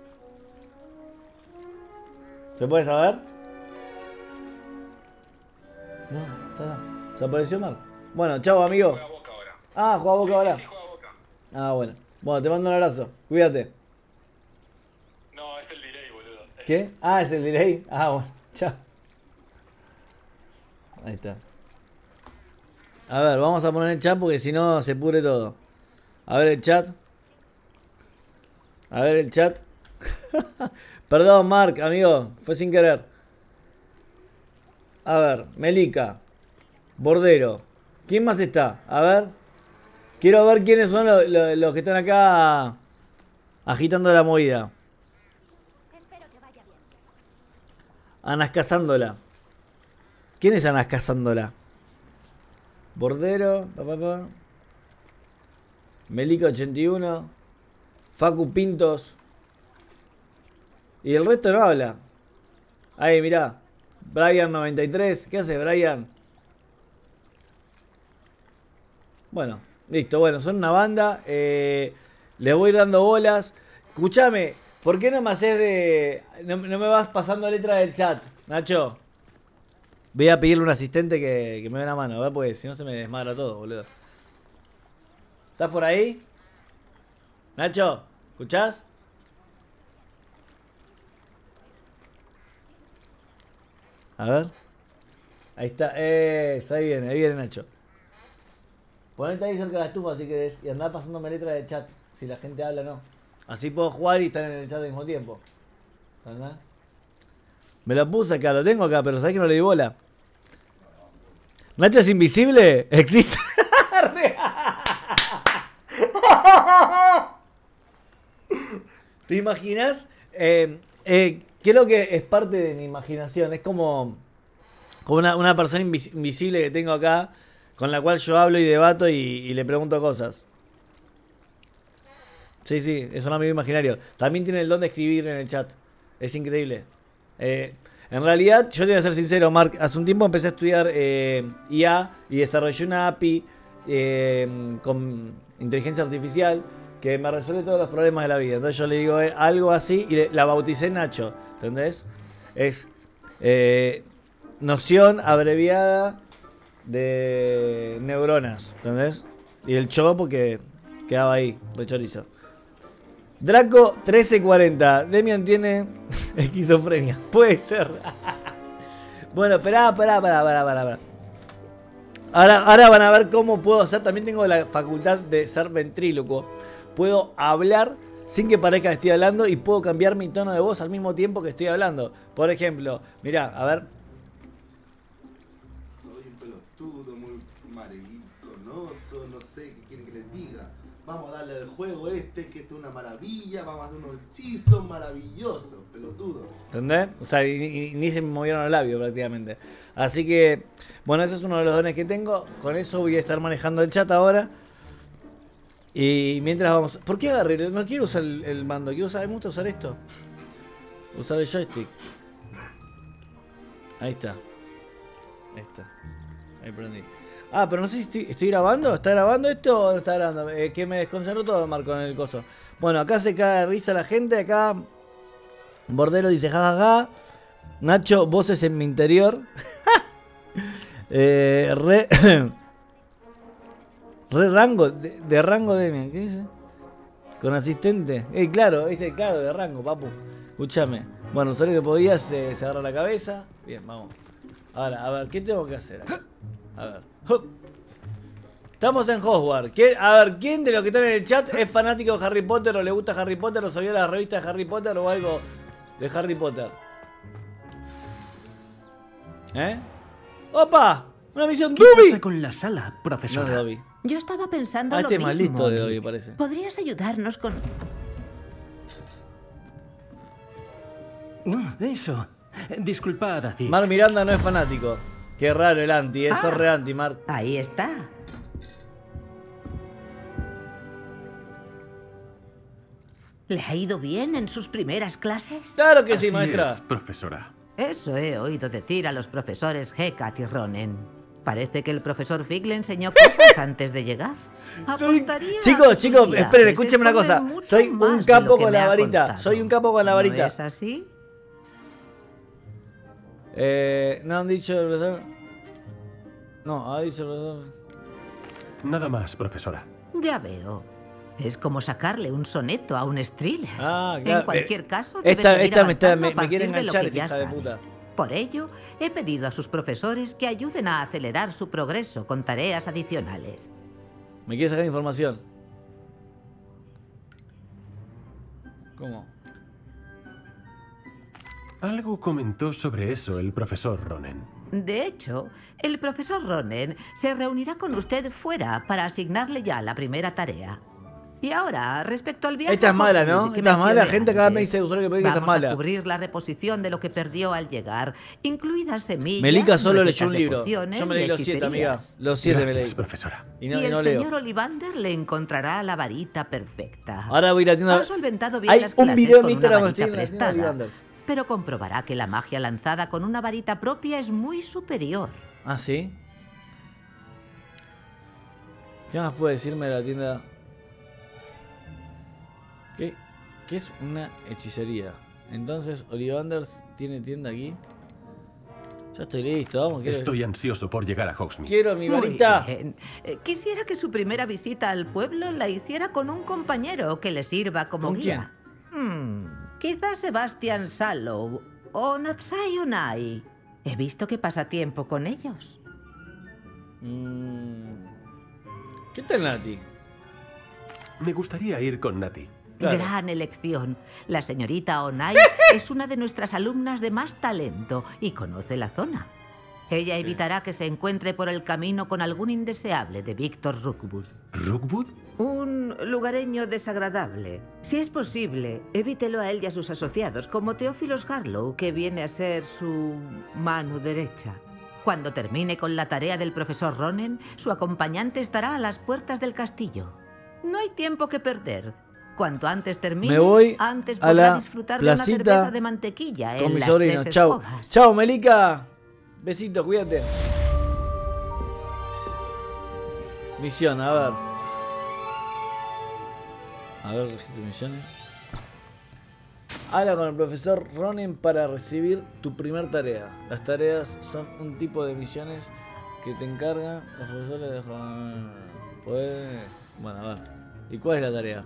¿Se puede saber? No, se apareció mal. Bueno, chao, amigo. Ah, juega Boca ahora. Ah, bueno. Bueno, te mando un abrazo. Cuídate. No, es el delay, boludo. ¿Qué? Ah, es el delay. Ah, bueno. Chao. Ahí está. A ver, vamos a poner el chat porque si no se pudre todo. A ver el chat. Perdón, Mark, amigo. Fue sin querer. A ver, Melica. Bordero. ¿Quién más está? A ver. Quiero ver quiénes son los que están acá agitando la movida. Anascazándola. ¿Quién es Anascazándola? Bordero, Melica 81, Facu Pintos. Y el resto no habla. Ahí, mirá. Brian 93. ¿Qué hace, Brian? Bueno, listo. Bueno, son una banda. Les voy a ir dando bolas. Escuchame, ¿por qué no me haces de... No me vas pasando letra del chat, Nacho? Voy a pedirle a un asistente que me dé una mano, ¿verdad? Porque si no se me desmadra todo, boludo. ¿Estás por ahí? Nacho, ¿escuchás? A ver. Ahí está. Ahí viene Nacho. Ponete ahí cerca de la estufa si querés y andá pasándome letra de chat. Si la gente habla o no. Así puedo jugar y estar en el chat al mismo tiempo. ¿Verdad? Me lo puse acá, lo tengo acá, pero sabés que no le di bola. ¿Nacho es invisible? Existe. ¿Te imaginas? Creo que es parte de mi imaginación. Es como una persona invisible que tengo acá, con la cual yo hablo y debato y le pregunto cosas. Sí, es un amigo imaginario. También tiene el don de escribir en el chat. Es increíble. En realidad, yo te voy a ser sincero, Mark. Hace un tiempo empecé a estudiar IA y desarrollé una API con inteligencia artificial que me resuelve todos los problemas de la vida. Entonces yo le digo algo así y la bauticé Nacho. ¿Entendés? Es noción abreviada de neuronas. ¿Entendés? Y el cho porque quedaba ahí, rechorizo. Draco 1340. Demian tiene esquizofrenia. Puede ser. Bueno, pará. Ahora van a ver cómo puedo hacer. También tengo la facultad de ser ventrílocuo. Puedo hablar sin que parezca que estoy hablando y puedo cambiar mi tono de voz al mismo tiempo que estoy hablando. Por ejemplo, mirá, a ver. Soy un pelotudo muy mariconoso, no sé qué quieren que les diga. Vamos a darle al juego que es una maravilla, vamos a hacer unos hechizos maravillosos, pelotudo. ¿Entendés? O sea, ni se me movieron los labios prácticamente. Así que, bueno, ese es uno de los dones que tengo. Con eso voy a estar manejando el chat ahora. Y mientras vamos... ¿Por qué agarré? No quiero usar el mando, quiero usar... Me gusta usar esto. Usar el joystick. Ahí está. Ahí prendí. Ah, pero no sé si estoy grabando. ¿Está grabando esto o no está grabando? Que me desconcentró todo, Marco, en el coso. Bueno, acá se cae de risa la gente. Acá Bordero dice jajaja. Nacho, voces en mi interior. Re rango. De rango Demian. ¿Qué dice? Con asistente. Claro, claro, de rango, papu. Escúchame. Bueno, solo que podías se agarra la cabeza. Bien, vamos. Ahora, a ver, ¿qué tengo que hacer acá? A ver. Estamos en Hogwarts. A ver, ¿quién de los que están en el chat es fanático de Harry Potter o le gusta Harry Potter o sabía la revista de Harry Potter o algo de Harry Potter? ¡Opa! ¡Una misión ¿Qué Dobby! pasa con la sala, profesora? No, Dobby. Yo estaba pensando lo este mismo. maldito de Dobby parece. ¿Podrías ayudarnos con...? Eso. Disculpad, Aziz. Mark Miranda no es fanático. Qué raro el anti, eso es re anti, Mark. Ahí está. ¿Le ha ido bien en sus primeras clases? Claro que sí, Así maestra. es, profesora. Eso he oído decir a los profesores Hecat y Ronen. Parece que el profesor Fig le enseñó cosas antes de llegar. Chicos, esperen, viajes escúchenme una cosa. esconden mucho Soy más un de capo lo que con me la ha varita. contado. Soy un capo con la varita. ¿No es así? No han dicho el profesor. No, ha dicho el profesor. Nada más, profesora. Ya veo. Es como sacarle un soneto a un thriller. Ah, claro. En cualquier caso, debe seguir Esta avanzando a me partir quiere de lo enganchar, que esta ya hija de sabe. puta. Por ello, he pedido a sus profesores que ayuden a acelerar su progreso con tareas adicionales. Me quiere sacar información. ¿Cómo? Algo comentó sobre eso el profesor Ronen. De hecho, el profesor Ronen se reunirá con usted fuera para asignarle ya la primera tarea. Y ahora, respecto al viaje... Esta es mala, Hogsmeade ¿no? que Esta es mala. mencioné Gente acá me antes, dice, usuario, que esta es vamos mala. a cubrir la reposición de lo que perdió al llegar, incluidas semillas, Melica solo leyó recetas un de libro. pociones Yo me leí y los 7, amiga. hechicerías. Los 7 me leí. Gracias, profesora. Y Y no el leo. señor Ollivander le encontrará la varita perfecta. Ahora voy a ir a la tienda. Ha solventado bien Hay las un clases video en con Instagram una donde estoy varita en la tienda de prestada, Ollivanders. pero comprobará que la magia lanzada con una varita propia es muy superior. ¿Ah, sí? ¿Qué más puede decirme de la tienda? ¿Qué es una hechicería? Entonces, Ollivanders tiene tienda aquí. Ya estoy listo, vamos. Estoy ansioso por llegar a Hogsmeade. Quiero mi Muy varita. bien. Quisiera que su primera visita al pueblo la hiciera con un compañero que le sirva como ¿Con guía. Quizás Sebastian Sallow o Natsai Onai. He visto que pasa tiempo con ellos. ¿Qué tal Nati? Me gustaría ir con Nati. Claro. Gran elección. La señorita Onai es una de nuestras alumnas de más talento y conoce la zona. Ella evitará que se encuentre por el camino con algún indeseable de Víctor Rookwood. ¿Rookwood? Un lugareño desagradable. Si es posible, evítelo a él y a sus asociados, como Teófilos Harlow, que viene a ser su mano derecha. Cuando termine con la tarea del profesor Ronen, su acompañante estará a las puertas del castillo. No hay tiempo que perder. Cuanto antes termine, me voy antes a podrá la disfrutar de una cerveza de mantequilla con en mi las sobrino. Tres Chau. Escobas. Chau, Melika. Besito, cuídate. Misión, a ver. A ver, registro de misiones. Habla con el profesor Ronen para recibir tu primer tarea. Las tareas son un tipo de misiones que te encargan los profesores de... Pues... Bueno, a ver. ¿Y cuál es la tarea?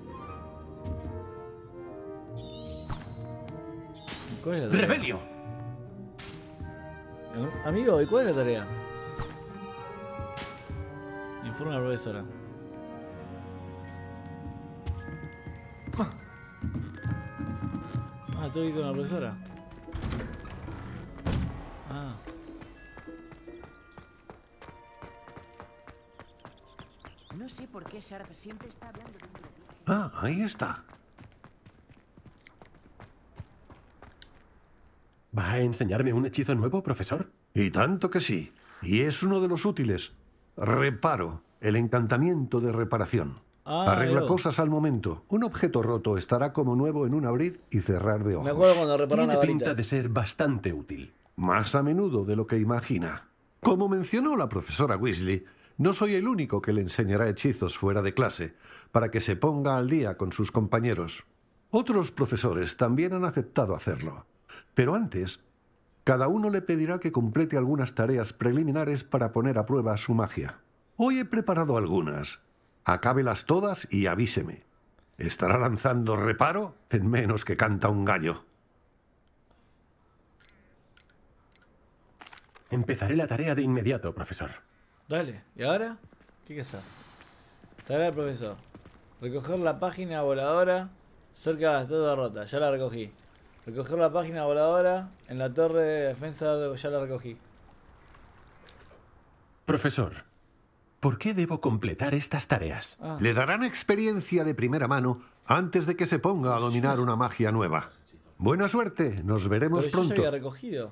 ¿Cuál es la tarea? ¡Rebelio! Amigo, ¿y cuál es la tarea? Informa a la profesora. Ah, tengo que ir con la profesora. Ah. No sé por qué Sharp siempre está hablando de un... Ah, ahí está. ¿Va a enseñarme un hechizo nuevo, profesor? Y tanto que sí. Y es uno de los útiles. Reparo, el encantamiento de reparación. Arregla cosas al momento. Un objeto roto estará como nuevo en un abrir y cerrar de ojos. Me acuerdo cuando repararon la varita. Tiene pinta de ser bastante útil. Más a menudo de lo que imagina. Como mencionó la profesora Weasley, no soy el único que le enseñará hechizos fuera de clase, para que se ponga al día con sus compañeros. Otros profesores también han aceptado hacerlo. Pero antes, cada uno le pedirá que complete algunas tareas preliminares para poner a prueba su magia. Hoy he preparado algunas. Acábelas todas y avíseme. Estará lanzando reparo en menos que canta un gallo. Empezaré la tarea de inmediato, profesor. Dale, ¿y ahora? ¿Qué hay que hacer? Tarea del profesor. Recoger la página voladora cerca de la estatua rota. Ya la recogí. Recoger la página voladora en la torre de defensa. Ya la recogí. Profesor, ¿por qué debo completar estas tareas? Le darán experiencia de primera mano antes de que se ponga a dominar una magia nueva. Buena suerte, nos veremos Pero yo pronto. ya había recogido.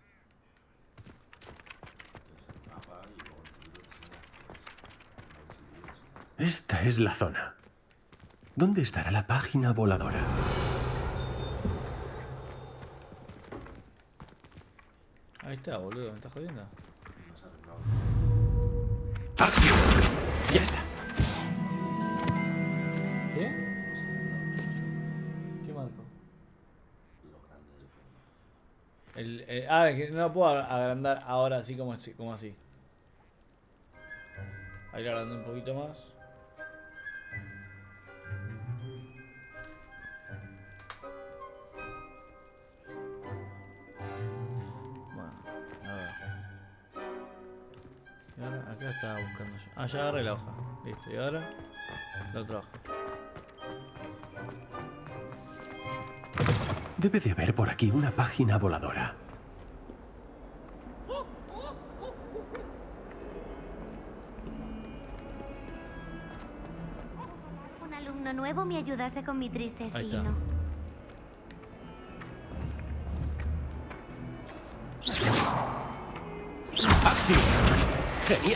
Esta es la zona. ¿Dónde estará la página voladora? Ahí está, boludo, ¿me estás jodiendo? ¡Acción! Ya está. ¿Qué? ¿Qué marco? Es que no lo puedo agrandar ahora así como así. Ahí lo agrandé un poquito más. Acá estaba buscando yo. Ah, ya agarré la hoja. Listo, y ahora la otra hoja. Debe de haber por aquí una página voladora. Un alumno nuevo me ayudase con mi triste Ahí está. sino. ¡Acción! ¡Genial!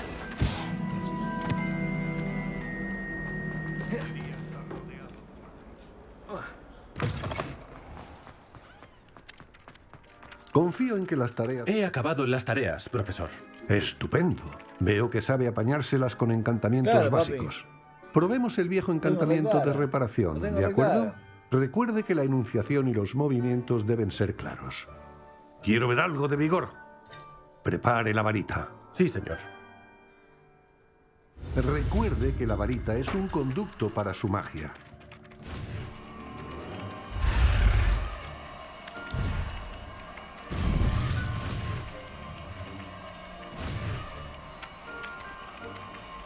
Confío en que las tareas... He acabado las tareas, profesor. Estupendo. Veo que sabe apañárselas con encantamientos Claro, papi. básicos. Probemos el viejo encantamiento re de claro. reparación, Lo tengo ¿de re acuerdo? claro. Recuerde que la enunciación y los movimientos deben ser claros. Quiero ver algo de vigor. Prepare la varita. Sí, señor. Recuerde que la varita es un conducto para su magia.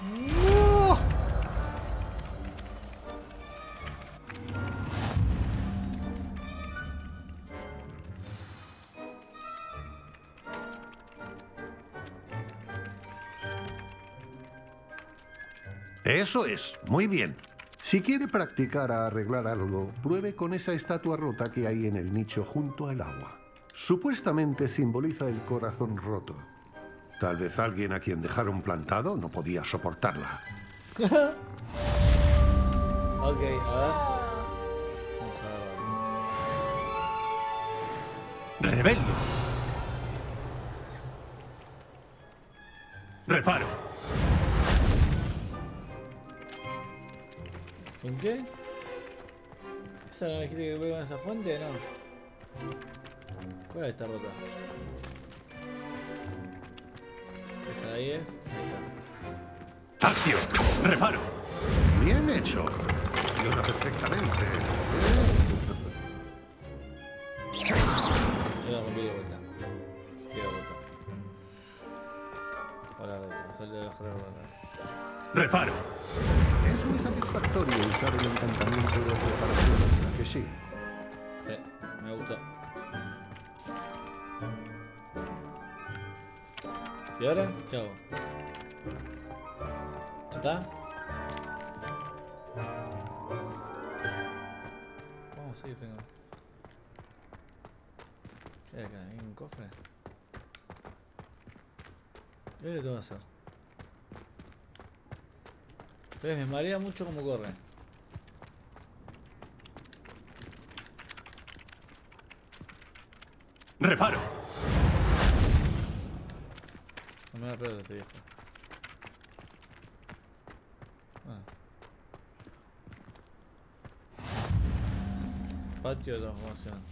¡No! Eso es, muy bien. Si quiere practicar a arreglar algo, pruebe con esa estatua rota que hay en el nicho junto al agua. Supuestamente simboliza el corazón roto. Tal vez alguien a quien dejaron plantado no podía soportarla. Ok, a ver. Vamos a ver. Rebelio. Reparo. ¿Con qué? ¿Esa no dijiste que voy con esa fuente? No. ¿Cuál es esta rota? Esa ahí es. Ahí está. ¡Acción! ¡Reparo! Bien hecho. Funciona perfectamente. Yo la rompí de vuelta. Se queda vuelta. Ahora, bajarle. ¡Reparo! Es muy satisfactorio usar el encantamiento de reparación, ¿a que sí? Sí, me gustó. ¿Y ahora? ¿Qué hago? ¿Ya está? Vamos, sí, tengo. ¿Qué hay acá? ¿Hay un cofre? ¿Qué le tengo que hacer? Me marea mucho como corre. ¡Reparo! No me voy a perder este viejo. Patio de transformación.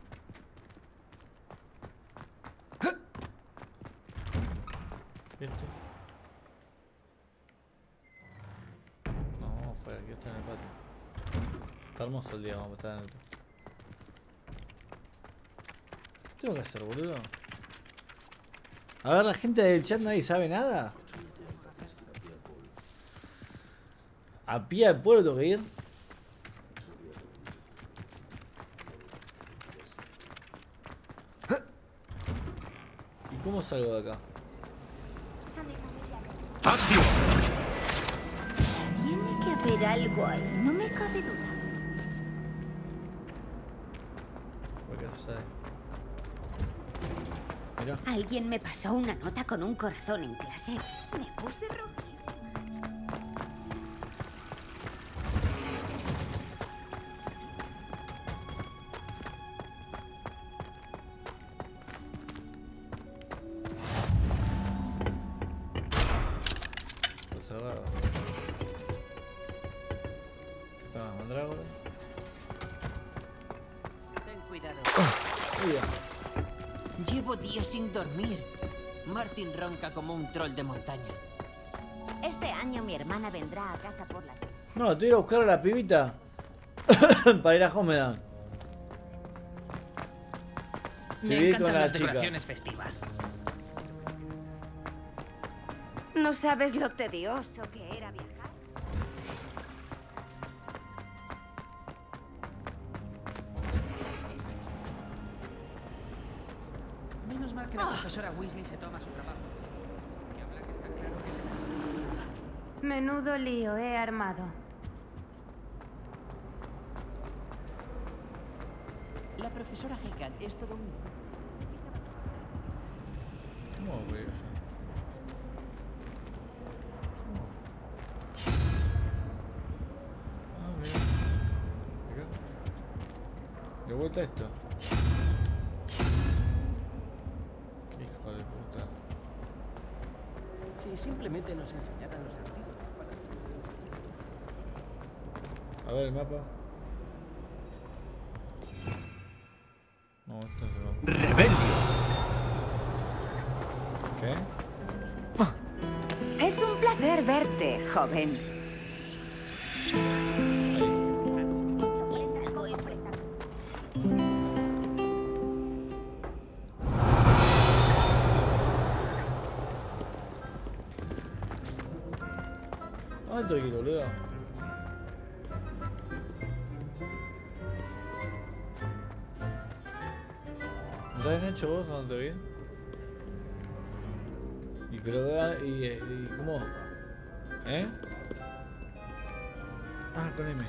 ¿Esto? No, vamos afuera, aquí está en el patio. Está hermoso el día, vamos a estar en el... ¿Qué tengo que hacer, boludo? A ver, la gente del chat nadie sabe nada. ¿A pie al pueblo tengo que ir? ¿Y cómo salgo de acá? ¡Acción! Tiene que haber algo ahí, no me cabe duda. ¿Por qué se sabe? Mira. Alguien me pasó una nota con un corazón en clase. Me puse rojísima. Está cerrado. ¿Qué están las mandrágoras? Ten cuidado. Mira. Llevo días sin dormir. Martin ronca como un troll de montaña. Este año mi hermana vendrá a casa por la... No, te voy a ir a buscar a la pibita para ir a Homedan. Me Seguir encantan con la las chica. decoraciones festivas. No sabes lo tedioso que era viajar. Menos mal que la profesora Weasley se toma su trabajo en serio. Y habla que está claro que... Menudo lío he armado. La profesora Hickman es todo un... ¿Cómo voy a ir? Ah, mira. Acá. De vuelta a esto. Qué hijo de puta. Si simplemente nos enseñaran los antídotos para... A ver el mapa. No, esto se va. ¡Rebelio! ¿Qué? Es un placer verte, joven. ¿Dónde tengo que ir, boludo? ¿No sabes hecho vos dónde te vi? Y pero y ¿cómo? ¿Eh? Ah, con M.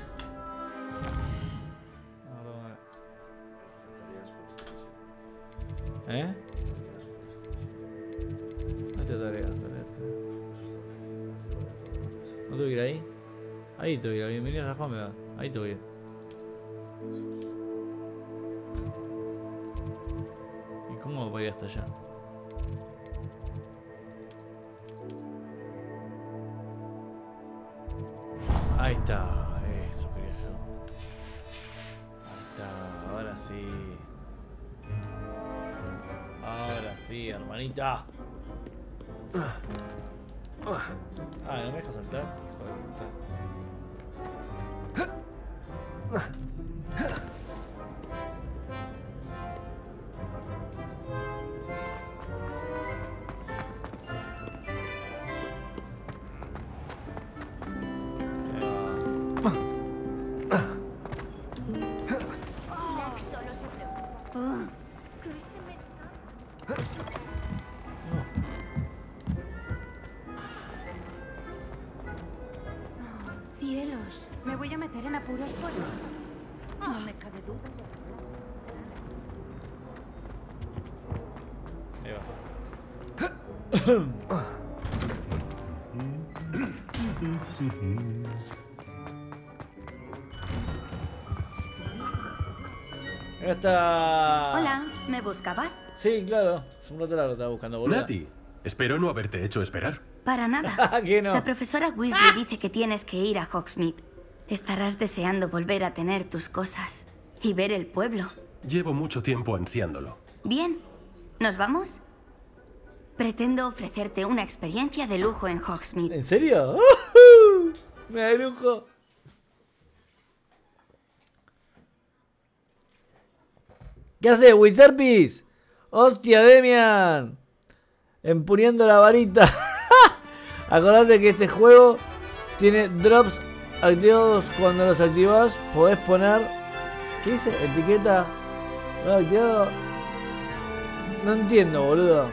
¿Eh? Esta tarea. ¿No tengo que ir ahí? Ahí tengo que ir. Bienvenidos a Juan. Ahí tengo que ir. ¿Y cómo voy hasta allá? Ahí está. Eso quería yo. Ahí está. Ahora sí. Ahora sí, hermanita. Ah, ¿no me deja saltar? Hijo de puta. Lax solo se preocupa. ¿Qué se me escapa? Oh, cielos, me voy a meter en apuros por esto. No me cabe duda. Ahí está. Hola, ¿me buscabas? Sí, claro. Es un rato largo, estaba buscando, boludo. Nati, espero no haberte hecho esperar. Para nada. ¿Qué no? La profesora Weasley dice que tienes que ir a Hogsmeade. Estarás deseando volver a tener tus cosas y ver el pueblo. Llevo mucho tiempo ansiándolo. Bien, ¿nos vamos? Pretendo ofrecerte una experiencia de lujo en Hogsmeade. ¿En serio? Me da lujo. ¿Qué haces, Wizardpiece? ¡Hostia, Demian! Empuñando la varita. Acordate que este juego tiene drops activados. Cuando los activas podés poner... ¿Qué dice? Etiqueta... No, activado... No entiendo, boludo.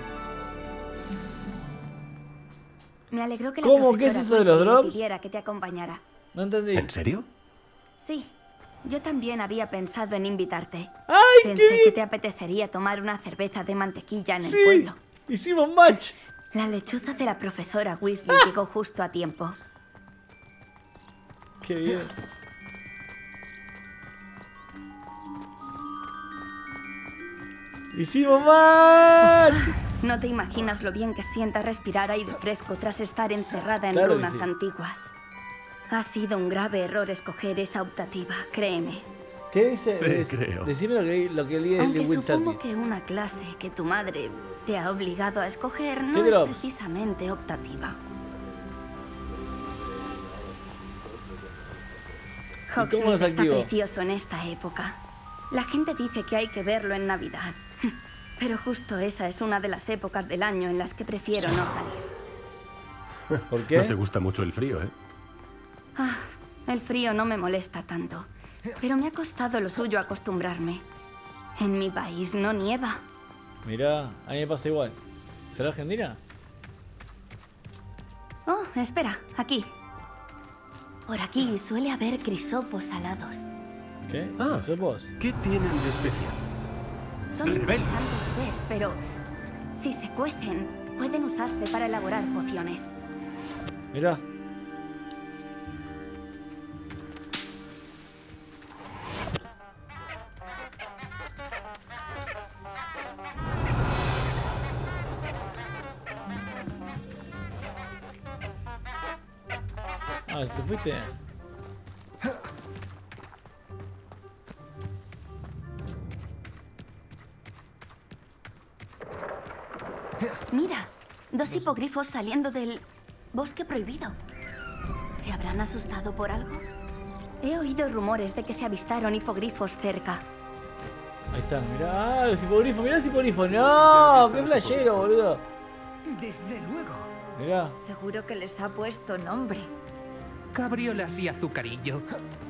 Me alegró que la ¿Cómo? profesora ¿Qué es eso de los Weasley me drops? pidiera que te acompañara. No entendí. ¿En serio? Sí, yo también había pensado en invitarte. ¡Ay, Pensé que te apetecería tomar una cerveza de mantequilla en el Sí, pueblo. hicimos match. La lechuza de la profesora Weasley llegó justo a tiempo. Qué bien. ¡Hicimos match! No te imaginas lo bien que sienta respirar aire fresco tras estar encerrada en Claro que runas sí. antiguas. Ha sido un grave error escoger esa optativa, créeme. ¿Qué dice? Te creo. Decime lo que leí Aunque de supongo Wizardpiece. que una clase que tu madre te ha obligado a escoger no ¿Qué es drops? precisamente optativa. cómo Hogsmeade los está activo? precioso en esta época. La gente dice que hay que verlo en Navidad. Pero justo esa es una de las épocas del año en las que prefiero no salir. ¿Por qué? No te gusta mucho el frío, ¿eh? Ah, el frío no me molesta tanto, pero me ha costado lo suyo acostumbrarme. En mi país no nieva. Mirá, a mí me pasa igual. ¿Será Argentina? Oh, espera, aquí. Por aquí suele haber crisopos alados. ¿Qué? Ah, ¿Sos vos? ¿qué tienen de especial? Son Rebelde. interesantes de ver, pero si se cuecen, pueden usarse para elaborar pociones. Mirá. Ah, ¿te fuiste? Mira, dos hipogrifos saliendo del bosque prohibido. ¿Se habrán asustado por algo? He oído rumores de que se avistaron hipogrifos cerca. Ahí está, mirá. Ah, los hipogrifos, mirá los hipogrifos. No, qué flashero, boludo. Desde luego. Mirá. Seguro que les ha puesto nombre. Cabriolas y azucarillo.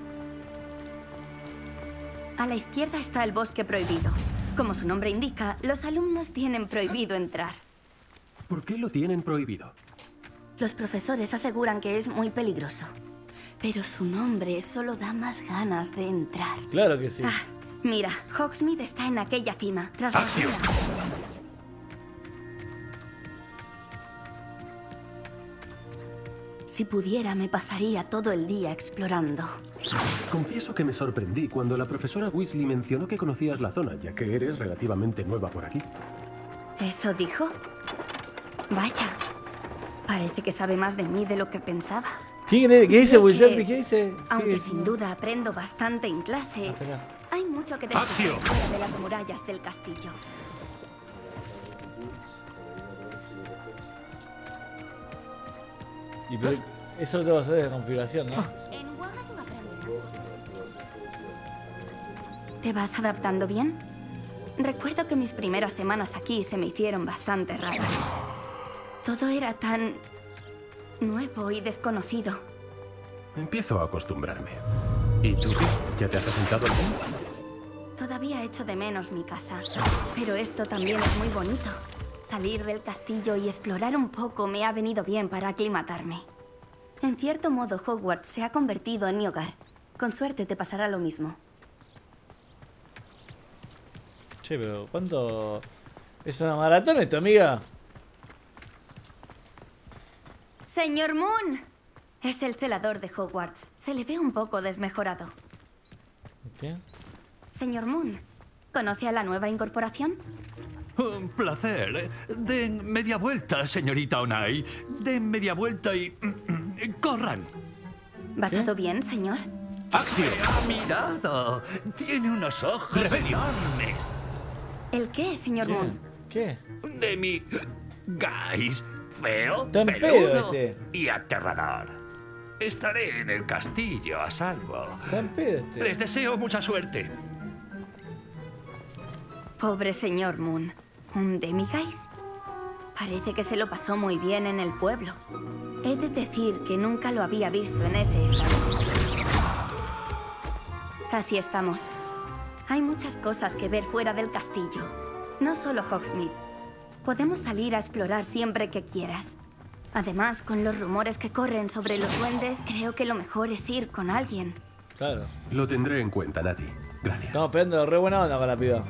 A la izquierda está el bosque prohibido. Como su nombre indica, los alumnos tienen prohibido entrar. ¿Por qué lo tienen prohibido? Los profesores aseguran que es muy peligroso. Pero su nombre solo da más ganas de entrar. Claro que sí. Ah, mira, Hogsmeade está en aquella cima, tras la fila. Si pudiera, me pasaría todo el día explorando. Confieso que me sorprendí cuando la profesora Weasley mencionó que conocías la zona, ya que eres relativamente nueva por aquí. ¿Eso dijo? Vaya, parece que sabe más de mí de lo que pensaba. ¿Qué dice William? ¿Qué dice? Aunque sin duda aprendo bastante en clase, hay mucho que descubrir fuera de las murallas del castillo. Y pero eso lo tengo que hacer de configuración, ¿no? ¿Te vas adaptando bien? Recuerdo que mis primeras semanas aquí se me hicieron bastante raras. Todo era tan nuevo y desconocido. Empiezo a acostumbrarme. ¿Y tú qué? ¿Ya te has asentado al fin? Todavía echo de menos mi casa, pero esto también es muy bonito. Salir del castillo y explorar un poco me ha venido bien para aclimatarme. En cierto modo, Hogwarts se ha convertido en mi hogar. Con suerte te pasará lo mismo. Che, pero ¿cuánto? ¿Es una maratón esto, amiga? ¡Señor Moon! Es el celador de Hogwarts. Se le ve un poco desmejorado. ¿Qué? Señor Moon, ¿conoce a la nueva incorporación? Un placer. Den media vuelta, señorita Onai. Den media vuelta y... ¡corran! ¿Va todo bien, señor? ¡Acción! ¡Ha mirado! Tiene unos ojos enormes. ¿El qué, señor Moon? ¿Qué? De mi... Guys, feo, Tan pedo peludo este. y aterrador. Estaré en el castillo a salvo. Tan pedo este. Les deseo mucha suerte. Pobre señor Moon. ¿Un demiguise? Parece que se lo pasó muy bien en el pueblo. He de decir que nunca lo había visto en ese estado. Casi estamos. Hay muchas cosas que ver fuera del castillo. No solo Hogsmeade. Podemos salir a explorar siempre que quieras. Además, con los rumores que corren sobre los duendes, creo que lo mejor es ir con alguien. Claro. Lo tendré en cuenta, Nati. Gracias. Estamos pegando re buena onda con la piba.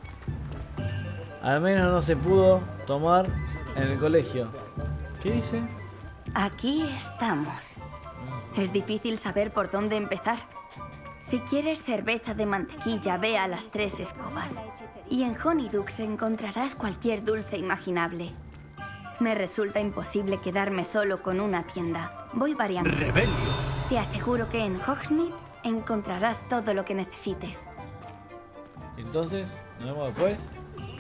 Al menos no se pudo tomar en el colegio. ¿Qué dice? Aquí estamos. Es difícil saber por dónde empezar. Si quieres cerveza de mantequilla, ve a las 3 escobas. Y en Honeydukes encontrarás cualquier dulce imaginable. Me resulta imposible quedarme solo con una tienda. Voy variando. ¡Rebelio! Te aseguro que en Hogsmeade encontrarás todo lo que necesites. Entonces, nos vemos después.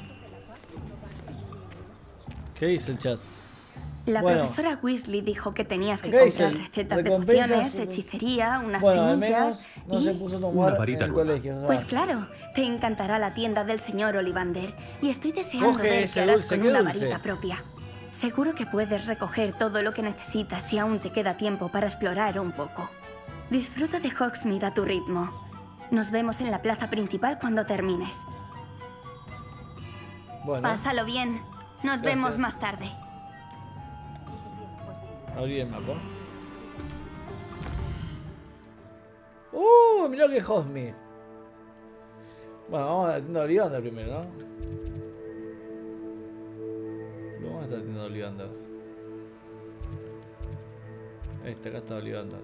¿Qué dice el chat? La Bueno. profesora Weasley dijo que tenías que ¿Qué comprar dice? recetas de Recompensas, pociones, hechicería, unas Bueno, al semillas menos no y... se puso a tomar en el colegio. ¿sabes? Pues claro, te encantará la tienda del señor Ollivander y estoy deseando Coge ver ese qué harás dulce, con qué una dulce. varita propia. Seguro que puedes recoger todo lo que necesitas si aún te queda tiempo para explorar un poco. Disfruta de Hogsmeade a tu ritmo. Nos vemos en la plaza principal cuando termines. Bueno, Pásalo bien. Nos Gracias. vemos más tarde. abrí el mapa. Mirá que Hogsmeade. Bueno, vamos a la tienda de Ollivander primero, ¿no? Vamos a la tienda de Ollivander. Acá está Ollivander.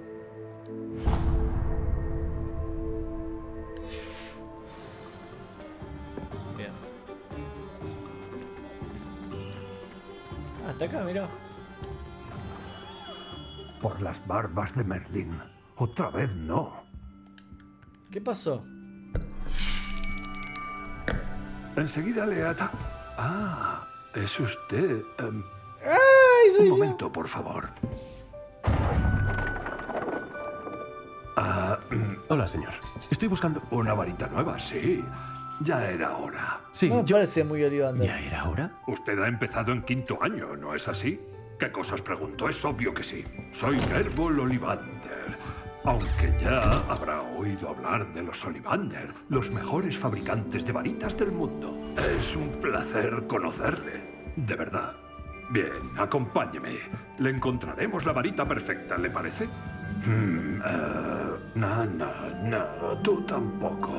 Bien. Hasta acá, mirá. Por las barbas de Merlín. Otra vez no. ¿Qué pasó? Enseguida le ata... Ah, es usted. ¡Ay, soy Un yo! momento, por favor. Hola, señor. Estoy buscando... Una varita nueva, sí. Ya era hora. Sí, No me parece muy Ollivander. ¿Ya era hora? Usted ha empezado en 5º año, ¿no es así? ¿Qué cosas pregunto? Es obvio que sí. Soy Gerbol Ollivander. Aunque ya habrá oído hablar de los Ollivander, los mejores fabricantes de varitas del mundo. Es un placer conocerle, de verdad. Bien, acompáñeme. Le encontraremos la varita perfecta, ¿le parece? No, tú tampoco.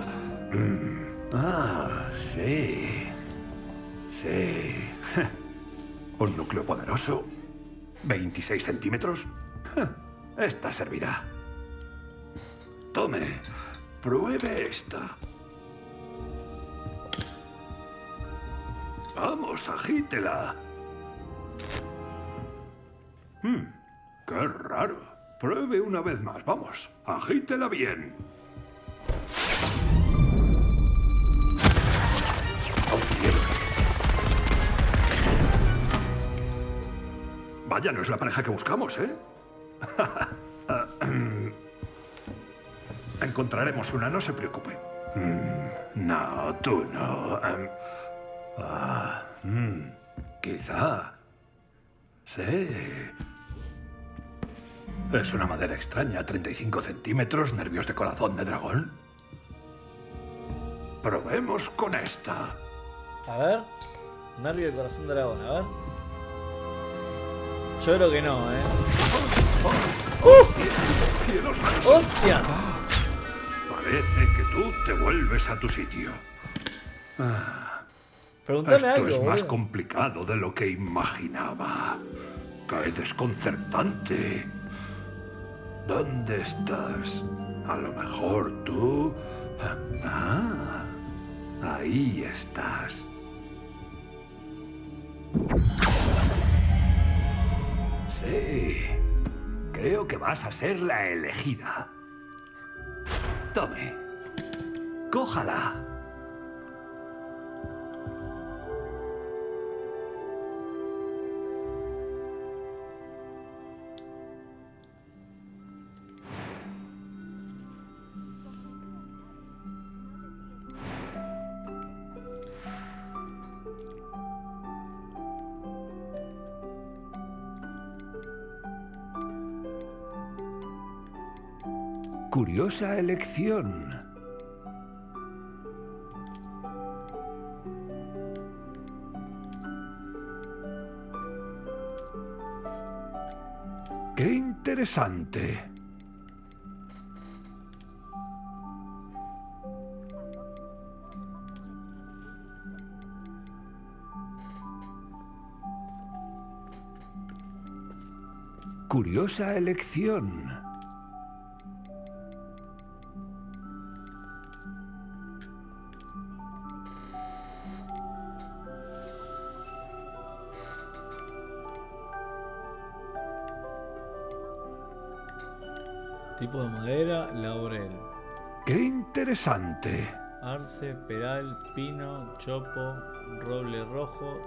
Sí. Sí. Un núcleo poderoso. 26 centímetros. Esta servirá. Tome, pruebe esta. Vamos, agítela. Qué raro. Pruebe una vez más. Vamos, agítela bien. ¡Oh, cielo! Vaya, no es la pareja que buscamos, ¿eh? Encontraremos una, no se preocupe. No, tú no. Quizá. Sí. Es una madera extraña, 35 centímetros, nervios de corazón de dragón. Probemos con esta. A ver. Nervio de corazón de dragón, a ver. Yo creo que no, ¡Cielo santo! ¡Hostia! Parece que tú te vuelves a tu sitio. Pregúntame Esto algo, es más boludo. complicado de lo que imaginaba. ¡Qué desconcertante! ¿Dónde estás? A lo mejor tú... ahí estás. Sí, creo que vas a ser la elegida. Tome, cójala. Curiosa elección. ¡Qué interesante! Curiosa elección. Tipo de madera, laurel. ¡Qué interesante! Arce, peral, pino, chopo, roble rojo,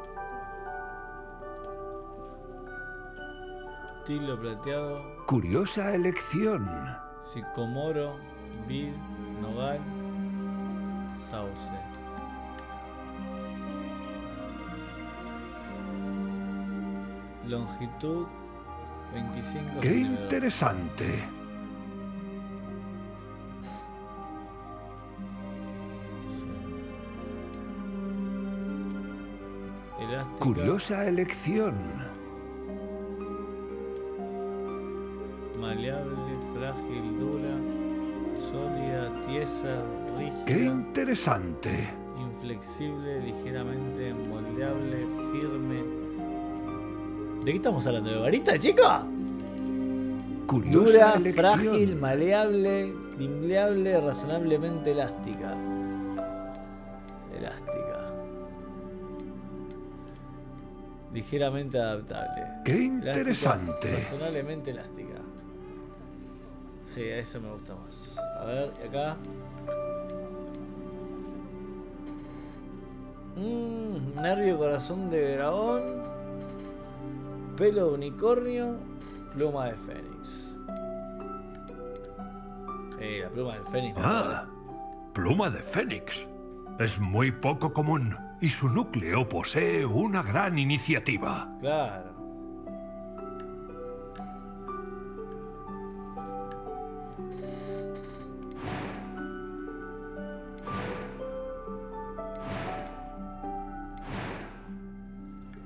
tilo plateado, Curiosa elección. sicomoro, vid, nogal, sauce. Longitud 25 ¡Qué centímetros. interesante! Elástica, Curiosa elección. maleable, frágil, dura, sólida, tiesa, rígida. ¡Qué interesante! Inflexible, ligeramente moldeable, firme. ¿De qué estamos hablando? ¿De varita, chica? Curiosa Dura, elección. frágil, maleable, timbleable, razonablemente elástica. Elástica. Ligeramente adaptable. ¡Qué Elástica, interesante! razonablemente elástica. Sí, a eso me gusta más. A ver, y acá. Nervio corazón de dragón. Pelo de unicornio. Pluma de fénix. La pluma del fénix. Pluma de fénix. Es muy poco común y su núcleo posee una gran iniciativa. Claro.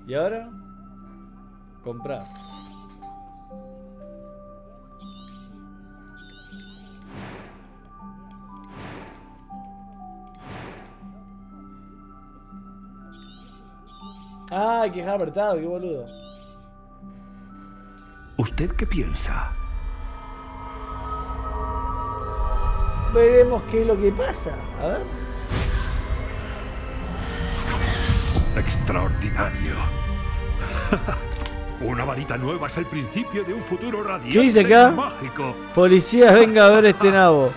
Y ahora, comprar. Ah, hay que dejar apretado, qué boludo. ¿Usted qué piensa? Veremos qué es lo que pasa. A ver. Extraordinario. Una varita nueva es el principio de un futuro radiante ¿Qué dice acá? y mágico. Policías, venga a ver este nabo.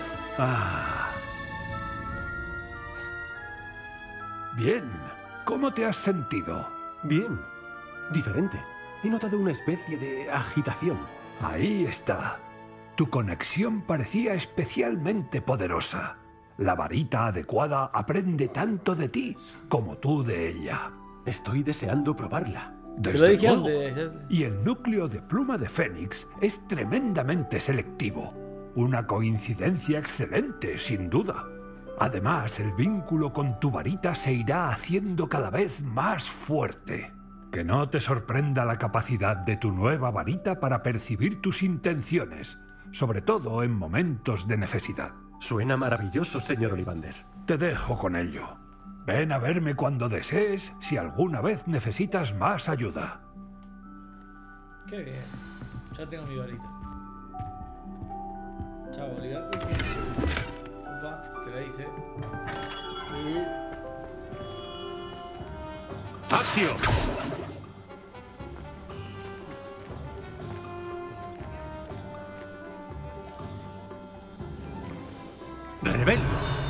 Bien. ¿Cómo te has sentido? Bien. Diferente. He notado una especie de agitación. Ahí está. Tu conexión parecía especialmente poderosa. La varita adecuada aprende tanto de ti como tú de ella. Estoy deseando probarla. Desde luego. Y el núcleo de pluma de Fénix es tremendamente selectivo. Una coincidencia excelente, sin duda. Además, el vínculo con tu varita se irá haciendo cada vez más fuerte. Que no te sorprenda la capacidad de tu nueva varita para percibir tus intenciones, sobre todo en momentos de necesidad. Suena maravilloso, señor Ollivander. Te dejo con ello. Ven a verme cuando desees si alguna vez necesitas más ayuda. Qué bien. Ya tengo mi varita. Chao, Oliver. Opa, te la hice. ¡Acción! ¡Rebel!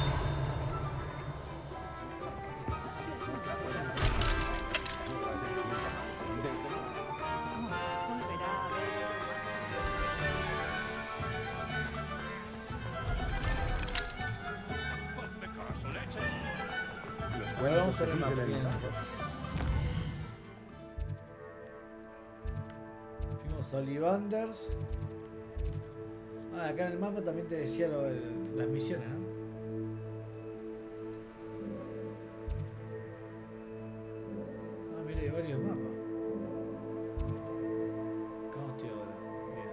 Ahora vamos a hacer una pequeña. Fuimos a Ollivanders. Ah, acá en el mapa también te decía las misiones, ¿no? Ah, mira, hay varios mapas. ¿Cómo estoy ahora? Bien.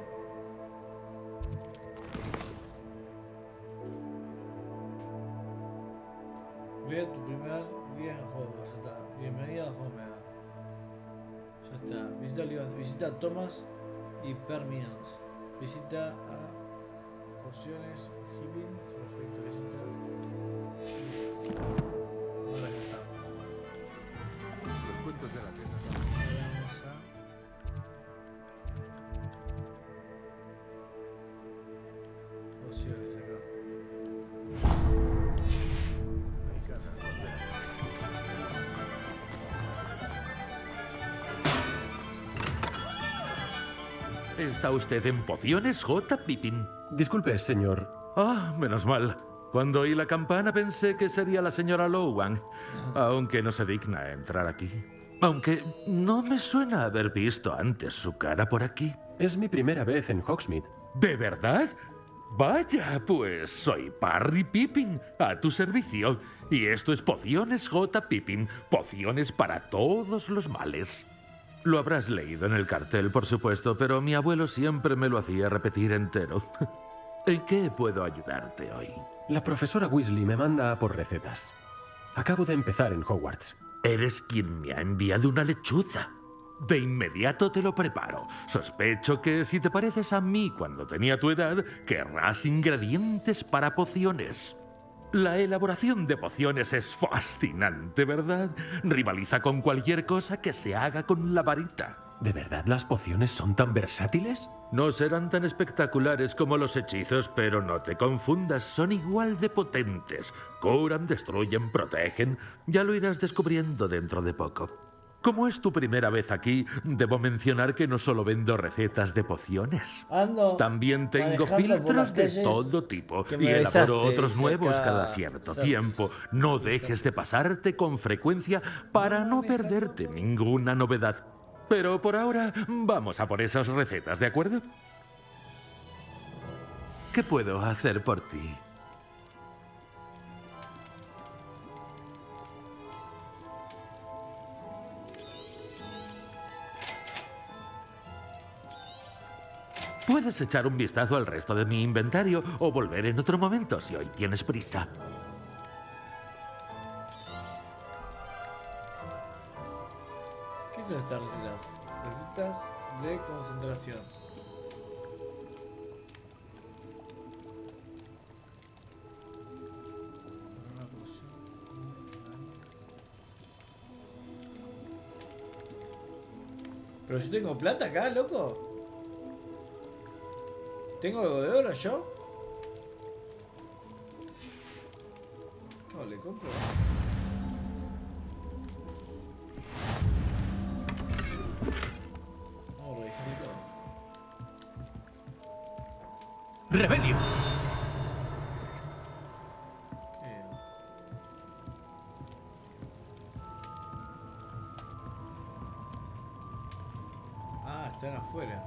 Ve tu primer día en Hogwarts, ya está. Bienvenida a Homeda. Ya está. Visita a Ollivander, visita a Thomas y Perminence. Visita a opciones Hipping. Perfecto, visita. Ahora ya está. Los cuentos de la tierra. Vamos a opciones acá. ¿Está usted en pociones, J. Pippin? Disculpe, señor. Ah, menos mal. Cuando oí la campana pensé que sería la señora Lowan, aunque no se digna a entrar aquí. Aunque no me suena haber visto antes su cara por aquí. Es mi primera vez en Hogsmeade. ¿De verdad? Vaya, pues soy Parry Pippin, a tu servicio. Y esto es Pociones J. Pippin, pociones para todos los males. Lo habrás leído en el cartel, por supuesto, pero mi abuelo siempre me lo hacía repetir entero. ¿En qué puedo ayudarte hoy? La profesora Weasley me manda a por recetas. Acabo de empezar en Hogwarts. Eres quien me ha enviado una lechuza. De inmediato te lo preparo. Sospecho que si te pareces a mí cuando tenía tu edad, querrás ingredientes para pociones. La elaboración de pociones es fascinante, ¿verdad? Rivaliza con cualquier cosa que se haga con la varita. ¿De verdad las pociones son tan versátiles? No serán tan espectaculares como los hechizos, pero no te confundas, son igual de potentes. Curan, destruyen, protegen. Ya lo irás descubriendo dentro de poco. Como es tu primera vez aquí, debo mencionar que no solo vendo recetas de pociones. También tengo filtros de todo tipo y elaboro otros nuevos cada cierto tiempo. No dejes de pasarte con frecuencia para no perderte ninguna novedad. Pero por ahora, vamos a por esas recetas, ¿de acuerdo? ¿Qué puedo hacer por ti? Puedes echar un vistazo al resto de mi inventario o volver en otro momento si hoy tienes prisa. ¿Qué son estas recetas? Recetas de concentración. Pero yo tengo plata acá, loco. ¿Tengo algo de oro yo? ¿Cómo le compro? Vamos a revisar todo. ¡Rebelio! Ah, están afuera.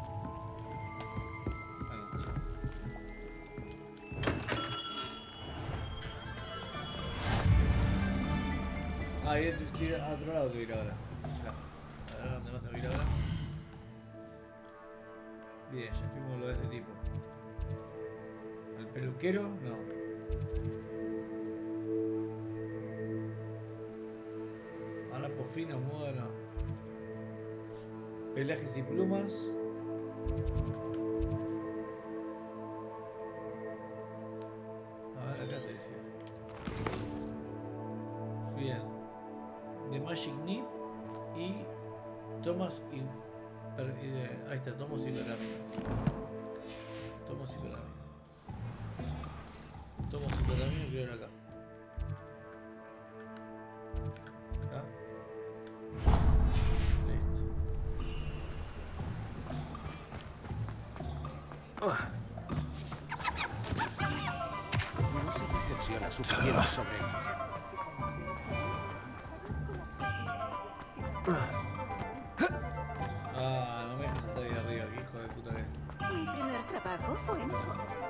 Ah, y a otro lado tengo que ir ahora. A ver dónde más tengo que ir ahora. Bien, ya fuimos lo de este tipo. ¿Al peluquero? No. Harapos finos, moda no. Pelajes y plumas. A ver, acá te decía. Bien. The Magic Nip y Thomas y... ahí está, Tomos y Peramina. Tomos y Peramina. Tomos y Peramina y quiero acá. Acá. Listo. No se reflexiona suficiente sobre él. Ah, no me dejes estar ahí arriba, que hijo de puta que es. Mi primer trabajo fue en...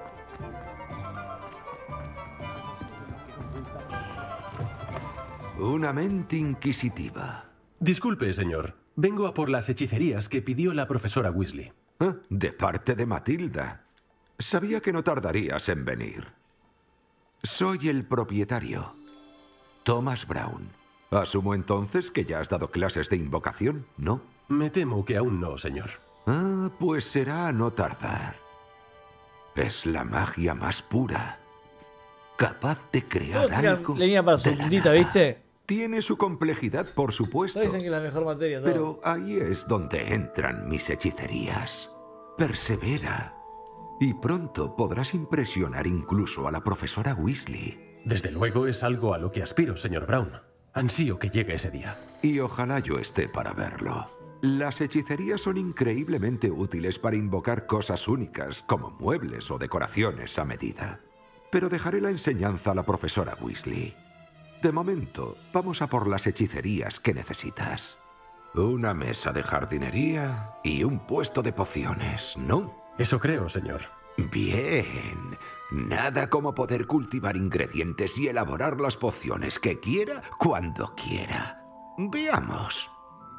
Una mente inquisitiva. Disculpe, señor. Vengo a por las hechicerías que pidió la profesora Weasley. Ah, de parte de Matilda. Sabía que no tardarías en venir. Soy el propietario, Thomas Brown. Asumo entonces que ya has dado clases de invocación, ¿no? Me temo que aún no, señor. Ah, pues será a no tardar. Es la magia más pura. Capaz de crear algo. Leña para su puntita, ¿viste? Tiene su complejidad, por supuesto. Dicen que es la mejor materia. Todo. Pero ahí es donde entran mis hechicerías. Persevera. Y pronto podrás impresionar incluso a la profesora Weasley. Desde luego es algo a lo que aspiro, señor Brown. Ansío que llegue ese día. Y ojalá yo esté para verlo. Las hechicerías son increíblemente útiles para invocar cosas únicas, como muebles o decoraciones a medida. Pero dejaré la enseñanza a la profesora Weasley. De momento, vamos a por las hechicerías que necesitas. Una mesa de jardinería y un puesto de pociones, ¿no? Eso creo, señor. Bien. Nada como poder cultivar ingredientes y elaborar las pociones que quiera cuando quiera. Veamos.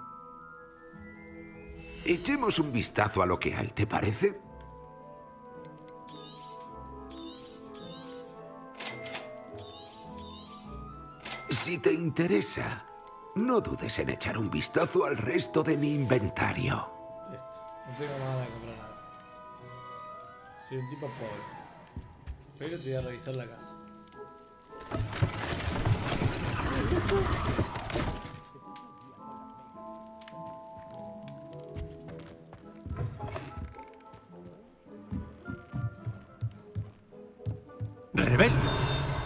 Echemos un vistazo a lo que hay, ¿te parece? Si te interesa, no dudes en echar un vistazo al resto de mi inventario. Listo. No tengo nada de comprar nada. Soy un tipo pobre. Pero te voy a revisar la casa. ¡Rebelio!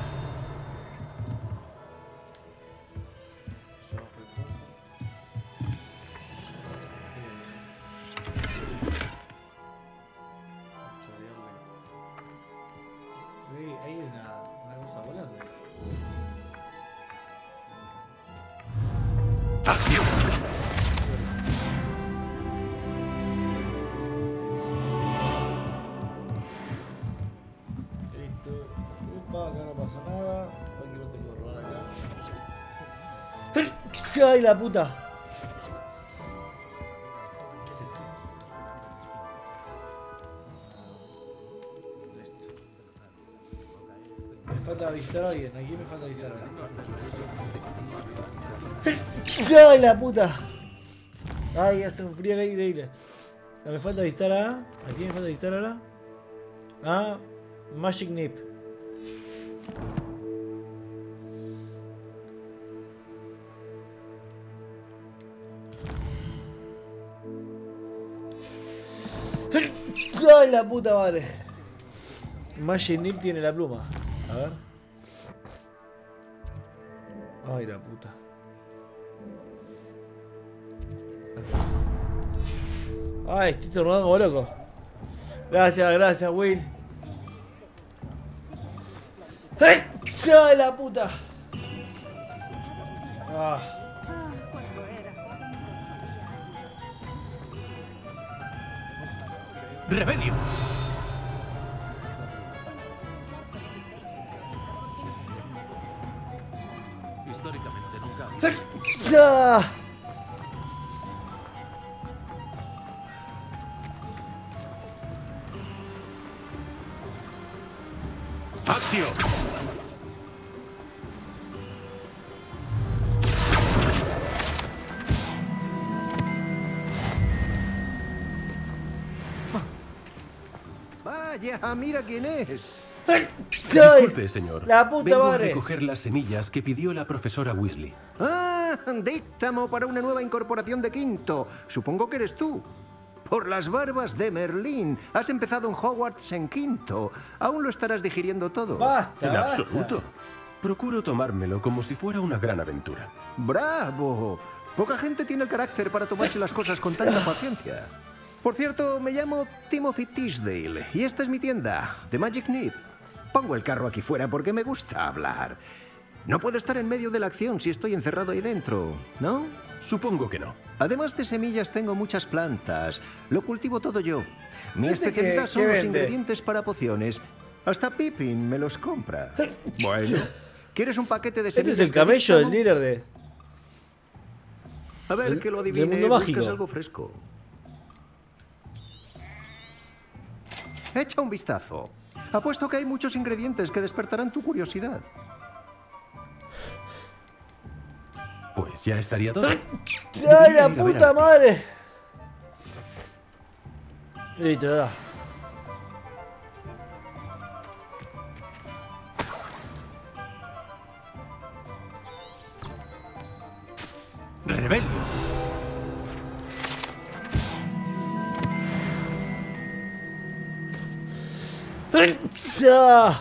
Hay una cosa volando. ¡Acción! Listo. Upa, acá no pasa nada. Aquí no tengo que robar acá. ¡Ay, la puta! ¿Qué es esto? falta visitar a alguien. Aquí me falta visitar a alguien. ¡Ay, la puta! Ay, hace un frío increíble. Me falta visitar a... Aquí me falta visitar ahora. A Magic Nip. ¡Ay, la puta madre! Magic Nip tiene la pluma. A ver. Ay, la puta. Ay, estoy tornando como loco. Gracias, Will. ¡Ay, la puta! Ah. ¡Rebelio! Históricamente nunca. ¡Ya! ¡Acción! Vaya, mira quién es. Disculpe, señor. La puta Vengo madre. a recoger las semillas que pidió la profesora Weasley. Ah, díctamo para una nueva incorporación de quinto. Supongo que eres tú. Por las barbas de Merlín. Has empezado en Hogwarts en quinto. Aún lo estarás digiriendo todo. En absoluto. Procuro tomármelo como si fuera una gran aventura. ¡Bravo! Poca gente tiene el carácter para tomarse las cosas con tanta paciencia. Por cierto, me llamo Timothy Tisdale y esta es mi tienda, The Magic Nip. Pongo el carro aquí fuera porque me gusta hablar. No puedo estar en medio de la acción si estoy encerrado ahí dentro, ¿no? Supongo que no. Además de semillas, tengo muchas plantas. Lo cultivo todo yo. Mi ¿Este especialidad qué son los vende? ingredientes para pociones. Hasta Pippin me los compra. Bueno, ¿quieres un paquete de Este semillas? es el de camello, el díctamo? líder de... A ver, que lo del adivine. mundo Buscas mágico. algo fresco. Echa un vistazo. Apuesto que hay muchos ingredientes que despertarán tu curiosidad. Pues ya estaría todo. ¡Ay, Debería la ir a ver puta a- madre! Listo, ya. ¡Rebelio! ¡Ya!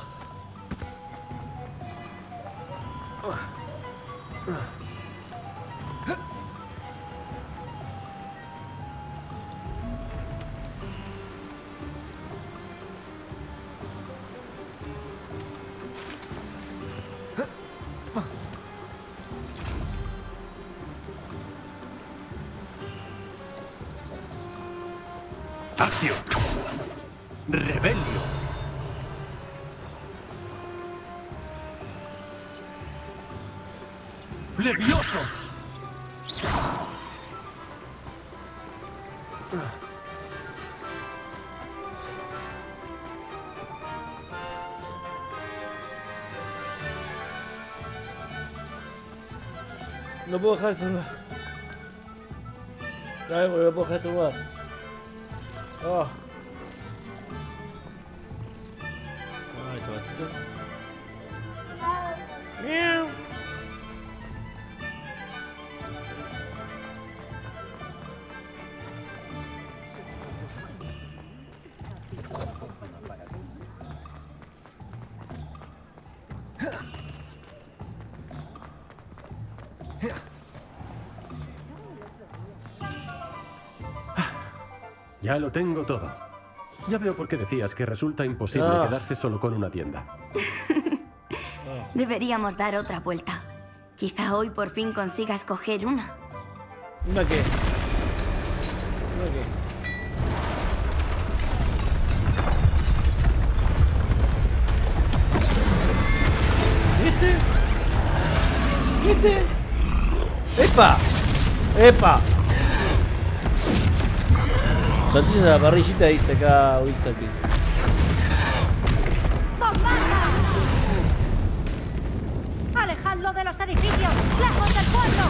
¡Acción! ¡Rebelio! ¡Levioso! No puedo dejar este lugar. Dale, porque no puedo dejar este lugar. Oh. Ay, este gatito. Miau. Ya lo tengo todo. Ya veo por qué decías que resulta imposible quedarse solo con una tienda. Deberíamos dar otra vuelta. Quizá hoy por fin consiga escoger una. ¿Una qué? ¿Una qué? ¿Viste? ¿Viste? ¡Epa! ¡Epa! Saltís a la parrillita dice acá Wilson. ¡Alejadlo de los edificios! ¡Lejos del pueblo!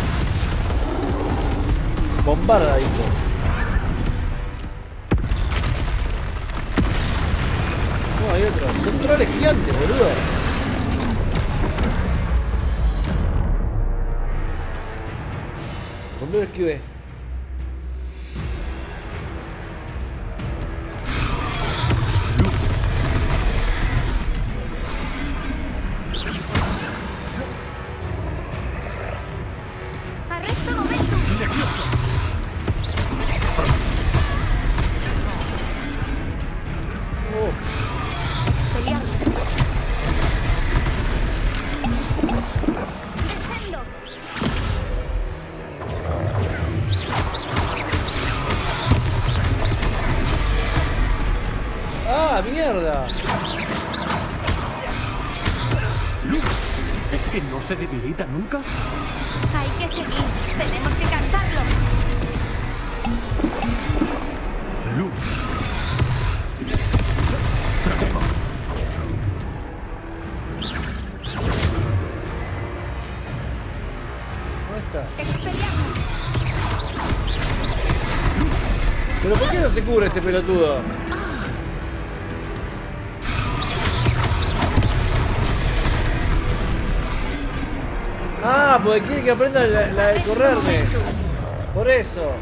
Bombarda, hijo. No, hay otro. Son troles gigantes, boludo. ¿Dónde lo esquivé? ¡Arresto momento! ¡Descendo! ¡Ah, mierda! ¿Es que no se debilita nunca? Hay que seguir. Tenemos que cansarlo. Luz. Protejo. ¿Dónde está? ¡Expelliarmus! ¿Pero por qué no se cubre este pelotudo? Ah, porque quiere que aprenda la de correrme. Por eso.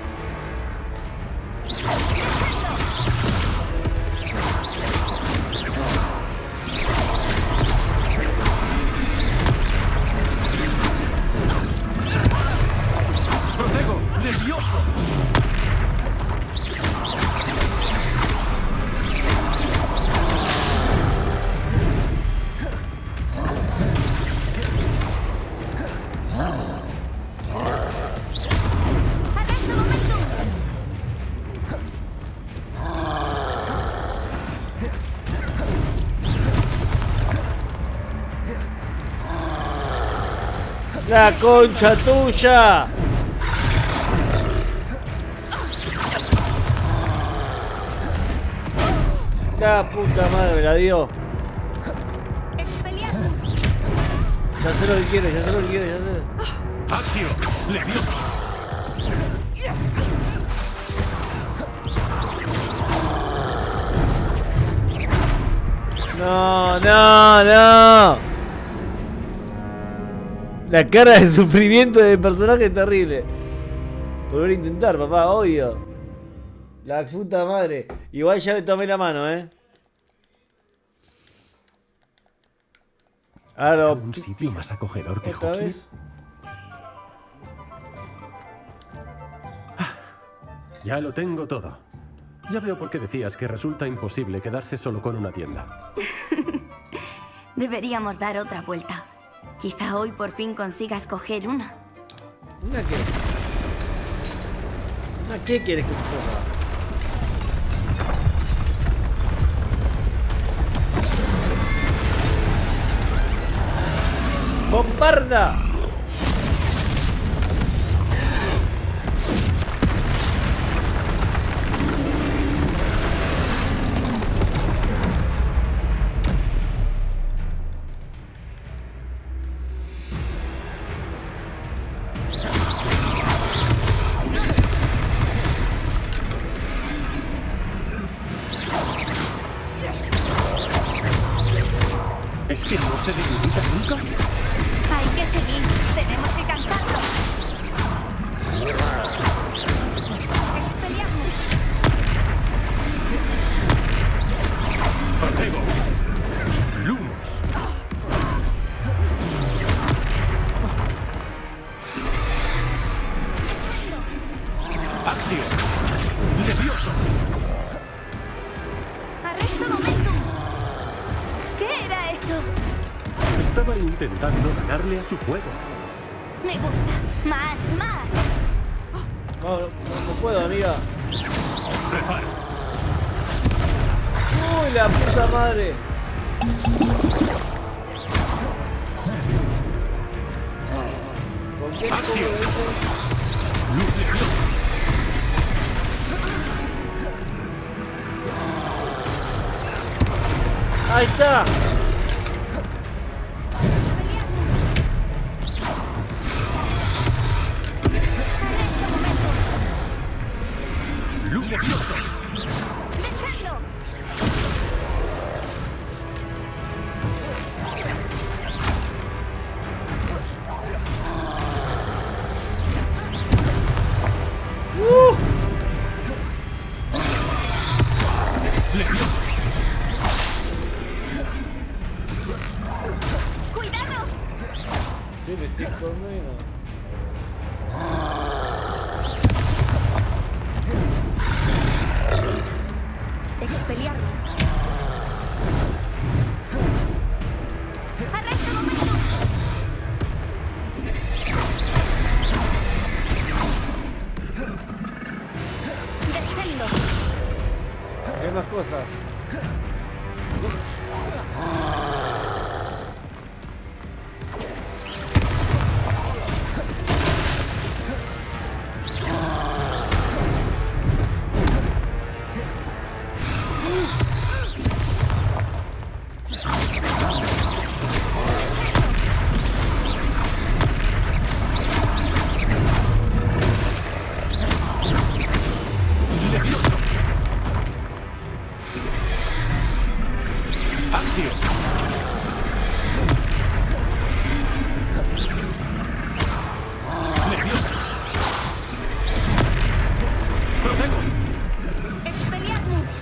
¡Protego! ¡Nervioso! ¡Arresto momento! ¡La concha tuya! La puta madre me la dio. ¡Expelliarmus! Ya sé lo que quiere, ya sé lo que quiere, ya sé. ¡Accio! ¡Levioso! No, no, no. La cara de sufrimiento del personaje es terrible. Volver a intentar, papá, obvio. La puta madre. Igual ya le tomé la mano, Ahora ¿Un sitio más acogedor que ¿otra Hogsmeade? vez? Ya lo tengo todo. Ya veo por qué decías que resulta imposible quedarse solo con una tienda. Deberíamos dar otra vuelta. Quizá hoy por fin consigas coger una. ¿Una qué? ¿Una qué quieres que coja? ¡Bombarda! ¿Es que no se debilita nunca? Hay que seguir. Tenemos que cansarlo. ¡Expelliarmus! ¡Protego! ¡Lumos! ¡Acción! ¡Levioso! ¡Arresto momentum! ¿Qué era eso? Estaba intentando ganarle a su juego. Me gusta. Más, más. No, no puedo, amiga. ¡Prepara! ¡Uy, la puta madre! ¿Con qué ¡Acción! lo hice? ¡Luz leviosa! ¡Ahí está! ¡Levioso! ¡Descendo! ¡Levioso! ¡Cuidado! Sí, me estoy comiendo. Expeliarmus. ¡Arrastra momento! Descendo. Hay más cosas. Expeliarmus.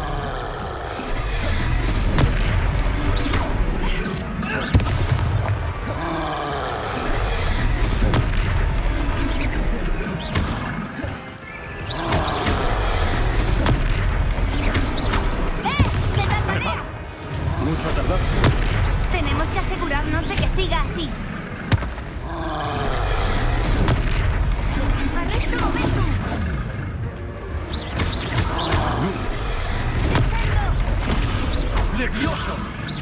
¡Se tambalea! Mucho ha tardado. Tenemos que asegurarnos de que siga así. ¡Arresto momento! ¡Levioso!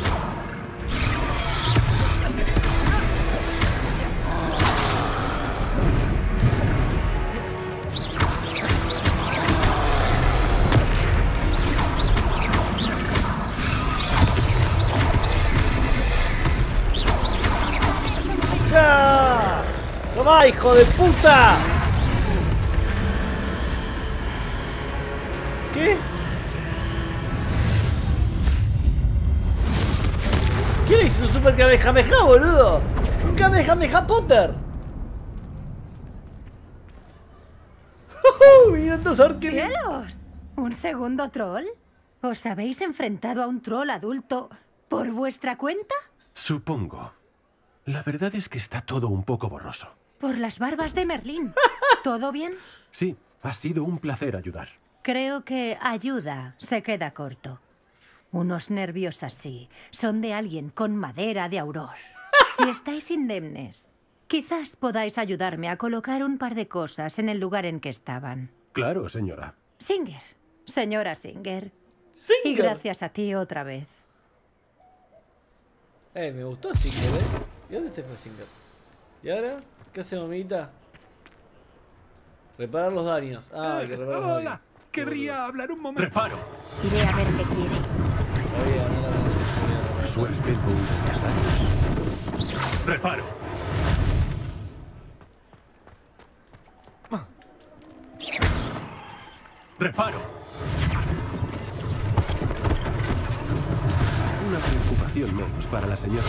¡Ya! ¡Toma, hijo de puta! ¿Qué? ¿Quién hizo un super Kamehameha, boludo? ¡Un Kamehameha Potter! ¡Mira todos arqueros! ¡Cielos! ¿Un segundo troll? ¿Os habéis enfrentado a un troll adulto por vuestra cuenta? Supongo. La verdad es que está todo un poco borroso. Por las barbas de Merlín. ¿Todo bien? Sí, ha sido un placer ayudar. Creo que ayuda se queda corto. Unos nervios así son de alguien con madera de Auror. Si estáis indemnes, quizás podáis ayudarme a colocar un par de cosas en el lugar en que estaban. Claro, señora. Singer, señora Singer. Singer. Y gracias a ti otra vez. Me gustó Singer, ¿eh? ¿Y dónde se fue Singer? ¿Y ahora? ¿Qué hace, mamita? Reparar los daños. Ah, hay que reparar los daños. Hola, querría hablar un momento. Reparo. Iré a ver qué quiere. Por suerte no hubo más daños. Reparo. Reparo. Una preocupación menos para la señora.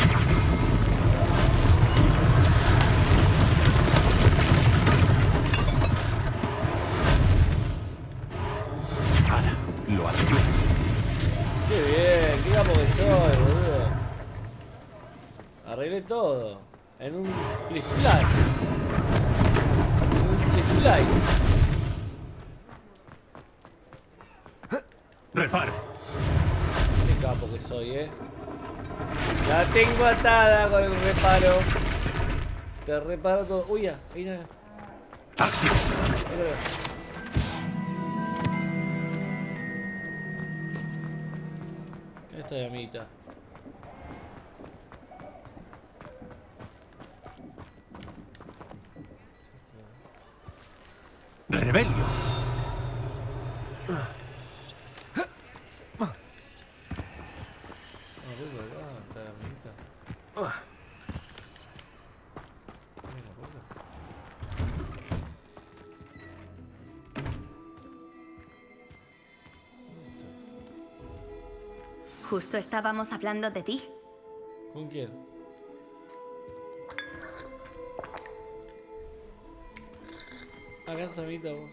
Ahora, lo arreglé. ¡Qué bien! ¡Qué capo que soy, boludo! Arreglé todo. En un display. En un display. Reparo. Qué capo que soy, La tengo atada con el reparo. Te reparo todo. Uy, ya. Ahí nada. Esta es amiguita. Rebelio. Justo estábamos hablando de ti. ¿Con quién? ¿Acaso amita vos?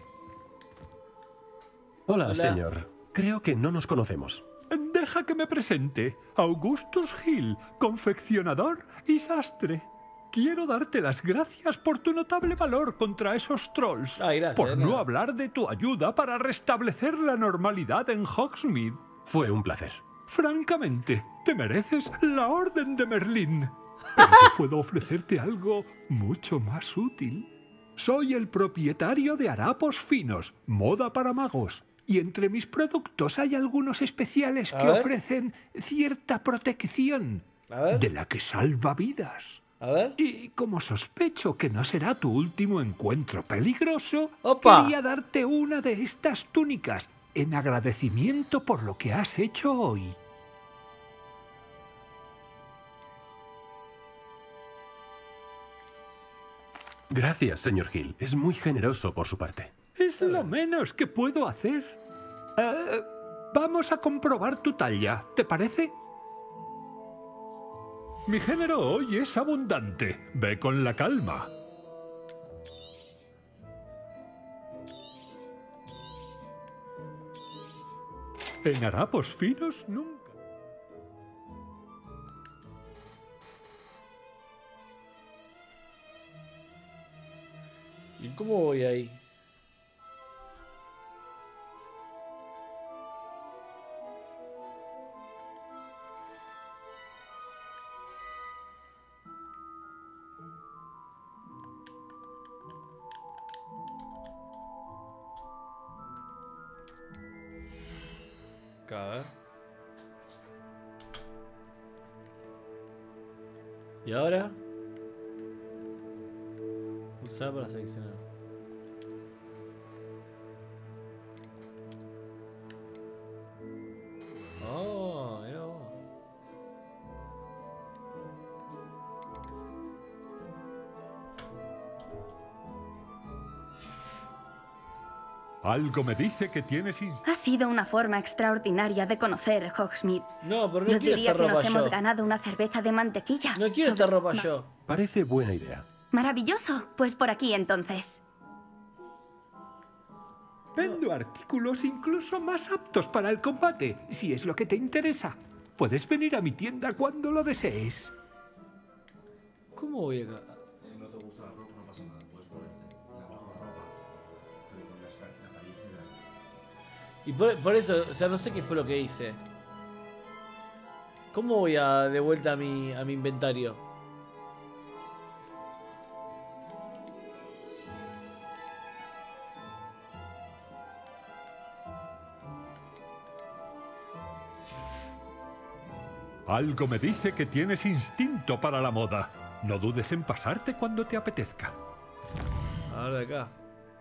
Hola, señor. Creo que no nos conocemos. Deja que me presente. Augustus Hill, confeccionador y sastre. Quiero darte las gracias por tu notable valor contra esos trolls. Gracias, por no hablar de tu ayuda para restablecer la normalidad en Hogsmeade. Fue un placer. Francamente, te mereces la Orden de Merlín. Pero yo puedo ofrecerte algo mucho más útil. Soy el propietario de Harapos Finos, moda para magos. Y entre mis productos hay algunos especiales que ofrecen cierta protección, de la que salva vidas. Y como sospecho que no será tu último encuentro peligroso, quería darte una de estas túnicas en agradecimiento por lo que has hecho hoy. Gracias, señor Hill. Es muy generoso por su parte. Es lo menos que puedo hacer. Vamos a comprobar tu talla, ¿te parece? Mi género hoy es abundante. Ve con la calma. En harapos finos nunca. ¿Y cómo voy ahí? A ver. ¿Y ahora? Usar para seleccionar. Oh, mira vos. Algo me dice que tienes Ha sido una forma extraordinaria de conocer Hogsmeade. No, pero no yo quiero diría esta que ropa nos hemos yo. ganado una cerveza de mantequilla. No quiero esta ropa yo. Parece buena idea. Maravilloso. Pues por aquí entonces. Vendo artículos incluso más aptos para el combate, si es lo que te interesa. Puedes venir a mi tienda cuando lo desees. ¿Cómo voy acá? Si no te gusta la ropa, no pasa nada. Puedes ponerte la mejor ropa, pero con la apariencia de la... Y por eso, o sea, no sé qué fue lo que hice. ¿Cómo voy de vuelta a mi inventario? Algo me dice que tienes instinto para la moda. No dudes en pasarte cuando te apetezca. Ahora de acá.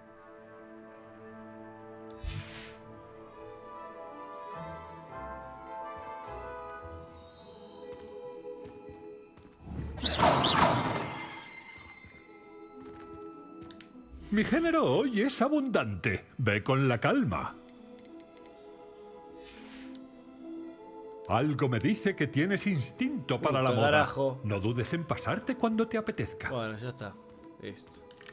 Mi género hoy es abundante. Ve con la calma. Algo me dice que tienes instinto para la moda. Carajo. No dudes en pasarte cuando te apetezca. Bueno, ya está. Listo.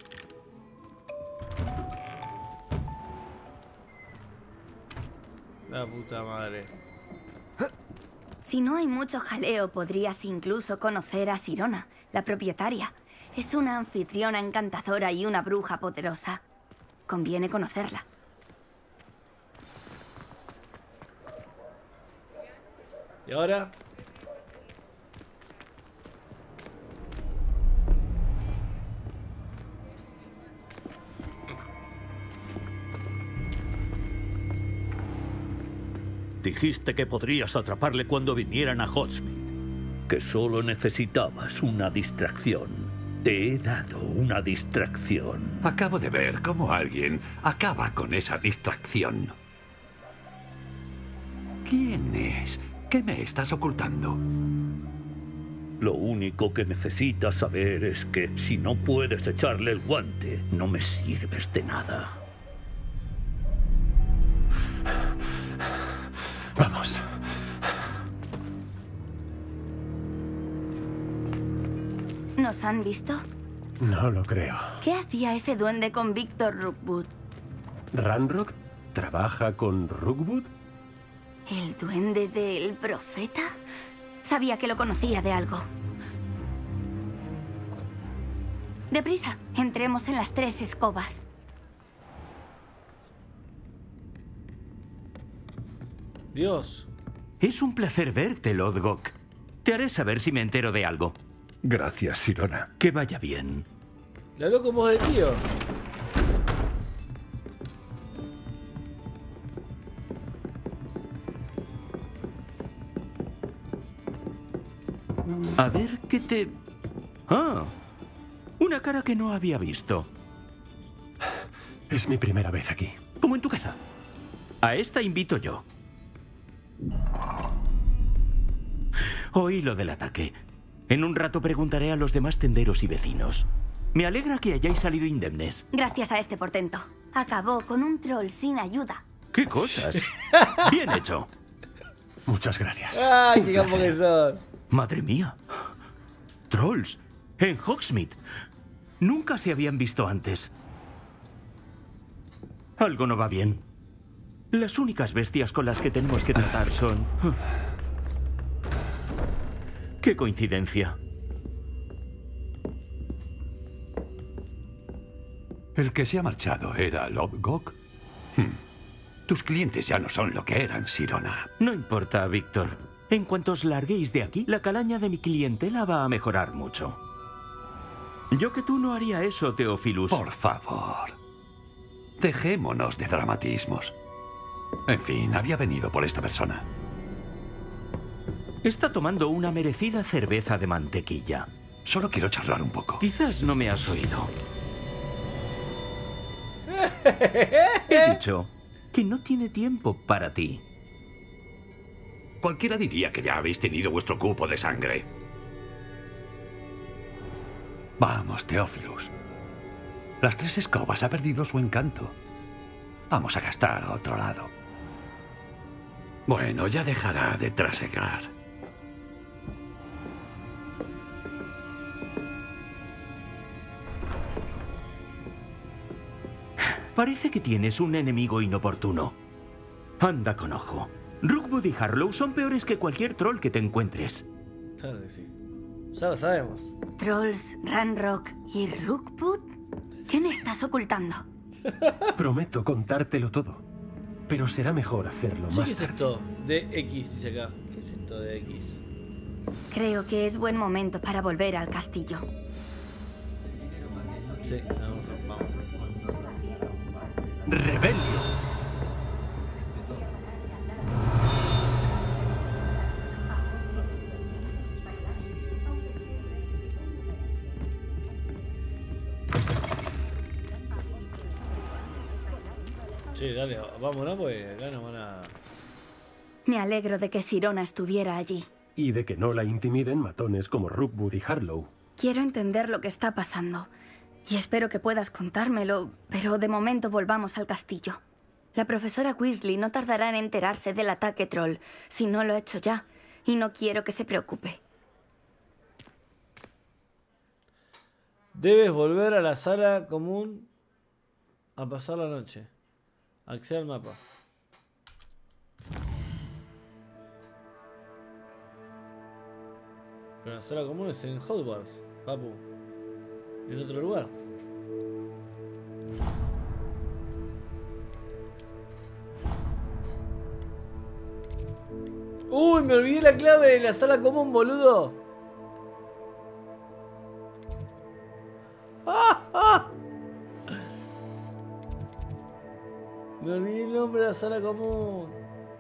La puta madre. Si no hay mucho jaleo, podrías incluso conocer a Sirona, la propietaria. Es una anfitriona encantadora y una bruja poderosa. Conviene conocerla. ¿Y ahora? Dijiste que podrías atraparle cuando vinieran a Hogsmeade. Que solo necesitabas una distracción. Te he dado una distracción. Acabo de ver cómo alguien acaba con esa distracción. ¿Quién es? ¿Qué me estás ocultando? Lo único que necesitas saber es que si no puedes echarle el guante, no me sirves de nada. Vamos. ¿Nos han visto? No lo creo. ¿Qué hacía ese duende con Victor Rookwood? ¿Ranrock trabaja con Rookwood? ¿El duende del profeta? Sabía que lo conocía de algo. Deprisa, entremos en las 3 escobas. Dios. Es un placer verte, Lodgok. Te haré saber si me entero de algo. Gracias, Sirona. Que vaya bien. Le habló con voz de tío. A ver qué te... Ah, una cara que no había visto. Es mi primera vez aquí. Como en tu casa. A esta invito yo. Oí lo del ataque. En un rato preguntaré a los demás tenderos y vecinos. Me alegra que hayáis salido indemnes. Gracias a este portento. Acabó con un troll sin ayuda. ¡Qué cosas! Bien hecho. Muchas gracias. ¡Ay, qué capo que son! Madre mía. Trolls. En Hogsmeade. Nunca se habían visto antes. Algo no va bien. Las únicas bestias con las que tenemos que tratar son... ¡Qué coincidencia! El que se ha marchado era Lodgok. Tus clientes ya no son lo que eran, Sirona. No importa, Víctor. En cuanto os larguéis de aquí, la calaña de mi clientela va a mejorar mucho. Yo que tú no haría eso, Teófilus. Por favor. Dejémonos de dramatismos. En fin, había venido por esta persona. Está tomando una merecida cerveza de mantequilla. Solo quiero charlar un poco. Quizás no me has oído. He dicho que no tiene tiempo para ti. Cualquiera diría que ya habéis tenido vuestro cupo de sangre. Vamos, Teófilus. Las 3 escobas ha perdido su encanto. Vamos a gastar a otro lado. Bueno, ya dejará de trasegar. Parece que tienes un enemigo inoportuno. Anda con ojo. Rookwood y Harlow son peores que cualquier troll que te encuentres. Claro que sí. Ya lo sabemos. ¿Trolls, Ranrock y Rookwood? ¿Qué me estás ocultando? Prometo contártelo todo. Pero será mejor hacerlo Sí, más ¿qué es tarde. esto? DX, dice acá. ¿Qué es esto de X? Creo que es buen momento para volver al castillo. Sí, vamos. ¡Rebelio! Sí, dale, vámonos, pues acá nos van a... Me alegro de que Sirona estuviera allí. Y de que no la intimiden matones como Rookwood y Harlow. Quiero entender lo que está pasando. Y espero que puedas contármelo, pero de momento volvamos al castillo. La profesora Weasley no tardará en enterarse del ataque troll, si no lo ha hecho ya. Y no quiero que se preocupe. Debes volver a la sala común a pasar la noche. Accede al mapa. Pero la sala común es en Hogwarts, papu. En otro lugar. Uy, me olvidé la clave de la sala común, boludo. Me olvidé el nombre de la sala común.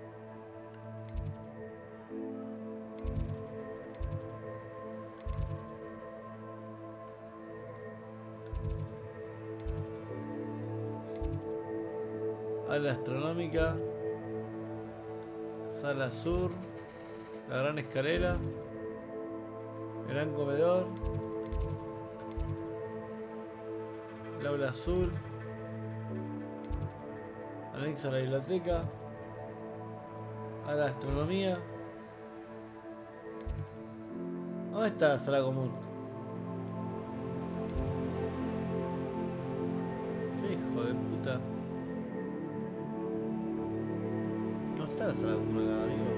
Ala astronómica. Sala sur. La gran escalera. Gran comedor. El aula azul. Anexo a la biblioteca. A la astronomía. ¿Dónde está la sala común? sala común acá, amigo?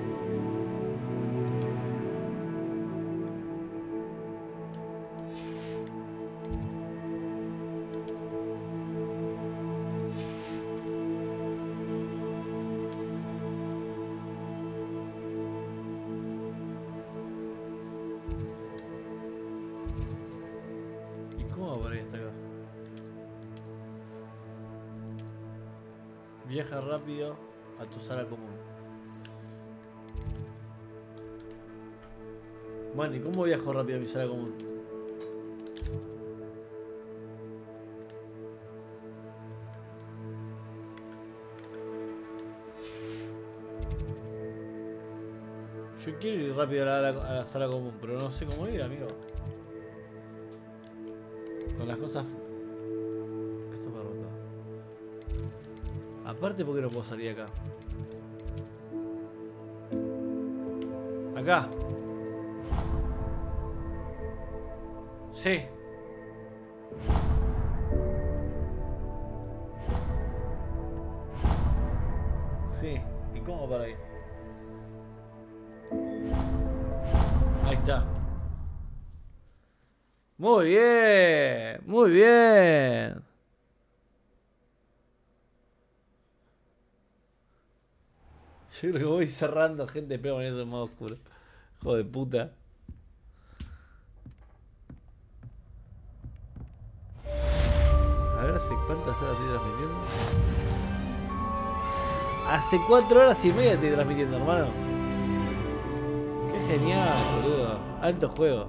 Viaja rápido a tu sala común. Bueno, ¿y cómo viajo rápido a mi sala común? Yo quiero ir rápido a la sala común, pero no sé cómo ir, amigo. Con las cosas... Aparte, ¿por qué no puedo salir acá? Acá. Sí. Sí. ¿Y cómo para ahí? Ahí está. Muy bien. Muy bien. Yo creo que voy cerrando, gente, pero poniendo en modo oscuro. Hijo de puta. A ver, ¿hace cuántas horas estoy transmitiendo? Hace 4 horas y media estoy transmitiendo, hermano. Qué genial, boludo. Alto juego.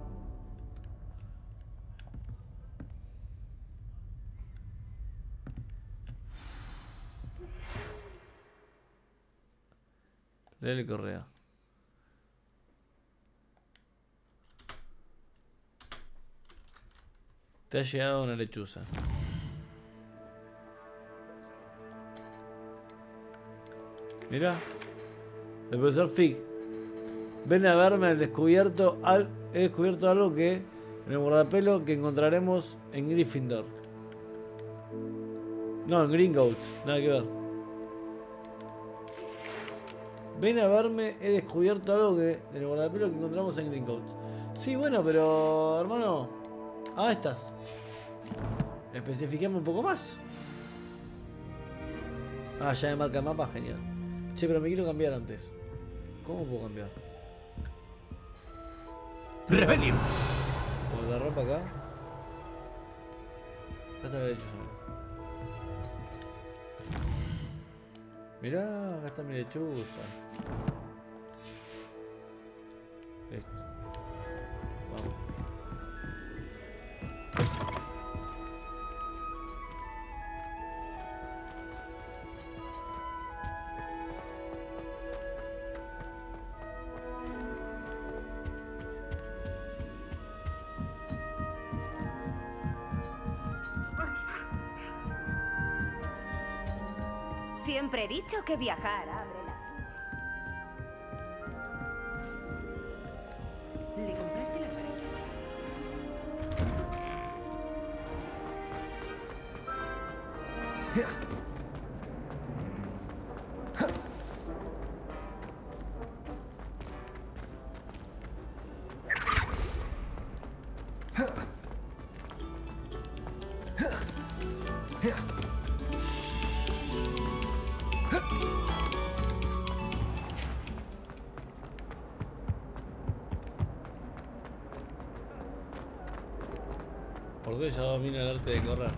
Dale correo. Te ha llegado una lechuza. Mira. El profesor Fig. Ven a verme, he descubierto algo que en el guardapelo que encontraremos en Gryffindor. No, en Gringotts. Nada que ver. Ven a verme, he descubierto algo que en el guardapelo que encontramos en Gringotts. Sí, bueno, pero hermano, ¿a estás? Especificame un poco más. Ah, ya me marca el mapa, genial. Che, pero me quiero cambiar antes. ¿Cómo puedo cambiar? ¡Rebelión! ¿Pongo la ropa acá? Acá está la lechuza. Mirá, acá está mi lechuza. Listo. Vamos. Siempre he dicho que viajar abre la... ¿Le compraste la varilla? Por Dios, ya domina el arte de correr.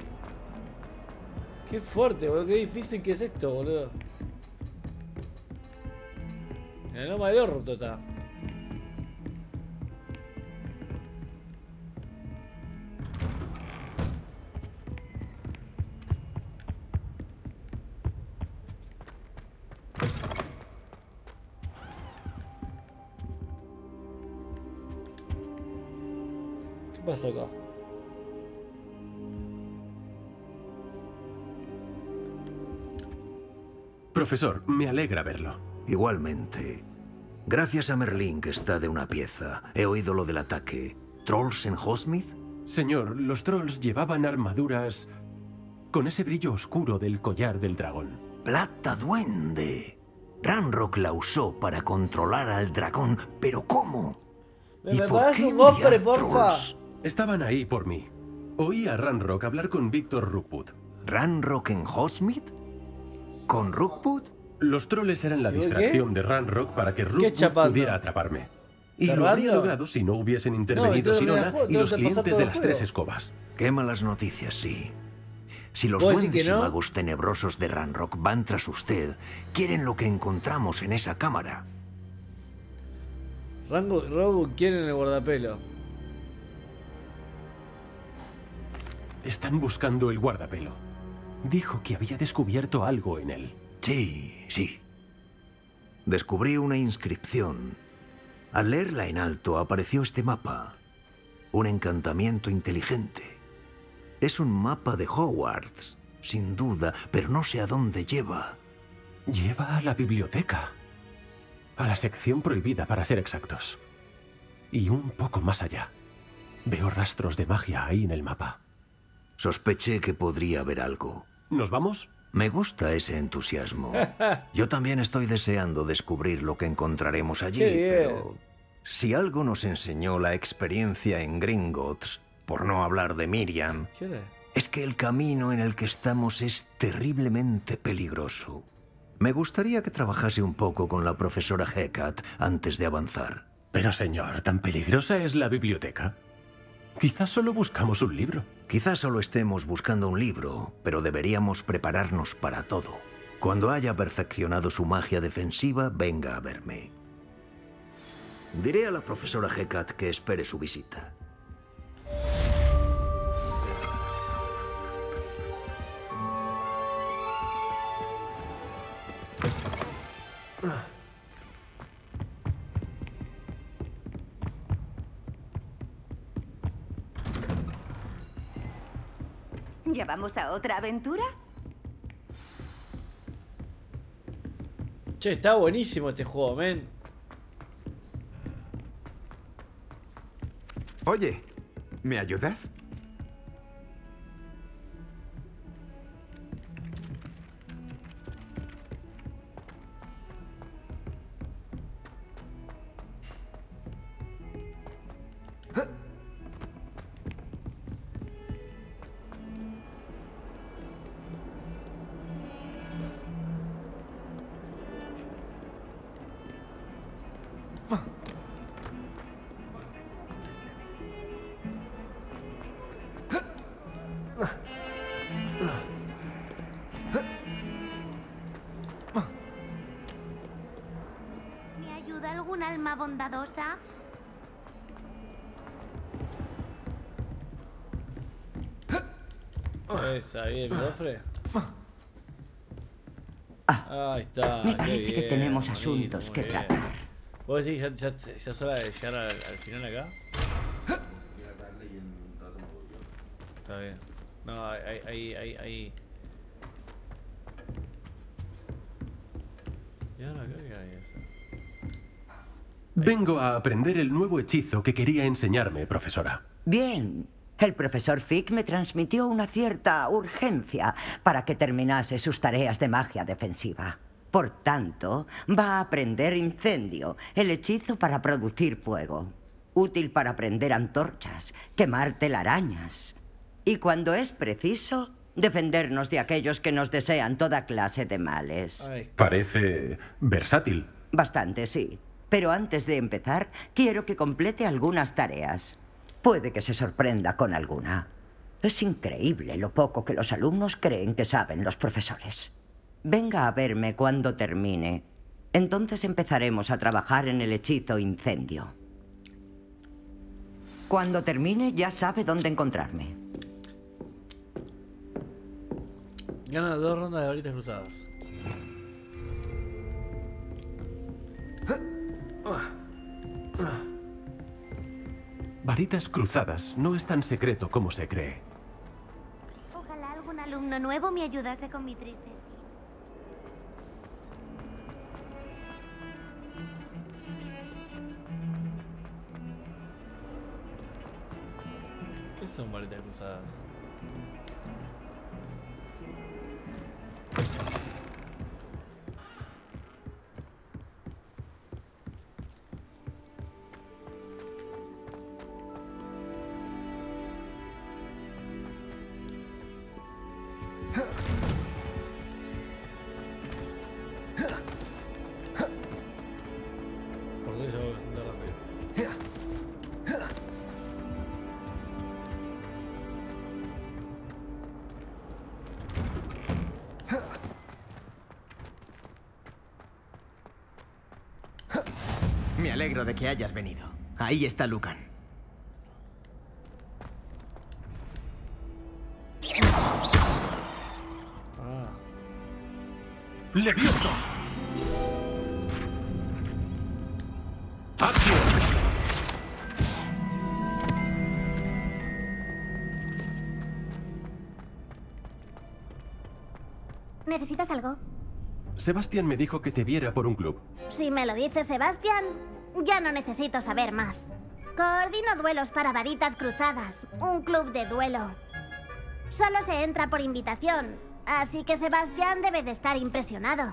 Qué fuerte, boludo. Qué difícil que es esto, boludo. En el loma del orto está. ¿Qué pasa acá? Profesor, me alegra verlo. Igualmente. Gracias a Merlín, que está de una pieza. He oído lo del ataque. ¿Trolls en Hogsmeade? Señor, los trolls llevaban armaduras con ese brillo oscuro del collar del dragón. ¡Plata duende! Ranrock la usó para controlar al dragón, pero ¿cómo? ¿Me pagas un gofre, porfa? Estaban ahí por mí. Oí a Ranrock hablar con Víctor Rookwood. ¿Ranrock en Hogsmeade? ¿Con Rookwood? Los troles eran la distracción de Ranrock para que Rookwood pudiera atraparme. Y lo habría logrado si no hubiesen intervenido Sirona y los clientes de las 3 escobas. Qué malas noticias, sí. Si los ¿Puedo decir duendes que no? y magos tenebrosos de Ranrock van tras usted, quieren lo que encontramos en esa cámara. Robo quiere en el guardapelo. Están buscando el guardapelo. Dijo que había descubierto algo en él. Sí, sí. Descubrí una inscripción. Al leerla en alto apareció este mapa. Un encantamiento inteligente. Es un mapa de Hogwarts, sin duda, pero no sé a dónde lleva. Lleva a la biblioteca. A la sección prohibida, para ser exactos. Y un poco más allá. Veo rastros de magia ahí en el mapa. Sospeché que podría haber algo. ¿Nos vamos? Me gusta ese entusiasmo. Yo también estoy deseando descubrir lo que encontraremos allí, pero si algo nos enseñó la experiencia en Gringotts, por no hablar de Miriam, es que el camino en el que estamos es terriblemente peligroso. Me gustaría que trabajase un poco con la profesora Hecate antes de avanzar. Pero señor, ¿tan peligrosa es la biblioteca? Quizás solo buscamos un libro. Quizás solo estemos buscando un libro, pero deberíamos prepararnos para todo. Cuando haya perfeccionado su magia defensiva, venga a verme. Diré a la profesora Hecate que espere su visita. ¿Ya vamos a otra aventura? Che, está buenísimo este juego, men. Oye, ¿me ayudas? ¿Me ayuda algún alma bondadosa? Esa, bien, cofre. Ahí está. Me parece qué que bien, tenemos bonito, asuntos muy que bien. tratar. ¿Vos decís ya es hora de llegar al final acá? Está bien. No, hay. ¿Y ahora qué hay eso? Vengo a aprender el nuevo hechizo que quería enseñarme, profesora. Bien. El profesor Fick me transmitió una cierta urgencia para que terminase sus tareas de magia defensiva. Por tanto, va a aprender incendio, el hechizo para producir fuego. Útil para prender antorchas, quemar telarañas. Y cuando es preciso, defendernos de aquellos que nos desean toda clase de males. Parece versátil. Bastante, sí. Pero antes de empezar, quiero que complete algunas tareas. Puede que se sorprenda con alguna. Es increíble lo poco que los alumnos creen que saben los profesores. Venga a verme cuando termine Entonces empezaremos a trabajar en el hechizo incendio. Cuando termine, ya sabe dónde encontrarme. Gana 2 rondas de varitas cruzadas. Varitas cruzadas no es tan secreto como se cree. Ojalá algún alumno nuevo me ayudase con mi triste sí. ¿Qué son varitas cruzadas? Por eso voy bastante rápido. Me alegro de que hayas venido. Ahí está Lucan. ¡Levioso! ¡Acción! ¿Necesitas algo? Sebastián me dijo que te viera por un club. Si me lo dice Sebastián, ya no necesito saber más. Coordino duelos para varitas cruzadas, un club de duelo. Solo se entra por invitación, así que Sebastián debe de estar impresionado.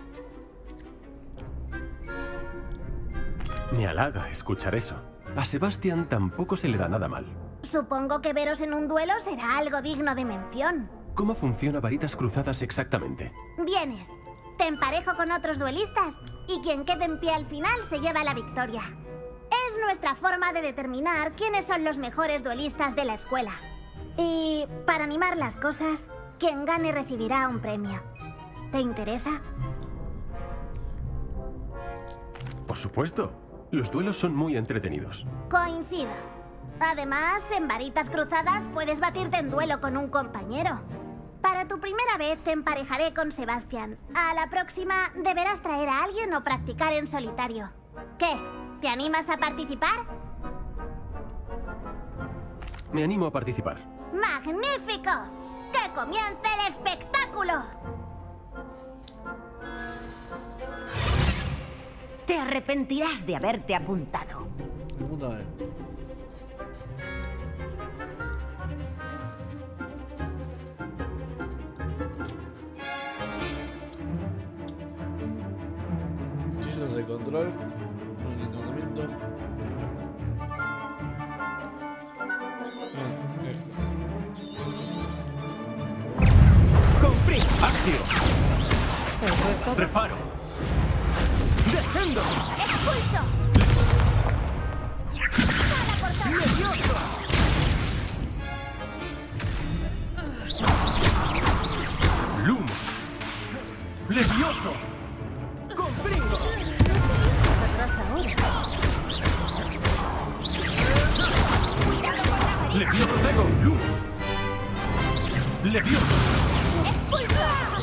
Me halaga escuchar eso. A Sebastián tampoco se le da nada mal. Supongo que veros en un duelo será algo digno de mención. ¿Cómo funciona varitas cruzadas exactamente? Vienes, te emparejo con otros duelistas y quien quede en pie al final se lleva la victoria. Es nuestra forma de determinar quiénes son los mejores duelistas de la escuela. Y para animar las cosas, quien gane recibirá un premio. ¿Te interesa? Por supuesto. Los duelos son muy entretenidos. Coincido. Además, en varitas cruzadas puedes batirte en duelo con un compañero. Para tu primera vez te emparejaré con Sebastián. A la próxima deberás traer a alguien o practicar en solitario. ¿Qué? ¿Te animas a participar? Me animo a participar. ¡Magnífico! ¡Que comience el espectáculo! Te arrepentirás de haberte apuntado. Puta madre. Hechizos de control. Un encantamiento. ¡Confrin! ¡Acción! ¡Reparo! ¡Descendo! ¡Expulso! ¡Levioso! ¡Lumos! ¡Levioso! ¡Confringo! Se atrasa ahora. ¡Levioso tengo! ¡Lumos! ¡Levioso! ¡Expulso!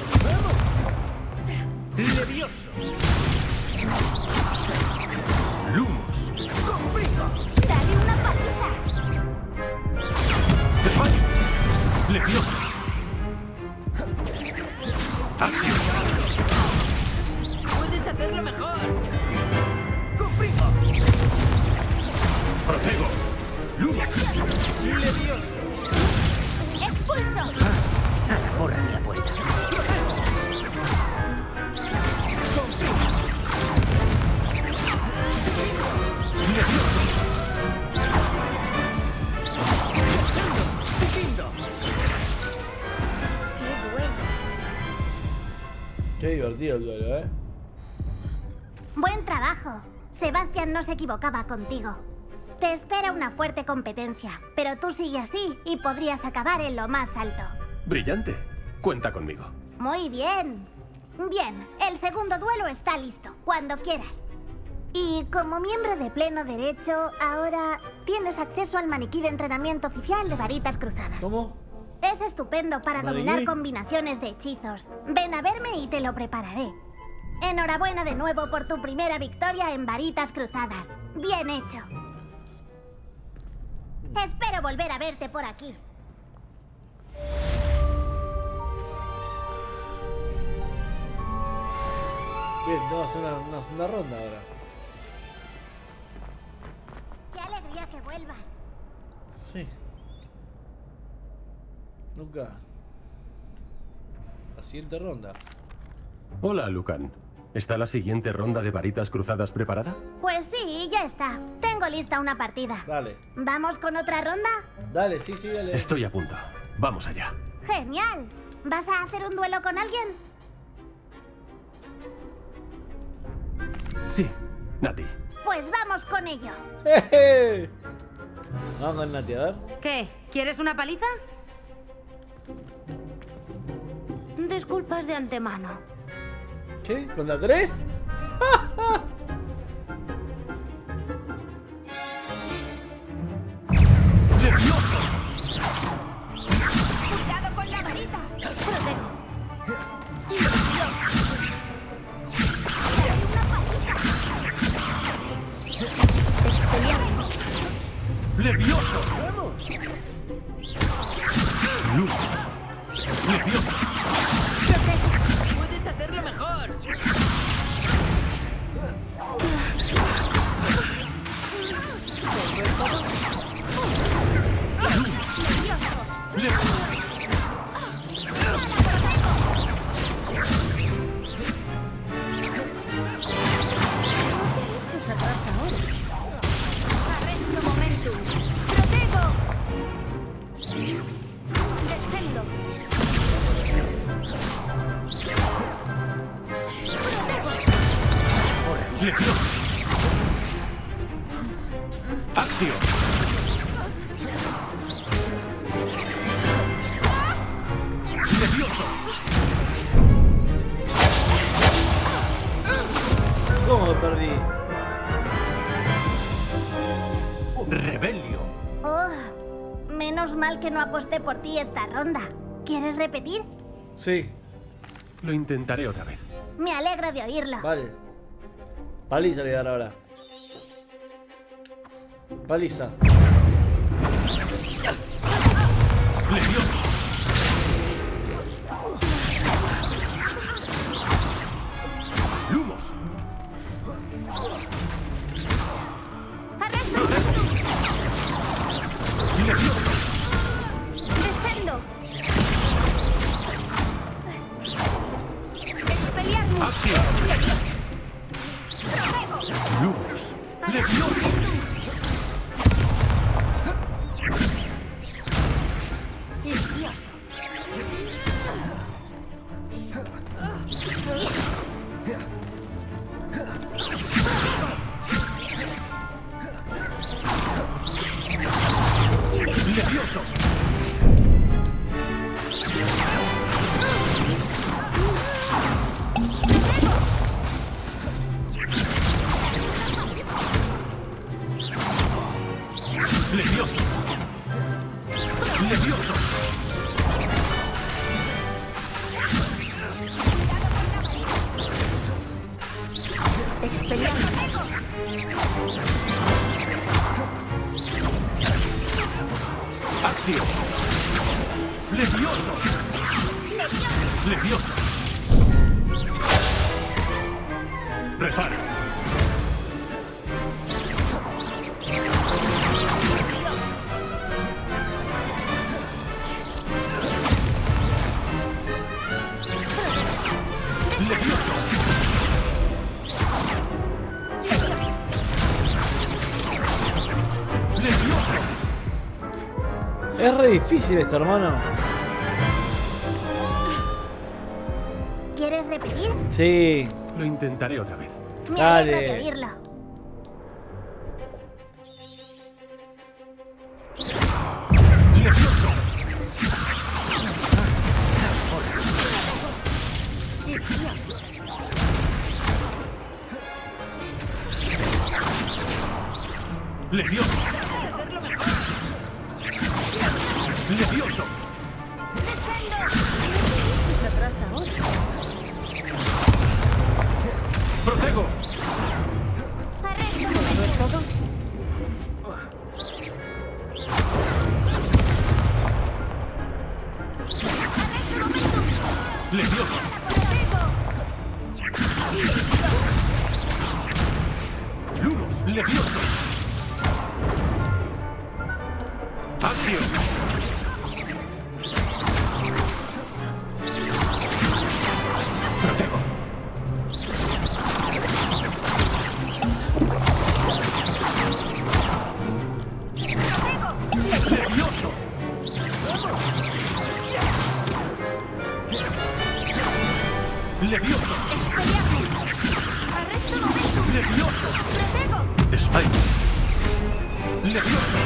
¡Levioso! ¡Lumos! ¡Confringo! ¡Dale una paliza! ¡Desmayo! ¡Levioso! ¡Acción! ¡Puedes hacerlo mejor! ¡Confringo! ¡Protego! ¡Lumos! ¡Levioso! ¡Expulso! A la porra mi apuesta. ¡Qué duelo! Qué divertido el duelo, ¿eh? Buen trabajo. Sebastián no se equivocaba contigo. Te espera una fuerte competencia, pero tú sigue así y podrías acabar en lo más alto. Brillante. Cuenta conmigo. Muy bien. Bien, el segundo duelo está listo, cuando quieras. Y como miembro de pleno derecho, ahora tienes acceso al maniquí de entrenamiento oficial de varitas cruzadas. ¿Cómo? Es estupendo para ¿Maniquí? dominar combinaciones de hechizos. Ven a verme y te lo prepararé. Enhorabuena de nuevo por tu primera victoria en varitas cruzadas. Bien hecho. Espero volver a verte por aquí. Bien, vamos a hacer una segunda ronda ahora. Qué alegría que vuelvas. Sí. Nunca. La siguiente ronda. Hola, Lucan. ¿Está la siguiente ronda de varitas cruzadas preparada? Pues sí, ya está. Tengo lista una partida. Dale. ¿Vamos con otra ronda? Dale, sí, dale. Estoy a punto. Vamos allá. ¡Genial! ¿Vas a hacer un duelo con alguien? Sí, Nati. Pues vamos con ello. Vamos con Nati, a ver. ¿Qué? ¿Quieres una paliza? Disculpas de antemano. ¿Qué? ¿Con la 3? ¡Cuidado con la varita! ¡Protego! ¡Levioso! ¡Luz! ¡Levioso! ¡Puedes hacerlo mejor! Echas atrás ahora. Arresto momentum. ¡Protego! Descendo. ¡Levioso! ¡Acción! ¡Levioso! ¿Cómo me perdí? ¡Rebelio! Oh, menos mal que no aposté por ti esta ronda. ¿Quieres repetir? Sí. Lo intentaré otra vez. Me alegro de oírlo. Vale. Paliza le voy a dar ahora. Paliza. ¡Levioso! ¡Lumos! ¡Levioso! Descendo. Expelliarmus. ¡Acción! ¡Lumos! ¡Levioso! Levioso. ¡Levioso! ¡Levioso! ¡Levioso! ¡Acción! ¡Levioso! ¡Levioso! ¡Repare! ¡Levioso! ¡Levioso! Es re difícil esto, hermano. ¿Quieres repetir? Sí. Lo intentaré otra vez. Me alegro de oírlo. ¡Levioso! Levioso. ¡Levioso! Puedes hacerlo mejor. ¡Levioso! Si se atrasa ahora. ¡Protego! ¿No es todo? ¡Levioso! ¡Lumos! ¡Levioso! ¡Acción! ¡Protego! ¡Levioso! ¡Levioso! ¡Levioso! ¡Spike! ¡Levioso!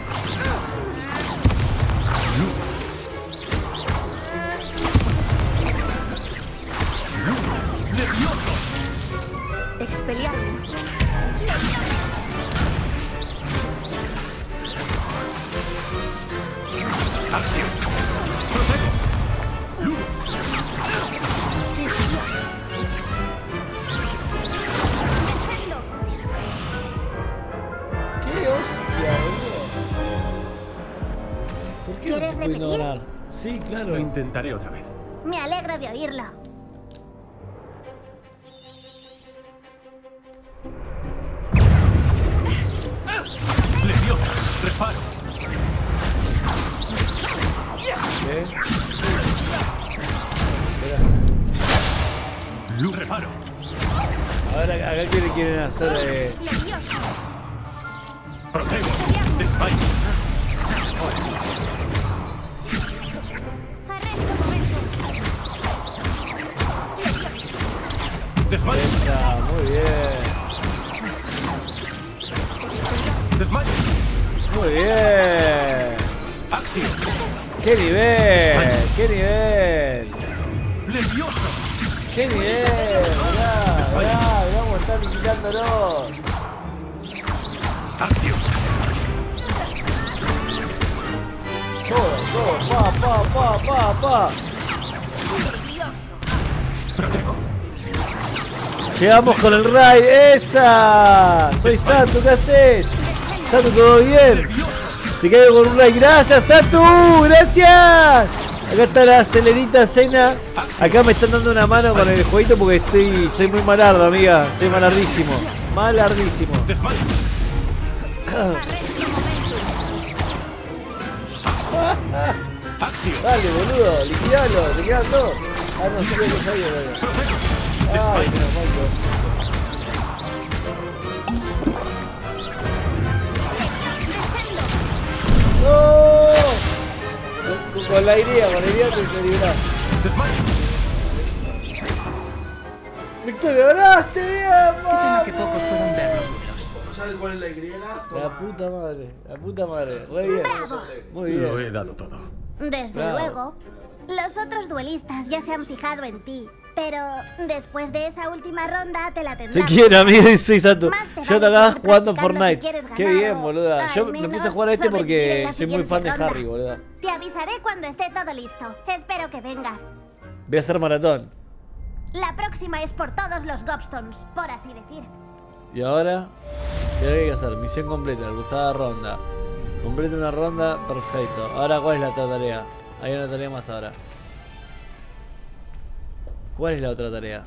¡Lumos! ¡Levioso! Expelliarmus. ¡Acción! ¡Protego! ¡Lumos! ¡Qué hostia, boludo! ¿Por qué ¿Quieres no te puedo repetir? ignorar? Sí, claro. Lo intentaré otra vez. Me alegro de oírlo. ¡Levioso! ¡Reparo! ¿Qué? ¡Luz! ¡Reparo! Ahora acá quieren hacer... ¡Protego! ¡Spike! ¡Desmayo! Esa, muy bien. ¡Desmayo! Muy bien. ¡Acción! ¡Qué nivel! ¡Qué nivel! ¡Levioso! ¡Qué nivel! Mirá, cómo están visitándolo. ¡Acción! Todo, pa. ¡Protego! Llegamos con el raid. ¡Esa! Soy Satu, ¿qué haces? Satu, ¿todo bien? Te caigo con un raid. ¡Gracias, Satu! ¡Gracias! Acá está la acelerita cena. Acá me están dando una mano con el jueguito porque soy muy malardo, amiga. Soy malardísimo. Malardísimo. Dale, boludo, liquidalo, te quedan dos. Ah, no, sí, que sabía, ay, menos mal que... ¡No! Con la idea te librás. ¡Victoria, ganaste! ¡Bien, Qué pena que pocos puedan ver los números. ¿Sabes cuál es la Y? La puta madre, re bien. ¡Bravo! Muy bien. Lo he dado todo. Desde Bravo. luego. Los otros duelistas ya se han fijado en ti. Pero después de esa última ronda te la Te tendrás. quiero, amigo, soy Sato. Más te Yo te vale acabas seguir jugando practicando Fortnite. si quieres Qué ganar bien, o, boluda. al Yo me menos, puse a jugar a este sobrevivir en porque la soy muy fan de siguiente Harry, ronda. boluda. Te avisaré cuando esté todo listo. Espero que vengas. Voy a hacer maratón. La próxima es por todos los Gobstones, por así decir. Y ahora, ¿qué hay que hacer? Misión completa, cruzada ronda. Completa una ronda, perfecto. Ahora, ¿cuál es la otra tarea? Hay una tarea más ahora. ¿Cuál es la otra tarea?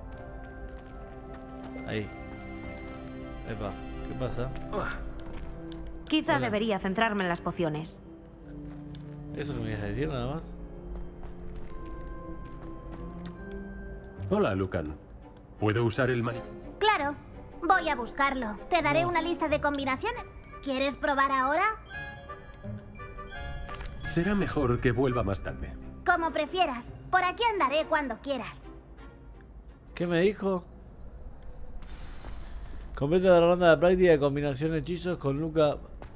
Ahí. Epa, ¿qué pasa? Quizá Hola. debería centrarme en las pociones. ¿Eso que me ibas a decir nada más? Hola, Lucan. ¿Puedo usar el mani? Claro, voy a buscarlo. Te daré una lista de combinaciones. ¿Quieres probar ahora? Será mejor que vuelva más tarde. Como prefieras. Por aquí andaré cuando quieras. ¿Qué me dijo? Completa la ronda de práctica de combinación de hechizos con Luca.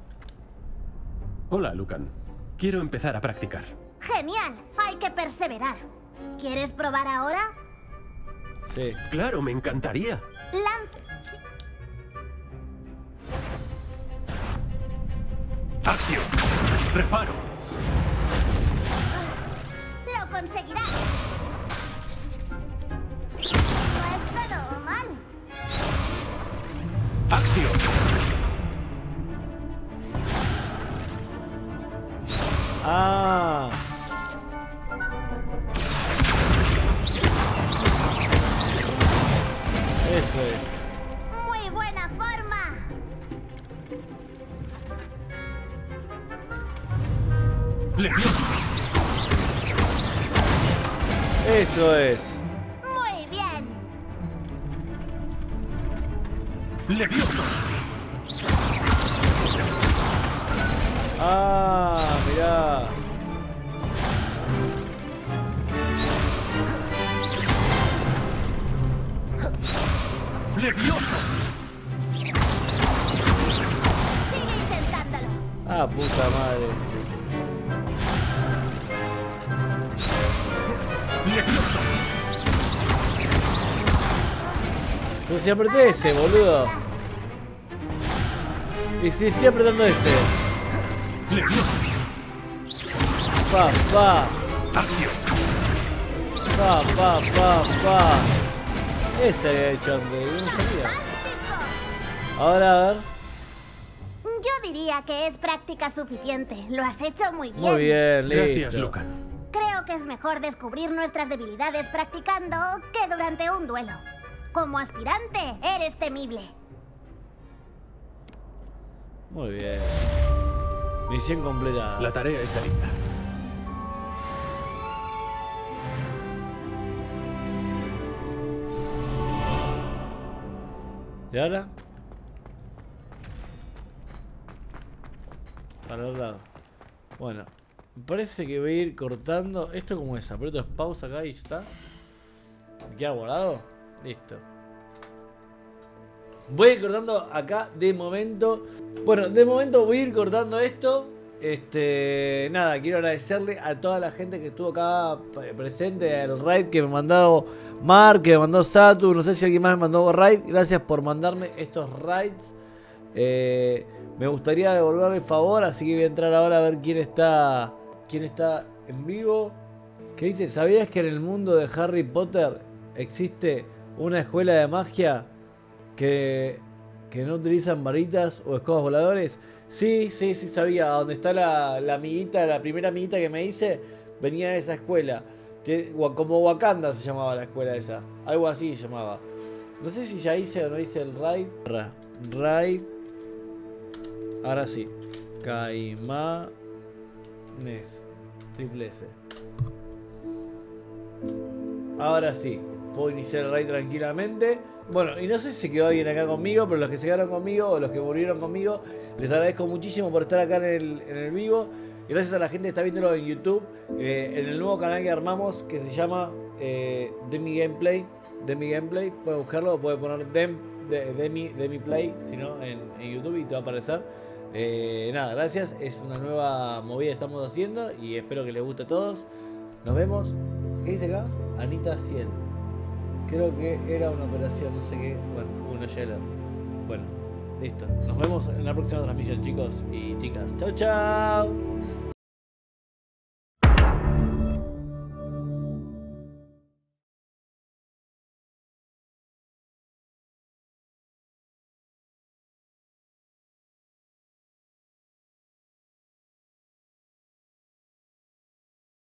Hola, Lucan. Quiero empezar a practicar. Genial, hay que perseverar. ¿Quieres probar ahora? Sí. Claro, me encantaría. ¡Acción! ¡Reparo! ¡Lo conseguirás! No es todo mal. ¡Acción! Ah. Eso es. Muy buena forma. Eso es. Muy bien. ¡Levioso! Ah, mirá. ¡Levioso! Sigue intentándolo. Ah, puta madre. ¡Levioso! Pero si apreté ese, boludo. Y si estoy apretando ese. Pa, pa. Pa, pa, pa, pa. Ese había hecho antes, no sabía. Ahora a ver. Yo diría que es práctica suficiente. Lo has hecho muy bien. Muy bien, listo. Gracias, Lucan. Creo que es mejor descubrir nuestras debilidades practicando que durante un duelo. Como aspirante, eres temible. Muy bien. Misión completada. La tarea está lista. ¿Y ahora? Para el lado. Bueno, me parece que voy a ir cortando. ¿Esto cómo es? Aprieto pausa acá y ya está. ¿Me queda volado? Listo. Voy a ir cortando acá de momento. Bueno, de momento voy a ir cortando esto. Nada, quiero agradecerle a toda la gente que estuvo acá presente. El raid que me mandó Mark, que me mandó Satu. No sé si alguien más me mandó raid. Gracias por mandarme estos raids. Me gustaría devolverle el favor, así que voy a entrar ahora a ver quién está en vivo. ¿Qué dice? ¿Sabías que en el mundo de Harry Potter existe una escuela de magia que no utilizan varitas o escobas voladores? Sí, sabía. Donde está la amiguita, la primera amiguita que me hice, venía de esa escuela. Como Wakanda se llamaba la escuela esa. Algo así se llamaba. No sé si ya hice o no hice el raid. Raid. Ahora sí. Caimanes. Triple S. Ahora sí. Puedo iniciar el raid tranquilamente. Bueno, y no sé si se quedó alguien acá conmigo, pero los que se quedaron conmigo o los que volvieron conmigo, les agradezco muchísimo por estar acá en el vivo. Gracias a la gente que está viéndolo en YouTube, en el nuevo canal que armamos, que se llama Demi Gameplay. Demi Gameplay, puedes buscarlo, puedes poner Demi Play, si no, en YouTube y te va a aparecer. Nada, gracias, es una nueva movida que estamos haciendo y espero que les guste a todos. Nos vemos. ¿Qué dice acá? Anita 100. Creo que era una operación, no sé qué. Bueno, uno Yeller. Bueno, listo. Nos vemos en la próxima transmisión, chicos y chicas. Chau, chau.